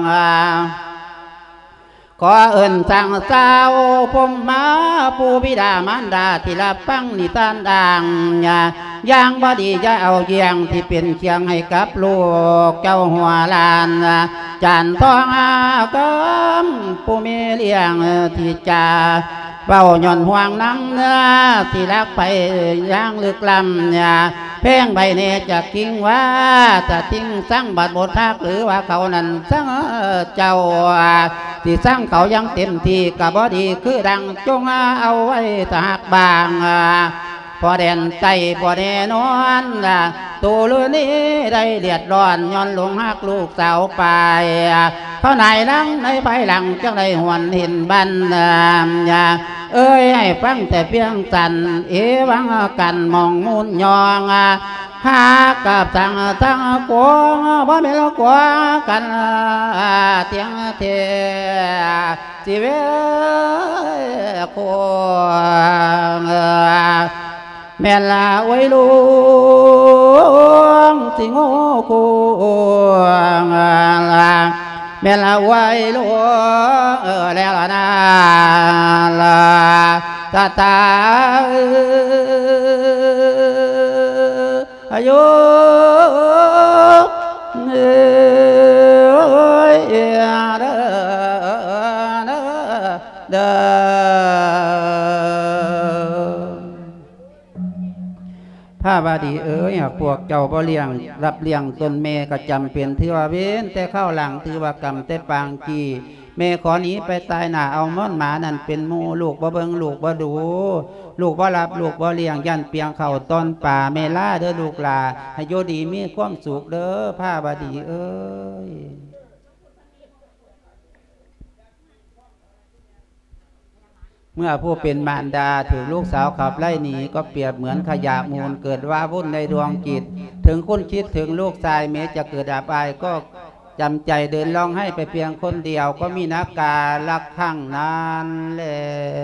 ขอเอิญสั่งสาวผมมาผู้บิดามารดาที่รับฟังนิทานดังย่างบดีจะเอาเยียงที่เป็นเชียงให้กับลูกเจ้าหัวลานจานทองอากำผู้มีเลี้ยงที่จ่าเบาหย่อนห่วงน้ำเนื้อที่รักไปย่างลึกลำเพ่งใบเนจะกิ้งว่าจะทิ้งสร้างบัดบททักหรือว่าเขานั้นสร้างเจ้าที่สร้างเขายังเต็มที่กับบดีคือดังจงเอาไว้ตากบางพอแดนใจพอแน่นอนตัวลือนี้ได้เดือดร้อนย้อนหลงหักลูกสาวไปเพราะไหนนั่งในภายหลังจังได้หวนเห็นบันเอ้ยให้ฟังแต่เพียงสันเอวังกันมองมุนยองหากับทางทางกวงบ่เป็นกวงกันเตียงเทสิเวควงแม่ลาไว้ลุงสิงโกแม่ลาไว้ลุงเออแล้วนะลาตาตาอายุเอ้ยเด้อเด้อบาดีเอ๋ยหากพวกเจ้าบ่เลี้ยงรับเลี้ยงตนแม่ก็จำเป็นถือว่าเว้นแต่เข้าหลังถือว่ากรรมแต่ปางกีแม่ขอหนีไปตายหน้าเอาม่อนหมานั่นเป็นหมู่ลูกบ่เบิ่งลูกบ่ดูลูกบ่รับลูกบ่เลี้ยงยันเปียงเข้าต้นป่าแม่ล่าเด้อลูกหลาให้อยู่ดีมีความสุขเด้อพาบาดีเอ้ยเมื่อผู้เป็นมารดาถูกลูกสาวขับไล่หนีก็เปรียบเหมือนขยะมูลเกิดว่าวุ่นในดวงจิตถึงคุณคิดถึงลูกชายแม้จะเกิดอับอายก็จำใจเดินร้องให้ไปเพียงคนเดียวก็มีนักการักข้างนั้นแหละ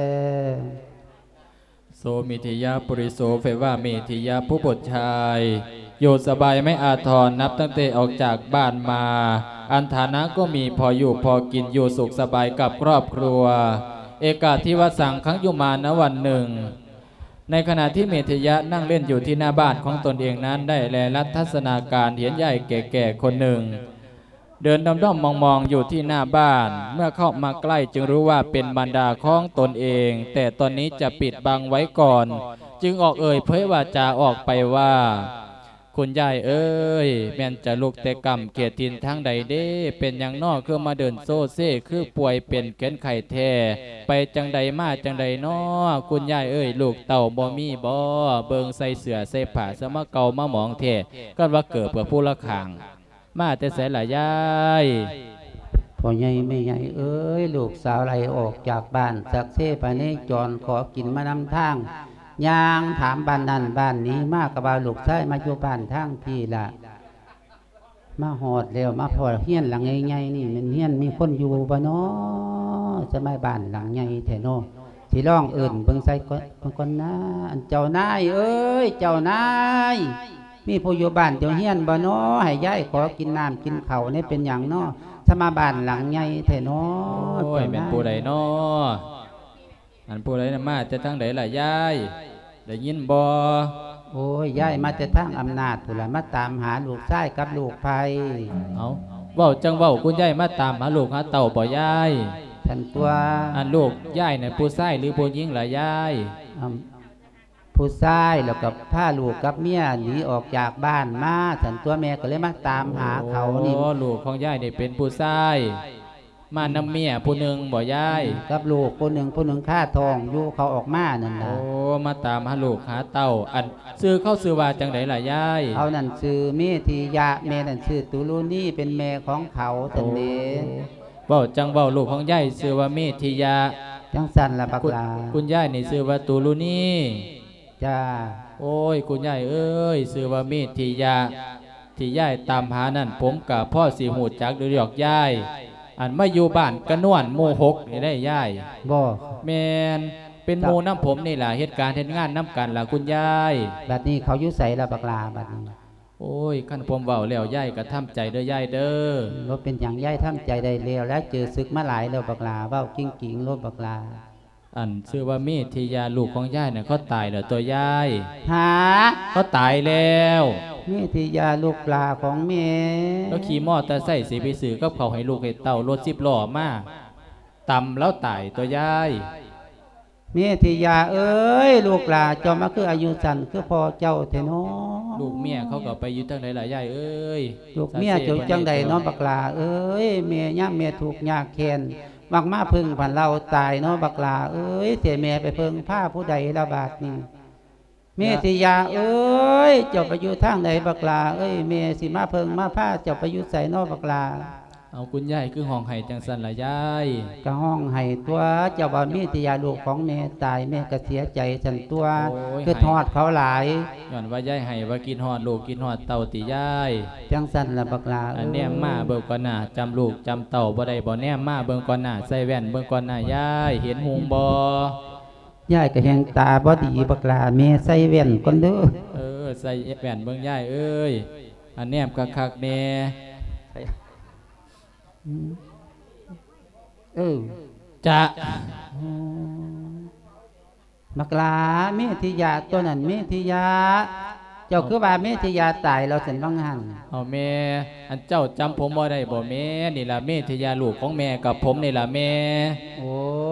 โสมิทิยาปุริโสเฟว่าเมทิยาผู้บทชายอยู่สบายไม่อาทรนับตั้งแต่ออกจากบ้านมาอันฐานะก็มีพออยู่พอกินอยู่สุขสบายกับครอบครัวเอกาทิวสังขังยุมาณวันหนึ่งในขณะที่เมธยะนั่งเล่นอยู่ที่หน้าบ้านของตนเองนั้นได้แลรัทัศนาการเห็นใหญ่แก่ๆคนหนึ่งเดินด้อมๆมองๆอยู่ที่หน้าบ้านเมื่อเข้ามาใกล้จึงรู้ว่าเป็นบรรดาของตนเองแต่ตอนนี้จะปิดบังไว้ก่อนจึงออกเอ่ยเผยวาจาออกไปว่าคุณยายเอ้ยแม่นจะลุกแต่กำเกียรตินทั้งใดเด้เป็นอย่างนอกคือมาเดินโซเซ่คือป่วยเป็นเกณฑ์ไข่แท้ไปจังใดมาจังใดนอคุณยายเอ้ยลูกเต่าบ่มีบ่เบิงใส่เสือใส่ผ้าสมะเกามาหมองเทก็ว่าเกิดเพื่อผู้ละขางมาแต่ใส่ละยายพ่อใหญ่แม่ใหญ่เอ้ยลูกสาวไหลออกจากบ้านสักเซ่ไปในจรขอกินมานำทางยางถามบ้านนั่นบ้านนี้มากกับบ่าวลูกชายมาอยู่บ้านทางพี่ละมาหอดแล้วมาพอเฮียนหลังใหญ่ๆนี่มันเฮียนมีคนอยู่บ่เนาะสมัยบ้านหลังใหญ่แท้เนาะสิร้องเอิ่นเบิ่งใส่ก่อนก่อนนะอันเจ้านายเอ้ยเจ้านายมีผู้อยู่บ้านเจ้าเฮียนบ่เนาะให้ยายขอกินน้ำกินข้าวนี่เป็นหยังเนาะสมาบ้านหลังใหญ่แท้เนาะโอ้ยเป็นผู้ใดเนาะอันผู้ใดมาจะทั้งใดล่ะยายได้ยินบ่โอ้ยยายมาจะทั้งอำนาจผู้ละมาตามหาลูกชายกับลูกไผเอาเว้าจังเว้าคุณยายมาตามหาลูกหาเต่าบ่ยายฉันตัวอันลูกยายเนี่ยผู้ชายหรือผู้หญิงล่ะยายผู้ชายแล้วกับผ้าลูกกับเมียหนีออกจากบ้านมาฉันตัวแม่ก็เลยมาตามหาเขานี่ลูกของยายเนี่ยเป็นผู้ชายมานำเมียผู้หนึ่งบ่ยายกับลูกผู้หนึ่งผู้หนึ่งฆ่าทองอยู่เขาออกมานั่นนะโอ้มาตามหาลูกหาเต่าอันซื้อเข้าซื้อว่าจังไดล่ะยายเขานั่นซื้อเมธียะแม่นั่นซื้อตุลูนี่เป็นแม่ของเขาตันเด้เว้าจังเว้าลูกของยายซื้อว่าเมธียะจังสันละบักลาคุณยายนี่ซื้อว่าตุลูนี่จ้าโอ้ยคุณยายเอ้ยซื้อว่าเมธียะที่ยายตามหานั่นผมกับพ่อสีหูจักดูหยอกยายอันมาอยู่บ้านกระนวนโมหกนี่ได้ย่ายบ่แมนเป็นโมน้ำผมนี่แหละเหตุการณ์เหตุงานน้ำกันล่ะคุณยายบัดนี้เขายุ่ใส่ละบักลาบัดนี้โอ้ยขั้นผมเบาแล้วย่ายก็ทำใจเด้อย่ายเด้อรถเป็นอย่างย่ายทำใจได้เร็วและเจอศึกมาหลายแล้วบักลาเบ้ากิ้งกิ้งรถบักลาอันชื่อว่าเมธียาลูกของย่ายเนี่ยเขาตายแล้วตัวยายหาเขาตายแล้วเมธียาลูกปลาของเมแล้วขี่มอเตอร์ไซค์สีไปสื่อก็เขาให้ลูกให้เต่ารถสิบล้อมาต่ำแล้วตายตัวยายเมธียาเอ้ยลูกปลาเจ้ามาคืออายุสั้นคือพอเจ้าเทนอลูกเมียเขาก็ไปอยู่ทางไหนหลายยายเอ้ยลูกเมียจุจังใดน้องบักลาเอ้ยเมียย่าเมียถูกยากแค้นมักมาพึ่งผ่านเราตายน้องบักลาเอ้ยเสียเมียไปพึ่งผ้าผู้ใดระบาดนี่เมธียาเอ้ยเจ้าไปอยู่ทางไหนบักลาเอ้ยเมสิมาเพิงมาผ้าเจ้าไปอยู่ใส่นอบักลาเอาคุณยายคือห้องไห้จังสันละยายก็ห้องไห้ตัวเจ้าว่าเมธียาลูกของเมตายเมก็เสียใจสันตัวคือทอดเขาหลายย้อนว่ายายไห้ว่ากินหอดลูกกินหอดเต่าตียายจังสันละบักลาอันแนมมาเบิ่งก่อนหน้าจำลูกจำเต่าบ่ได้บ่แนมมาเบิ่งก่อนหน้าใส่แว่นเบิ่งก่อนหน้ายายเห็นหงบ่ยายก็แหงตาบ่ดีบักลาเมใส่แว่นก่อนเด้อเออใส่แว่นเบิ่งยายเอ้ยอันแนมคักๆแน่เออจะบักลาเมธียาตัวนั้นเมธียาเจ้าคือว่าเมธียาตายเราเสร็จบ้างหันเอาแม่อันเจ้าจำผมบ่ได้บ่แม่นี่ล่ะเมธียาลูกของแม่กับผมนี่ล่ะแม่โอ้ย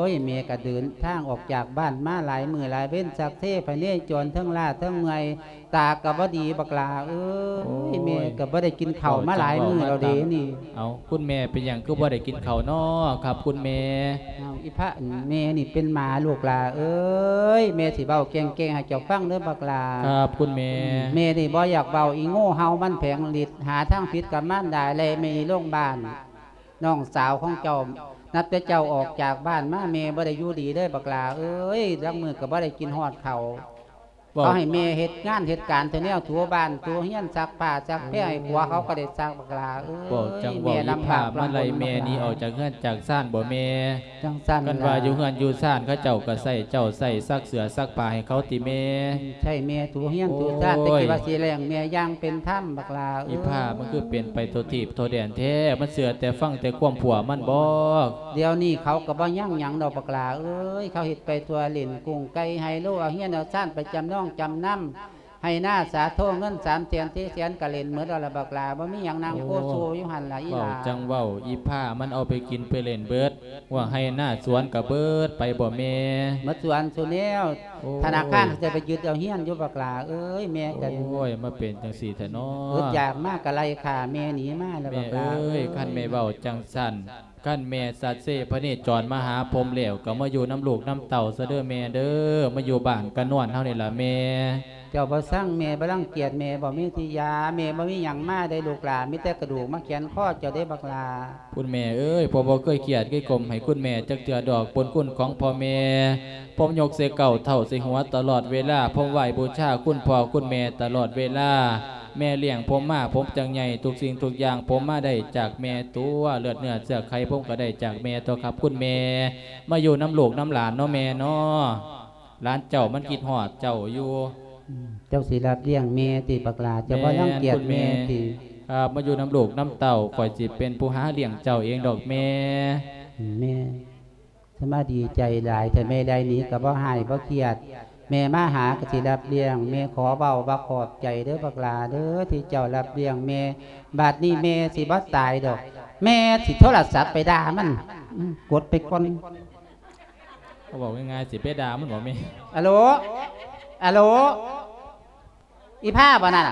ยเมียก็เดินทางออกจากบ้านมาหลายมือหลายเว้นสักเทพเนจรทั้งลาทั้งเมยตากับว่าดีบักลาเอ้ยเมียกับว่าได้กินข้าวมาหลายมือเราเดนี่เอาคุณแม่เป็นอย่างก็บ่ได้กินข้าวน้อครับคุณแม่เอาอีพระเมียนี่เป็นหมาลูกลาเอ้ยเมียสิเบาเก่งเก่งให้เจ้าฟังเด้อบักลาครับคุณแม่เมียนี่บ่อยากเบาอีโง่เฮามันแผงฤทธิ์หาทางผิดกับมันได้เลยไม่โรงพยาบาลน้องสาวของเจ้านับแต่เจ้าออกจากบ้านมาเมย์บ่ได้อยู่ดีได้บักลาเอ้ยรักมือกับบ่ได้กินฮอดเขาเขาให้เมย์เหตุงานเหตุการณ์เท่านี้ทั่วบ้านทั่วเฮียนซักผ้าซักแพร่ให้ผัวเขาก็ได้ซักบักลาเอ้ยเมย์ลำบากมาเลยเมย์นี้ออกจากเฮือนจากซ่านบ่เมย์จังซ่านกันว่าอยู่เฮือนอยู่ซ่านเขาเจ้าก็ใส่เจ้าใส่ซักเสือซักผ้าให้เขาติเมย์ใช่เมย์ทั่วเฮียนทั่วซ่านแต่กี่ว่าสีแรงเมย์ย่างเป็นถ้ำบักลาอีผ้ามันคือเปลี่ยนไปโททีบโทแดนแท้มันเสือแต่ฟังแต่ความผัวมันบอกเดี๋ยวนี้เขาก็บ่ย่างหยังดอกบักลาเอ้ยเขาเฮ็ดไปทั่วเล่นกุ้งไก่ไฮโลเอาเฮียนเอาซ่านไปจำน้องจำน้ำให้หน้าสาโทเงินสามเสียนที่เสียนกะเล่นเหมือนเราบักลาบ่มีอย่างนางโคโซอยู่หันละอีหลาจังเว้าอีผ้ามันเอาไปกินไปเล่นเบิดว่าให้หน้าสวนกับเบิดไปบ่เมมาสวนสุเนลธนาคารจะไปยึดเอาเฮียนอยู่บักลาเอ้ยแม่กันโอ้ยมาเป็นจังสี่แท้น้ออึดอยากมากกะไรค่ะแม่หนีมาแล้วบักลาเอ้ยคันแม่เว้าจังสั่นขั้นแม่สัตเสพระเนจรมาหาพรมเหลวก็มาอยู่น้ำลูกน้ำเต่าซะเด้อแม่เด้อมาอยู่บ้านกันนวลเท่านี้ล่ะแม่เจ้าบ่สร้างแม่บ่รังเกียจแม่บ่มีทิยาแม่บ่มีหยังมาได้ลูกหลานมีแต่กระดูกมาเขียนข้อเจ้าได้บักลาคุณแม่เอ้ยผมบ่เคยเกียจเคยกลมให้คุณแม่จักเตือดอกปนคุณของพ่อแม่ผมยกเสเก่าเท่าเสหัวตลอดเวลาผมไหวบูชาคุณพ่อคุณแม่ตลอดเวลาแม่เลี้ยงผมมาผมจังใหญ่ทุกสิ่งทุกอย่างผมมาได้จากแม่ตัวเลือดเนื้อเสือไข่ผมก็ได้จากแม่ตัวครับคุณแม่มาอยู่น้ำลูกน้ำหลานเนาะแม่เนาะหลานเจ้ามันคิดหอดเจ้าอยู่เจ้าศิลาเลี้ยงแม่ตีบักลาเจ้าบ่รังเกียจแม่ตีครับมาอยู่น้ำลูกน้ำเต่าคอยจิเป็นผู้หาเลี้ยงเจ้าเองดอกแม่แม่สมาดีใจหลายแต่แม่ได้นี้กับบ่หายบ่เครียดแม่มาหากสิรับเลี้ยงแม่ขอเบาบักขอบใจเด้อบักลาเด้อที่เจ้ารับเลี้ยงแม่บาดนี้แม่สิบ่ตายดอกแม่สิโทรศัพท์ไปด่ามันกดไปก่อนเขาบอกง่ายๆสิไปด่ามันบอกแม่อะโหลอะโหลอีผ้าบ่นั่นน่ะ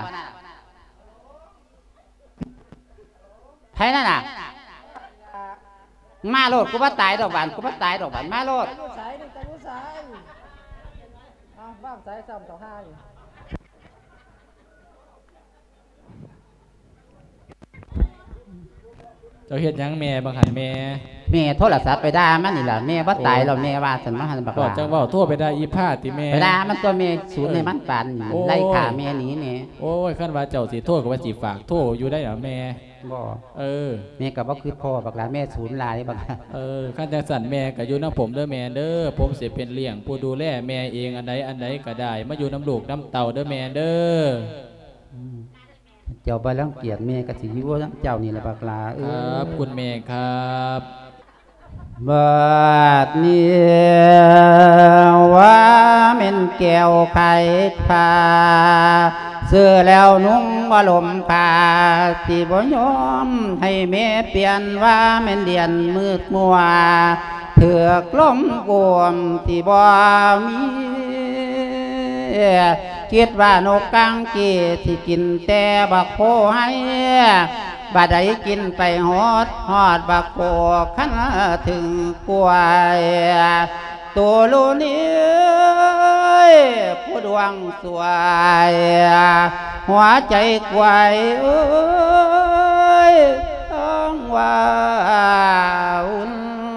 ไผนั่นน่ะมาโลดกูบ่ตายดอกบานกูบ่ตายดอกบานมาโลดบ้างสายสามสองห้าอยู่เจ้าเฮ็ดยังแม่บางหันแม่แม่โทรศัพท์ไปด่ามันนี่แหละแม่ว่าตายเราแม่ว่าสันมาหันบักลาจังว่าทั่วไปได้อีผ้าติแม่ไปด่ามันตัวแม่ศูนย์ในมันปันไล่ขาแม่หนีแม่โอ้ยขั้นว่าเจ้าสิโทษกับว่าสิฝากโทษอยู่ได้เหรอแม่บ่เออแม่กับว่าคือพ่อบักลาแม่ศูนย์ลายบักลาเออขั้นจังสันแม่กับอยู่น้ำผมเด้อแม่เด้อผมเสียเป็นเลี้ยงผู้ดูแลแม่เองอันใดอันใดก็ได้มาอยู่น้ำลูกน้ำเต่าเด้อแม่เด้อเจ้าบ่รังเกียจแม่ก็สิอยู่ว่าเจ้านี่แหละบักลาครับคุณแม่ครับบัดนี้ว่าเม่นแก้วไข่พาเสื้อแล้วนุ่งว่าลมพาที่บ่ยอมให้แม่เปลี่ยนว่าเม่นเดียนมืดมัวเถือกล้มบวมที่บ่มีคิดว่านกกังกีที่กินแต่บักโพให้บาดใดกินไปฮอดฮอดบักโพขันถึงกล้วยตัวลูนี้ผู้ดวงสวยหัวใจกวายเอ้ยต้องว่าอุ่น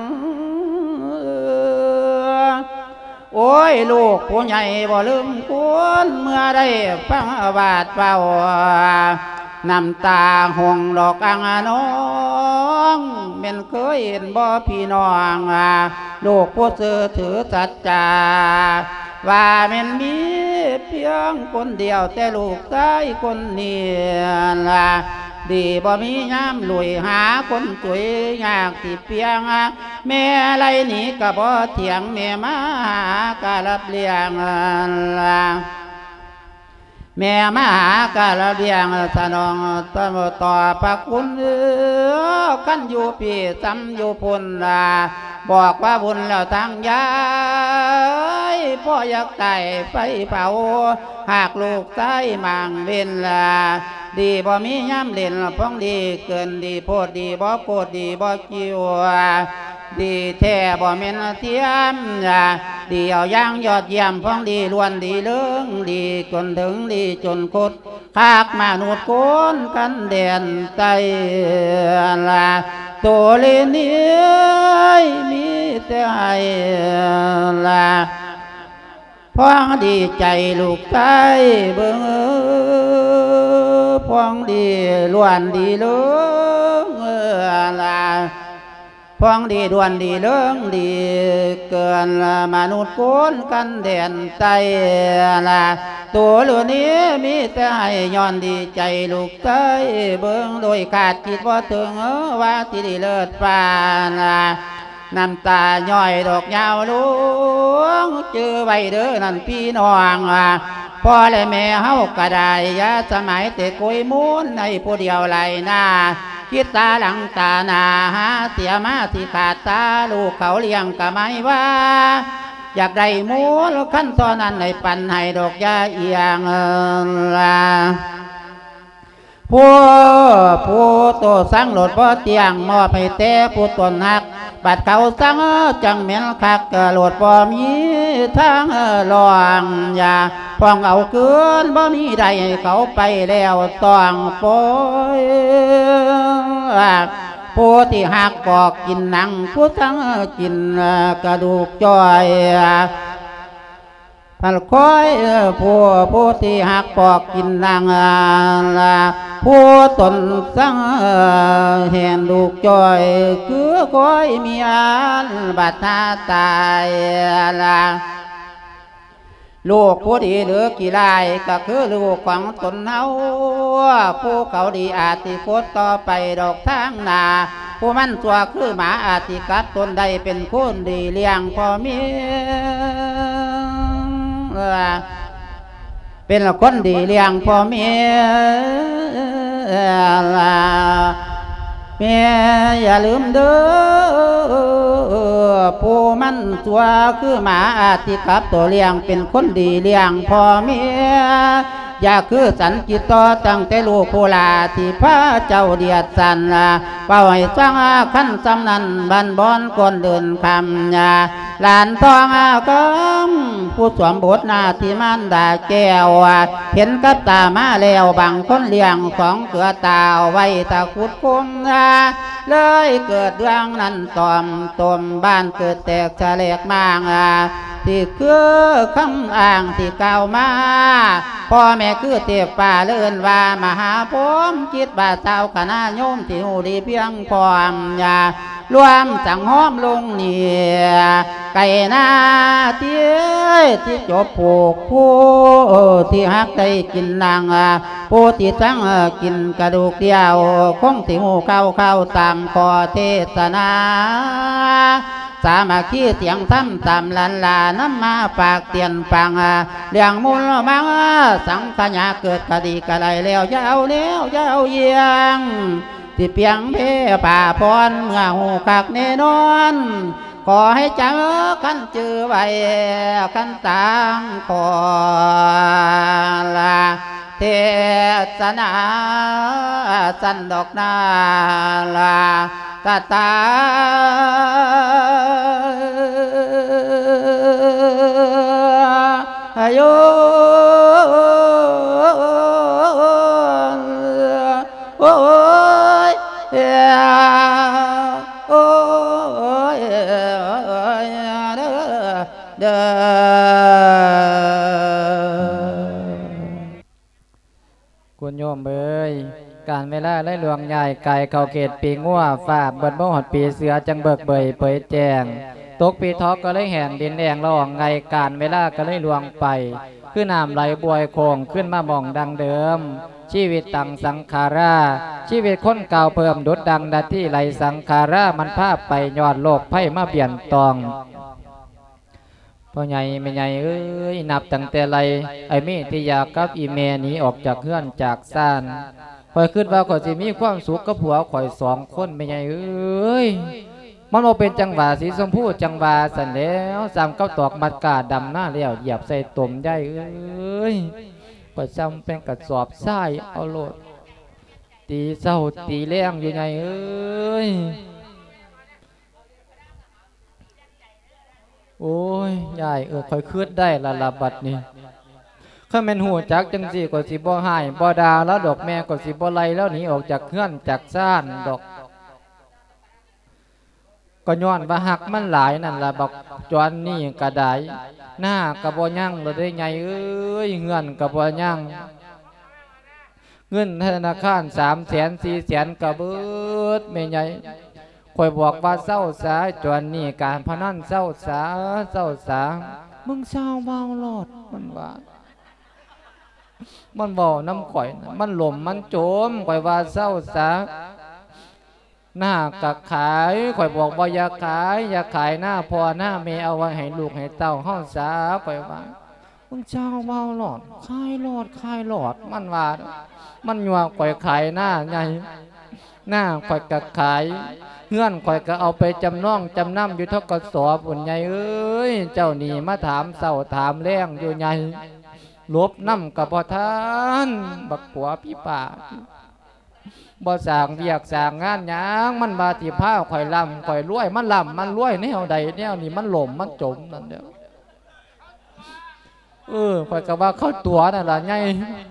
โอ้ยลูกผู้ใหญ่บ่ลืมควรเมื่อได้ฟังบาดเป่าน้ำตาหงดอกอังน้องเม่นเคยเห็นบ่พี่น้องลูกผู้ซื่อถือสัจจาว่าเม่นมีเพียงคนเดียวแต่ลูกชายคนนี้ล่ะดีบ่มีย้ำลุยหาคนสวยยากที่เพียงแม่ไรหนีก็บ่เถียงแม่มาหาก็รับเลี้ยงล่ะแม่มหากาลเบียงสนองตมต่อพระคุณขันอยู่ปีซ้ำอยู่พุนลาบอกว่าบุญแล้วทางยายพ่ออยากไต่ไฟเผาหากลูกใต้มังเวนลาดีบ่มีย้ำเล่นพ้องดีเกินดีโพดดีบ่โพดดีบ่กิ้วดีแท้บ่เม็นเทียมดีเอาย่างยอดเยี่ยมพ้องดีล้วนดีเลื่องดีจนถึงดีจนคดคากมาหนุดโกนกันเด่นใจละตัวเลนี้มีแต่ให้ละพ้องดีใจลูกไทยเบิ่งพ้องดีล้วนดีเลื่องละพ้องดีด่วนดีเลื่องดีเกินมนุษย์คนกันเด่นใจละตัวเหลือนี้มีแต่ให้ย้อนดีใจลูกเต้ยเบิ่งโดยขาดจิตว่าถึงว่าที่ดีเลิศปานละน้ำตาย่อยดอกยาวลุงเจอไว้เด้อนั่นพี่น้องพ่อและแม่เฮากระไดยาสมัยแต่กุยมูนในผู้เดียวไหลหน้าคิดตาหลังตาหน้าหาเสียมาที่ขาดตาลูกเขาเลี้ยงกะไม่ว่าอยากได้หมูแล้วขั้นตอนนั้นในปันให้ดอกยาเอียงละผู้ผู้โตสั่งหลดบ่เตียงมอบให้แต่ผู้ตนหักบัดเขาสั่งจังเหม็นคักหลดบ่มีทางลองอย่าพองเอาเกินบ่มีใดให้เขาไปแล้วต้องปล่อยผู้ที่หักก็กินหนังผู้ทั้งกินกระดูกจ้อยพันคอยผู้ผู้ที่หักปอกกินนางผู้ตนสั่งเห็นลูกจอยคือคอยมีอันบาดตาตายละลูกผู้ดีหรือกี่ลายก็คือลูกของตนเฮาผู้เขาดีอาติโคตต่อไปดอกทางนาผู้มันตัวคือหมาอาติกับตนใดเป็นคนดีเลี้ยงพ่อเมียเป็นคนดีเลี้ยงพ่อเมียเมียอย่าลืมเด้อผู้มันตัวคือหมาอาติกับตัวเลี้ยงเป็นคนดีเลี้ยงพ่อเมียอย่าคือสันจิตต่อตั้งแต่ลูกผู้ลาที่พระเจ้าเดียดสันเป่าให้สร้างขั้นสำนันบันบอนคนเดินคำยาหลานทองกำผู้สวมบทหน้าที่มันด่าแก้วเห็นกับตามาแล้วบางคนเลี้ยงของเกลือตาไว้ตาขุดคุ้มเลยเกิดเรื่องนั้นตอมตมบ้านเกิดแตกเฉลกมางที่คือคำอ้างที่เก่ามาพ่อแม่คือเทพป่าเลื่อนว่ามหาพรหมคิดบาเจ้าคณะโยมที่หูดีเพียงพร้อมยารวมสังห้อมลงเนียไก่นาเตี้ยที่จบผูกผู้ที่หักได้กินนางผู้ที่ทั้งกินกระดูกเดียวคงที่หูเข้าเข้าตามคอเทศนาสามัคคีเสียงทำตามลันลาน้ำมาปากเตียนฟังเลี้ยงมูลมังสังขยาเกิดกะดีกะไรแล้วยาวแล้วยาวเยียงที่เพียงเพป่าพรเมื่อหูคักแน่นอนขอให้เจอกันเจอไว้กันต่างขอลาเทศนาสันดอกนาลากะตาโยโอ้ยโอ้ยเด้อคุณโยมเอ้ยการเวลาไล่หลวงใหญ่ไก่เก่าเกตปีงัวฝ่าเบิดบ่หอดปีเสือจังเบิกเบยเผยแจงตกปีทอกก็เลยแห่งดินแดงละอองไงการเวลาก็เลยลวงไปคือน้ำไหลบวยโคงขึ้นมาหม่องดังเดิมชีวิตตังสังขาราชีวิตคนเก่าเพิ่มดุดดังดัที่ไหลสังขารามันภาพไปยอดโลกไพ่มาเปลี่ยนตองพ่อใหญ่แม่ใหญ่เอ้ยนับตั้งแต่ไรไอ้เมธิยากับอีเมหนีออกจากเฮือนจากซ่านคอยคิดว่าข่อยสิมีความสุขกับผัวข่อยสองคนแม่ใหญ่เอ้ยมันบ่เป็นจังหวะสีชมพูจังหวะสันแล้วสามเก้าตอกมัดกาดำหน้าแล้วเหยียบใส่ตุ่มใหญ่เอ้ยข่อยจำเป็นกระสอบทรายเอาโลดตีเศร้าตีแรงอยู่ไงเอ้ยโอ้ยยายเออค่อยคืดได้ละละบัดนี้ข้าแม่นหูจักจังสี่ก็สิบ่หายบ่ดาแล้วดอกแม่ก็สิบ่ไล่แล้วหนีออกจากเฮือนจากซ่านดอกก็ย้อนว่าหักมันหลายนั่นละบอกจวนนี่กระไดหน้ากระบ่ยั่งเราได้ไงเอ้ยเงินกระบ่ยั่งเงินธนาคารสามแสนสี่แสนกระเบิดไม่ใหญ่คอยบอกว่าเศร้าสาจวนนี่การพนันเศร้าสาเศร้าสามึงเศร้าเมาหลอดมันว่ามันบ่น้ำข่อยมันหล่มมันโจมข่อยว่าเศร้าสาหน้ากะขายข่อยบอกว่าอย่าขายอย่าขายหน้าพอหน้าเมเอาไว้ให้ลูกให้เต้าห้องสาข่อยว่ามึงเจ้าเมาหลอดขายหลอดขายหลอดมันว่ามันยัวข่อยขายหน้าใหญ่หน้าข่อยกะขายเงื่อนข่อยก็เอาไปจำนองจำนำอยู่ทกศปุ่นใหญ่เอ้ยเจ้านี่มาถามเศร้าถามแรงอยู่ใหญ่ลบน้ำกับพ่อท่านบักผัวพี่ป่าบ่สร้างเวียกสร้างงานหยังมันบาที่ผ้าข่อยลำข่อยรวยมันลำมันรวยแนวใดแนวนี้มันหล่มมันจมนั่นเดียวเออข่อยก็ว่าเข้าตัวนั่นล่ะไง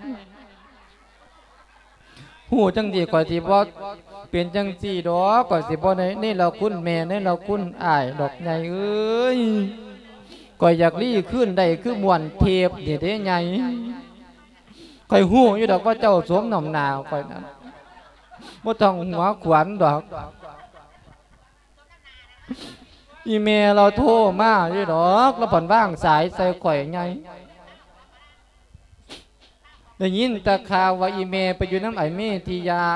หูจังดีข่อยสิบ่เป็นจังสี่ดอกข่อยสิบ่ในนี่เราคุณแม่นี่เราคุณอ้ายดอกใหญ่เอ้ยข่อยอยากรีขึ้นได้คือม่วนเทพนี่เด้ใหญ่ข่อยหูอยู่ดอกว่าเจ้าสวมหน่อมหนาวข่อยนั่นบ่ต้องหัวขวัญดอกอีเมลเราโทรมาอยู่ดอกแล้วผ่อนว่างสายใส่ข่อยไงได้ยินแต่ข่าวว่าอีเมลไปอยู่น้ำไอเมธิยา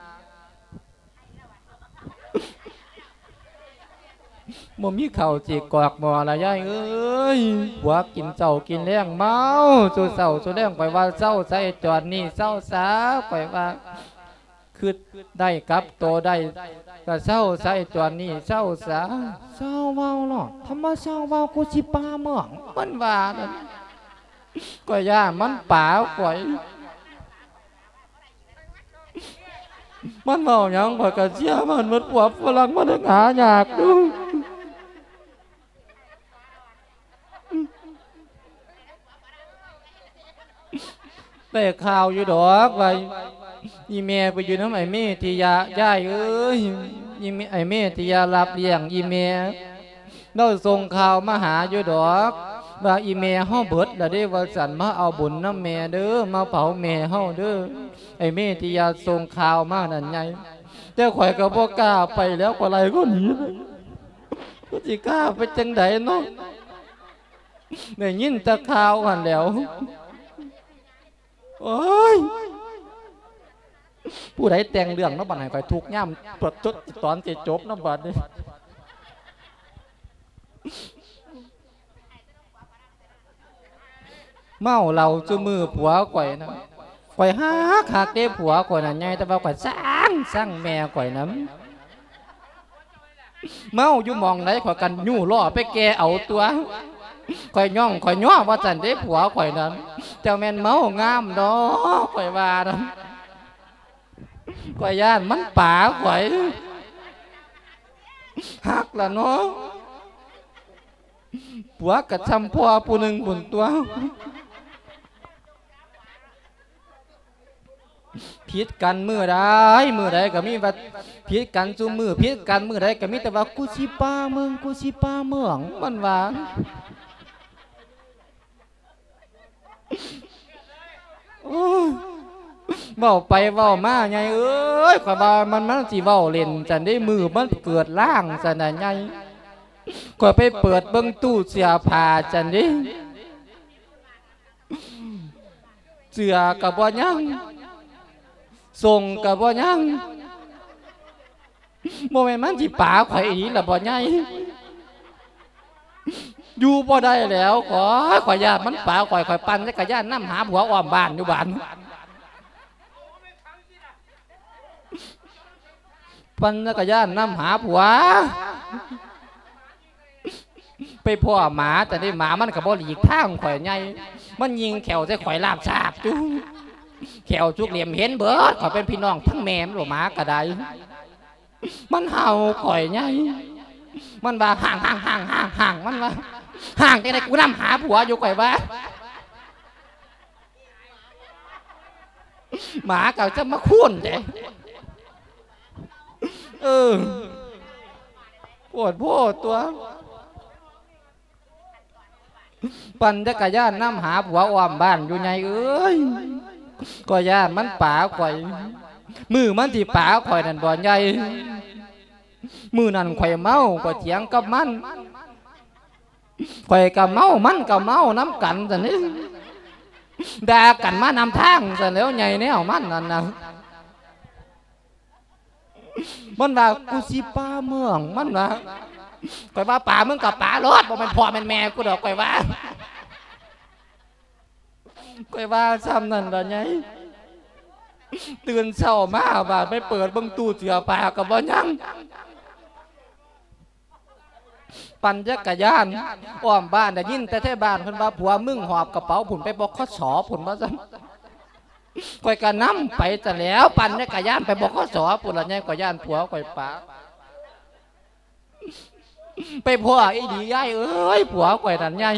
บ่มีเข่าจีกอกหมอละยายเอ้ยหัวกินเจ้ากินแรงเมาสู้เศร้าสู้แรงข่อยว่าเศร้าใส่จอดนี่เศร้าสาข่อยว่าคือได้กับโตได้ก็เศร้าใส่จวนนี่เศร้าสาเศร้าเมาเนาะทำมาเศร้าเมากูสิปาเมืองมันว่านั่นก็ย่ามันป่าข่อยมันเมาหยังข่อยก็เสียมันมันปวดฝรั่งมันหาอยากดูแต่ข่าวอยู่ดอกว่าอีเมไปอยู่น้ำไอเมธิยาย่ายเอ้ยอีเมไอเมธิยารับเลี้ยงอีเมเราส่งข่าวมาหาอยู่ดอกว่าอีเมเฮาเบิดแล้วได้ว่าสันมาเอาบุญน้ำเมเด้อมาเผาเมเฮาเด้อไอเมธิยาส่งข่าวมานั่นไงแต่ข่อยก็บ่กล้าไปแล้วกว่าไรก็หนีเลยก็สิกล้าไปจังไดเนาะได้ยินแต่ข่าวหันแล้วโอ้ยผู้ใดแต่งเรื่องน้ำบัดไหนคอยทุกย่ำปวดจุดตอนจะจบน้ำบัดนี่เมาเราจูมือผัวข่อยนะข่อยฮักหักเด้ผัวข่อยน่ะไงแต่ว่าข่อยสร้างสร้างแม่ข่อยน้ำเมาอยู่มองไหนข่อยกันยู่ล่อไปแกเอาตัวข่อยย่องข่อยย่อว่าจันเด้ผัวข่อยนั้นเจ้าแม่นเมางามดอกข่อยว่านั้นข่อยย่านมันป่าข่อยหักละเนาะผัวกระชำพ่อผู้หนึ่งบุญตัวพิษกันมือใดมือใดก็มีว่าพิษกันจูมือพิษกันมือใดก็มีแต่ว่ากูสิป้าเมืองกูสิป้าเมืองมันว่าเว้าไปเว้ามาไงเอ้ยข่อยว่ามันมันสิเว้าเล่นจันได้มือมันเกิดล่างจันน่ะไงข่อยไปเปิดเบิ่งตู้เสื้อผ้าจันดิเสื้อก็บ่ยังส่งก็บ่ยังบ่แม่นมันสิป๋าข่อยอีหลีล่ะบ่ใหญ่อยู่บ่ได้แล้วขอข่อยญาติมันป่าข่อยข่อยปั่นจักรยานนำหาผัวอ้อมบ้านอยู่บ้านปั่นจักรยานนำหาผัวไปพ่อหมาแต่ได้หมามันก็บ่หลีกทางข่อยใหญ่มันยิงแขวใส่ข่อยลาบฉาบจุแขวจุกเหลี่ยมเห็นเบิดข่อยเป็นพี่น้องทั้งแม่มันหมากระไดมันเห่าข่อยใหญ่มันว่าห่างห่างห่างห่างห่างมันว่าห่างจังได๋กูนำหาผัวอยู่ข่อยว่าหมาก็จะมาคุ้นเด้เออปวดโพดตัวปั่นจักรยานนำหาผัวอ้อมบ้านอยู่ไงเอ้ยก็ย่านมันป่าข่อยมือมันที่ป่าข่อยนั่นบ่ใหญ่มือนั่นข่อยเมาก็เถียงกับมันข่อยก็เมามันก็เมาน้ำกันซะนี่ด่ากันมานำทางซะแล้วใหญ่แนวมันนั่นน่ะมันว่ากูสิป่าเมืองมันว่าข่อยว่าป่ามึงกับป่ารถบ่แม่นพ่อแม่นแม่กูดอกข่อยว่าข่อยว่าซ้ำนั่นล่ะไงตื่นเช้ามาบาดไปเปิดเบิ่งตู้เสื้อผ้าก็บ่ยังปั่นจักรยานอ้อมบ้านได้ยินแต่แท้บ้านเพิ่นว่าผัวมึงหอบกระเป๋าผุ่นไปบขสผุ่นว่าซั่นข่อยก็นำไปซะแล้วปั่นจักรยานไปบขสพุ่นล่ะไงข่อยย่านผัวข่อยป่าไปพ่อไอ้ดียายเอ้ยผัวข่อยนั่นใหญ่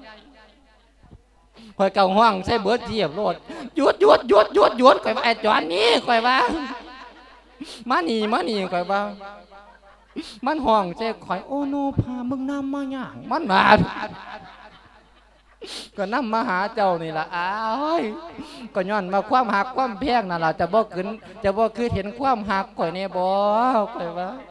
ข่อยเก่าห้องใส่เบิดเจียบโลดหยุดหยุดหยุดหยุดหยุดข่อยว่าไอ้จอนนี้ข่อยว่ามานี่มานี่ข่อยว่ามันห้องใส่ข่อยโอโนพามึงนำมาหยังมันมาก็นำมาหาเจ้านี่ล่ะอ้ายก็ย้อนมาความหักความแพงนั่นล่ะจะบ่ขึ้นจะบ่คือเห็นความหักข่อยแน่บ่ข่อยว่า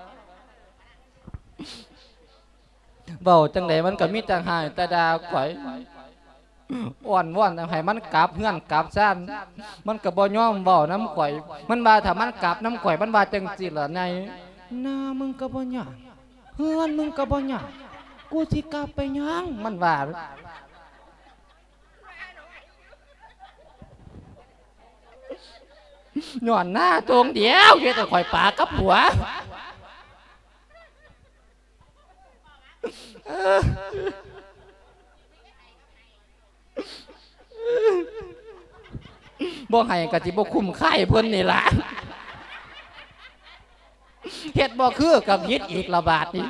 เบาจังไดมันก็มีแต่หายแต่ดาข่อยอ่อนว่อนให้มันกลับเฮือนกลับซ่านมันก็บ่ยอมเว้าน้ำข่อยมันว่าถ้ามันกลับน้ำข่อยมันว่าจังซี่ล่ะไงหน้ามึงก็บ่หยังเฮือนมึงก็บ่หยังกูสิกลับไปหยังมันว่าย้อนหน้าตรงเดียวเฮ็ดให้ข่อยปากกับผัวบ่ให้กะสิบ่คุ้มค่ายเพิ่นนี่ล่ะเฮ็ดบ่คือกับเฮ็ดอีกระบาดนี่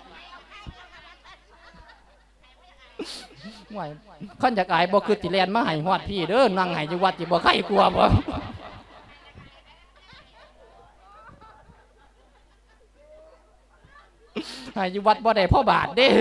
ห่วยคันอยากอายบ่คือสิแล่นมาให้ฮอดพี่เด้อนั่งให้อยู่วัดสิบ่ใครกลัวบ่ให้อยู่วัดบ่ได้พ่อบาทเด้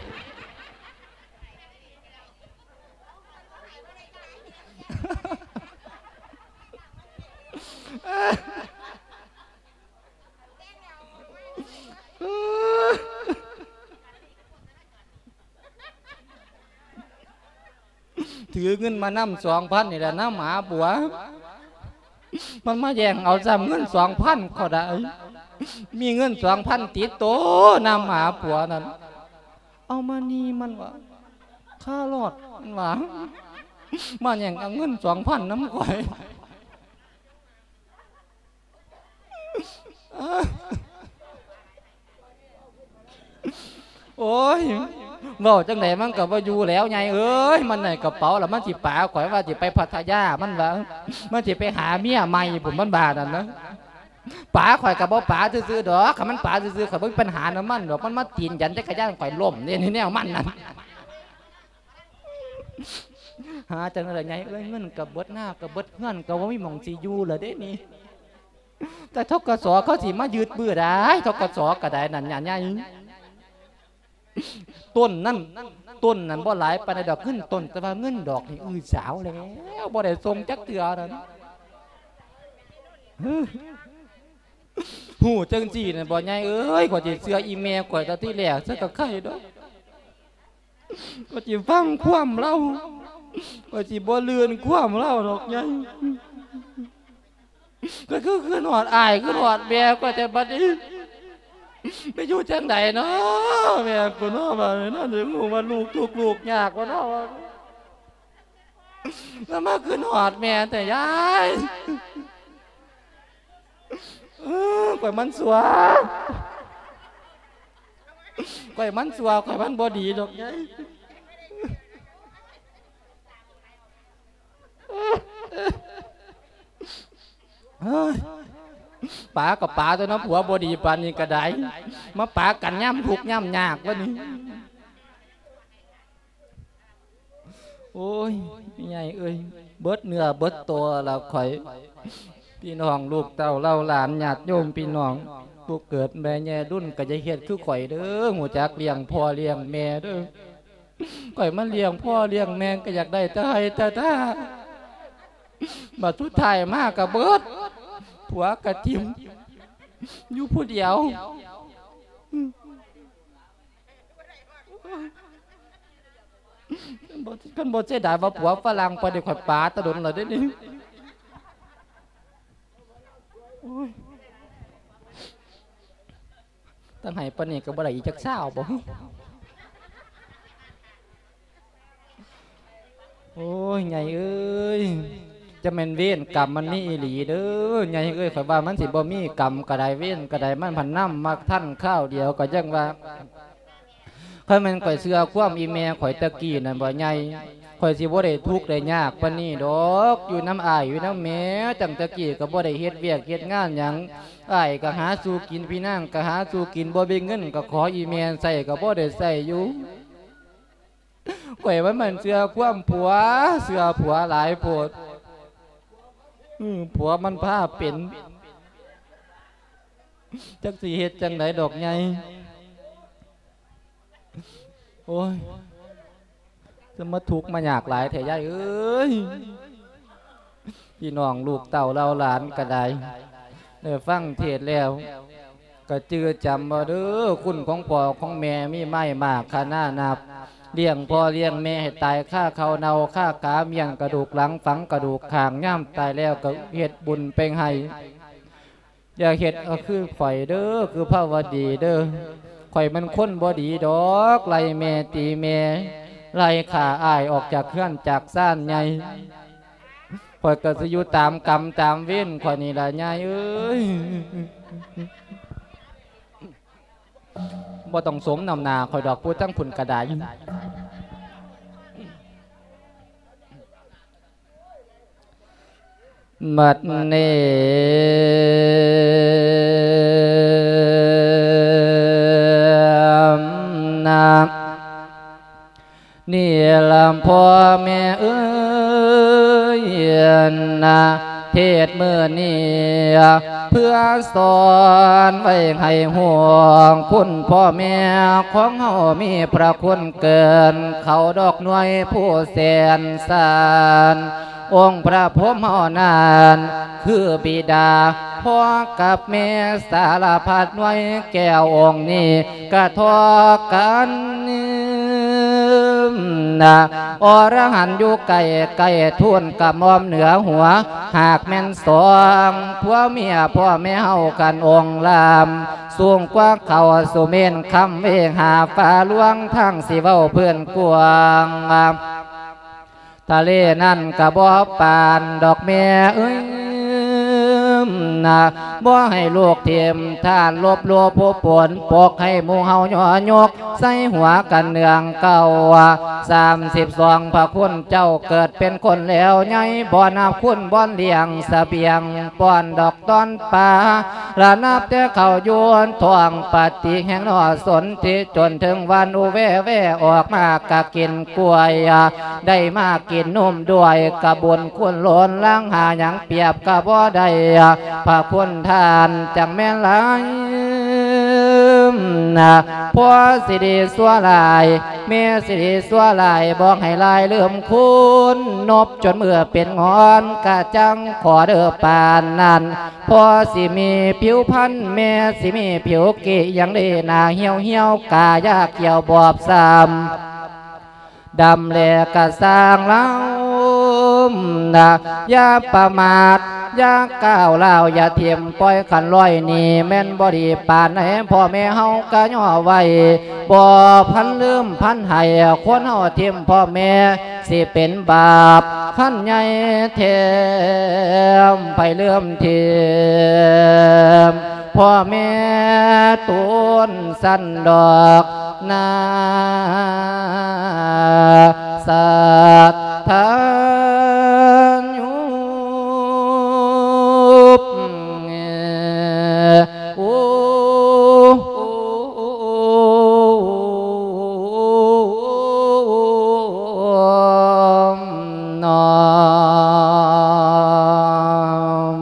ถือเงินมาน้ำสองพันนี่แหละน้ำหมาบัวมันมาแย่งเอาจำเงินสองพันก็ได้มีเงินสองพันติดโตน้ำหมาผัวนั่นเอามานี่มันวะค่ารอดมันวะมาแย่งเอาเงินสองพันน้ำข่อยโอ้ยบอกจังไหนมันกับว่าอยู่แล้วไงเอ้ยมันไหนกระเป๋าแล้วมันสิป๋าข่อยว่าสิไปพัทยามันว่ามันสิไปหาเมียใหม่ผมมันบาดนั่นนะป๋าข่อยกับบ่ป๋าซื้อๆดอกถ้ามันป๋าซื้อๆข่อยบ่มีปัญหาน้ำมันดอกมันมาตีนยันจักรยานข่อยล้มนี่นี่แนวมันนั่นหาจังไรไงเอ้ยเงินกับเบิดหน้ากับเบิดเงินกับว่ามีหม่องสิอยู่เหรอเด้นี่แต่ทกศเขาสิมายืดเบื่อได้ทกศก็ได้นั่นอย่างไงต้นนั่นต้นนั่นบ่หลายปานใดดอกขึ้นต้นแต่ว่าเงินดอกนี่อื้อสาวแล้วบ่ได้ทรงจักเตือนั่นหูจังจีนั่นบ่ใหญ่เอ้ยกว่าสิเสื้ออีเมลกว่าตอนที่แรกซะก็ไข่ดอกก็สิฟังความเล่าก็สิบ่เลือนความเล่าดอกใหญ่ก็คือคือหอดอายคือหอดแม่ก็แต่บัดนี้ไปอยู่จังไหนเนาะแม่กูเนาะมาเนาะถึงหูว่าลูกทุกลูกยากกว่าเนาะแล้วมาขึ้นหอดแม่แต่ยายเออก่อยมันสัวก่อยมันสัวก่อยมันบอดีดอกยายป๋ากับป๋าตัวน้ำผัวบอดีปานนี้กระไดมาป๋ากันย่ำทุกย่ำยากวะนี่โอ้ยใหญ่เอ้ยเบิดเนื้อเบิดตัวเราข่อยพี่น้องลูกเต้าเล่าหลานญาติโยมพี่น้องผู้เกิดแม่แย่รุ่นก็จะเฮ็ดคือข่อยเด้อหัวจักเลี้ยงพ่อเลี้ยงแม่เด้อข่อยมันเลี้ยงพ่อเลี้ยงแม่ก็อยากได้แต่ให้แต่ถ้าบัดทุดท้ายมากกับเบิดผัวกระทิมอยู่ผู้เดียวกันบ่เสียดายว่าผัวฝรั่งไปได้ข่อยป๋าตะดนเลยได้นี่ตั้งให้ปานนี้ก็บ่ได้อีกจักเช้าบ่โอ้ยใหญ่เอ้ยจะแม่นเว้นกรรมมันมีอีหลีเด้อใหญ่เอ้ยข่อยว่ามันสิบ่มีกรรมก็ได้เว้นก็ได้มันพันน้ำมักท่านข้าวเดียวก็ยังว่าข่อยมันข่อยเสื้อความอีแม่ข่อยตะกี้นั่นบ่ใหญ่ข่อยสิบ่ได้ทุกข์ได้ยากปานนี้ดอกอยู่น้ำอ้ายอยู่น้ำแม่จังตะกี้ก็บ่ได้เฮ็ดเวียกเฮ็ดงานหยังอ้ายก็หาสู่กินพี่นางก็หาสู่กินบ่มีเงินก็ขออีแม่ใส่ก็บ่ได้ใส่อยู่ข่อยว่ามันเสื้อความผัวเสื้อผัวหลายโพดผัวมันผ้าเป็นจักสิเฮ็ดจังไดดอกใหญ่โอ้ยจะมาทุกข์มาอยากหลายแถยายเอ้ยพี่น้องลูกเต่าเราหลานก็ได้ได้ฟังเทศแล้วก็เจือจำมาเด้อคุณของพ่อของแม่มีไม่มากขนาดนับเลี้ยงพ่อเลี้ยงแม่ให้ตายข้าเขาเนาข้ากาเมียงกระดูกหลังฝังกระดูกขางย่ำตายแล้วก็เฮ็ดบุญเป็นให้อย่าเฮ็ดก็คือข่อยเด้อคือพระวดีเด้อข่อยมันคนบ่ดีดอกไล่แม่ตีแม่ไล่ขาอ้ายออกจากเคลื่อนจากซ่านใหญ่ข่อยก็สิอยู่ตามกรรมตามเว้นข่อยนี่ล่ะใหญ่เอ้ยบ่ต้องสมนำนาข่อยดอกพูดทั้งผุนกระดาษมัดเนมนานี่ลำพ่อแม่เอ้ยนาเทศเมื่อนี้เพื่อสอนไว้ให้ห่วงคุณพ่อแม่ของเฮามีพระคุณเกินเขาดอกหน่วยผู้แสนสารองค์พระพรหมเฮานานคือบิดาพ่อกับแม่สารพัดหน่วยแก้วองค์นี้กระทอกันนะอรหันต์อยู่ไก่ไก่ทุ่นกับมอมเหนือหัวหากแม่นสองผัวเมียพ่อแม่เฮากันองค์ลามสูงกว่าเขาสุเมนคำเวงหาฟ้าลวงทั้งสิเว้าเพื่อนกวางทะเลนั่นกะบ่ปานดอกแม่เอ้ยนะบ่ให้ลูกเทียมท่านลบลัวผู้ปนปกให้หมู่เฮาย่อยกใส่หัวกันเนืองเก่าสามสิบสองพระคุณเจ้าเกิดเป็นคนแล้วไงบ่นับคุณบ่อนเลี้ยงเสบียงป้อนดอกต้นป่าละนับแต่เขาโยนท่วงปฏิแห่งนอสนที่จนถึงวันอุเวเวออกมากะกินกล้วยได้มากินนุ่มด้วยกะบุญคุณล้นล้างหาหยังเปรียบกะบ่ได้พระคุณทานจังแม่นหลายนะพ่อสิริสัวลายแม่สิริสัวลายบอกให้ลายเลื่อมคุณนบจนเมื่อเป็นงอนกะจังขอเด้อปานนั้นพ่อสิมีผิวพันแม่สิมีผิวกิยังได้หน้าเหี่ยวเหี่ยวกายากเกี่ยวบอบสามดำแหลกกะสร้างเล่านะอย่าประมาทอย่าก้าวล่าวอย่าเทียมปล่อยขันลอยนี่แม่นบ่ดีปานไหนพ่อแม่เฮาก็ย่อไว้บ่พันลืมพันให้คนเฮาเทียมพ่อแม่สิเป็นบาปขันใหญ่เทมไปเลื่อมเทียมพ่อแม่ตูนสั้นดอกนาสัตทานยุบโอ้นอม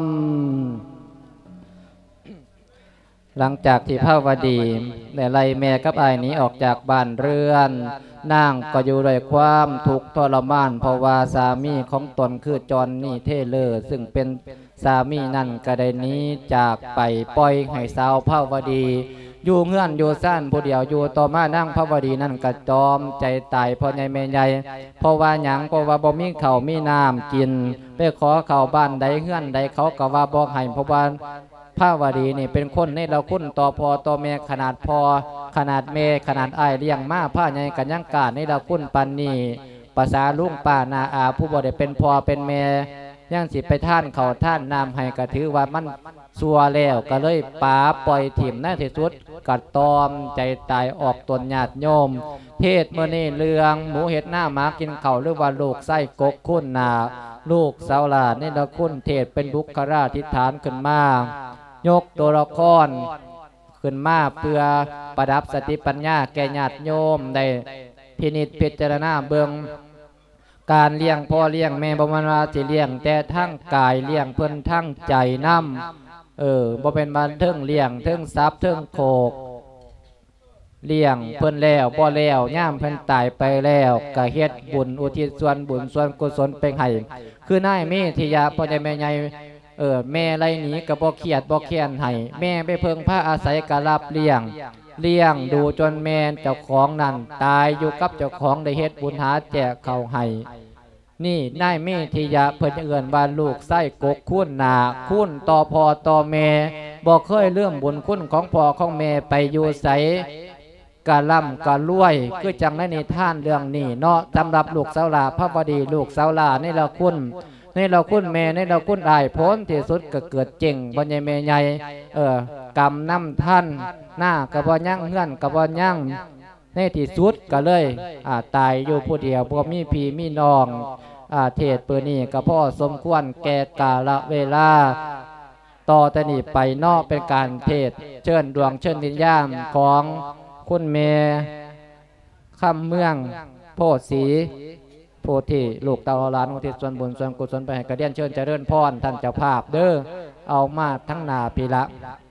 หลังจากที่พระวดีได้ไล่แม่กับอ้ายนี้ออกจากบ้านเรือนนางก็อยู่ด้วยความทุกข์ทรมานเพราะว่าสามีของตนคือจอนนี่เทเลอร์ซึ่งเป็นสามีนั่นก็ได้นี้จากไปปล่อยให้สาวพระวดีอยู่เงื่อนอยู่สั้นผู้เดียวอยู่ต่อมานั่งพระวดีนั่นกระจอมใจตายเพราะในแม่ใหญ่เพราะว่าหยังเพราะว่าบ่มีข้าวมีน้ำกินไปขอข้าวบ้านใดเงื่อนใดเขาก็ว่าบ่ให้เพราะว่าพระวดีนี่เป็นคนในเราคุ้นต่อพอต่อแม่ขนาดพอขนาดเมขนาดอ้ายเลี้ยงมาผ้าใหญ่กันยังกาในเราคุ้นปันนี่ภาษาลุงป้านาอาผู้บ่ได้เป็นพอเป็นแม่ยังสิไปท่านเขาท่านน้ำให้ก็ถือว่ามันซัวแล้วก็เลยป๋าปล่อยถิ่มในที่สุดกัดตอมใจตายออกตนญาติโยมเทศเมื่อนี่เรืองหมูเห็ดหน้าหมากินเข่าหรือว่าลูกไส้กกคุ้นนาลูกสาวหลานนี่เราคุ้นเทศเป็นบุคราธิฐานขึ้นมายกตัวละครขึ้นมาเพื่อประดับสติปัญญาแก่ญาติโยมได้พินิจพิจารณาเบืองการเลี้ยงพ่อเลี้ยงแม่บ่มันว่าสิเลี้ยงแต่ทั้งกายเลี้ยงเพิ่นทั้งใจน้ำเออบ่เป็นบันเทิงเลี้ยงเทิงทรัพย์เทิงโขกเลี้ยงเพิ่นแล้วบ่แล้วย่ามเพิ่นตายไปแล้วก็เฮ็ดบุญอุทิศส่วนบุญส่วนกุศลไปให้คือนายมีทิยาพ่อใหญ่แม่ใหญ่เออแม่ไรหนีกับบ่เครียดบ่แค้นให้แม่ไปเพิ่งพระอาศัยกะรับเลี้ยงเลี้ยงดูจนแม่เจ้าของนั่นตายอยู่กับเจ้าของได้เฮ็ดบุญหาแจกเขาให้นี่นายเมธิยะเพิ่นเอื่นว่าลูกไส้กกคุ้นนาคุ้นต่อพ่อต่อแม่บ่เคยเลื่อมบุญคุณของพ่อของแม่ไปอยู่ไสกะล่ำกะรวยคือจังในนิทานเรื่องนี้เนาะสำหรับลูกสาวลาพระบดีลูกสาวลานี่เราคุ้นในเราคุ้นแม่ในเราคุ้นอายพ้นที่สุดก็เกิดเจงบ่ใหญ่แม่ใหญ่เออกรรมน้ำท่านหน้ากระบ่ยั่งเงื่อนกระบ่ยั่งในที่สุดก็เลยอ่าตายอยู่ผู้เดียวบ่มีพี่มีน้องอ่าเทศปืนนี้ก็พ่อสมควรแก่กาลเวลาต่อแต่นี้ไปนอกเป็นการเทศเชิญดวงเชิญวิญญาณของคุณเมคำเมืองโพสีผู้ที่ลูกเต่าล้านอุทิศส่วนบุญส่วนกุศลไปให้กระเดียนเชิญเจริญพรท่านเจ้าภาพเด้อเอามาทั้งนาพีละ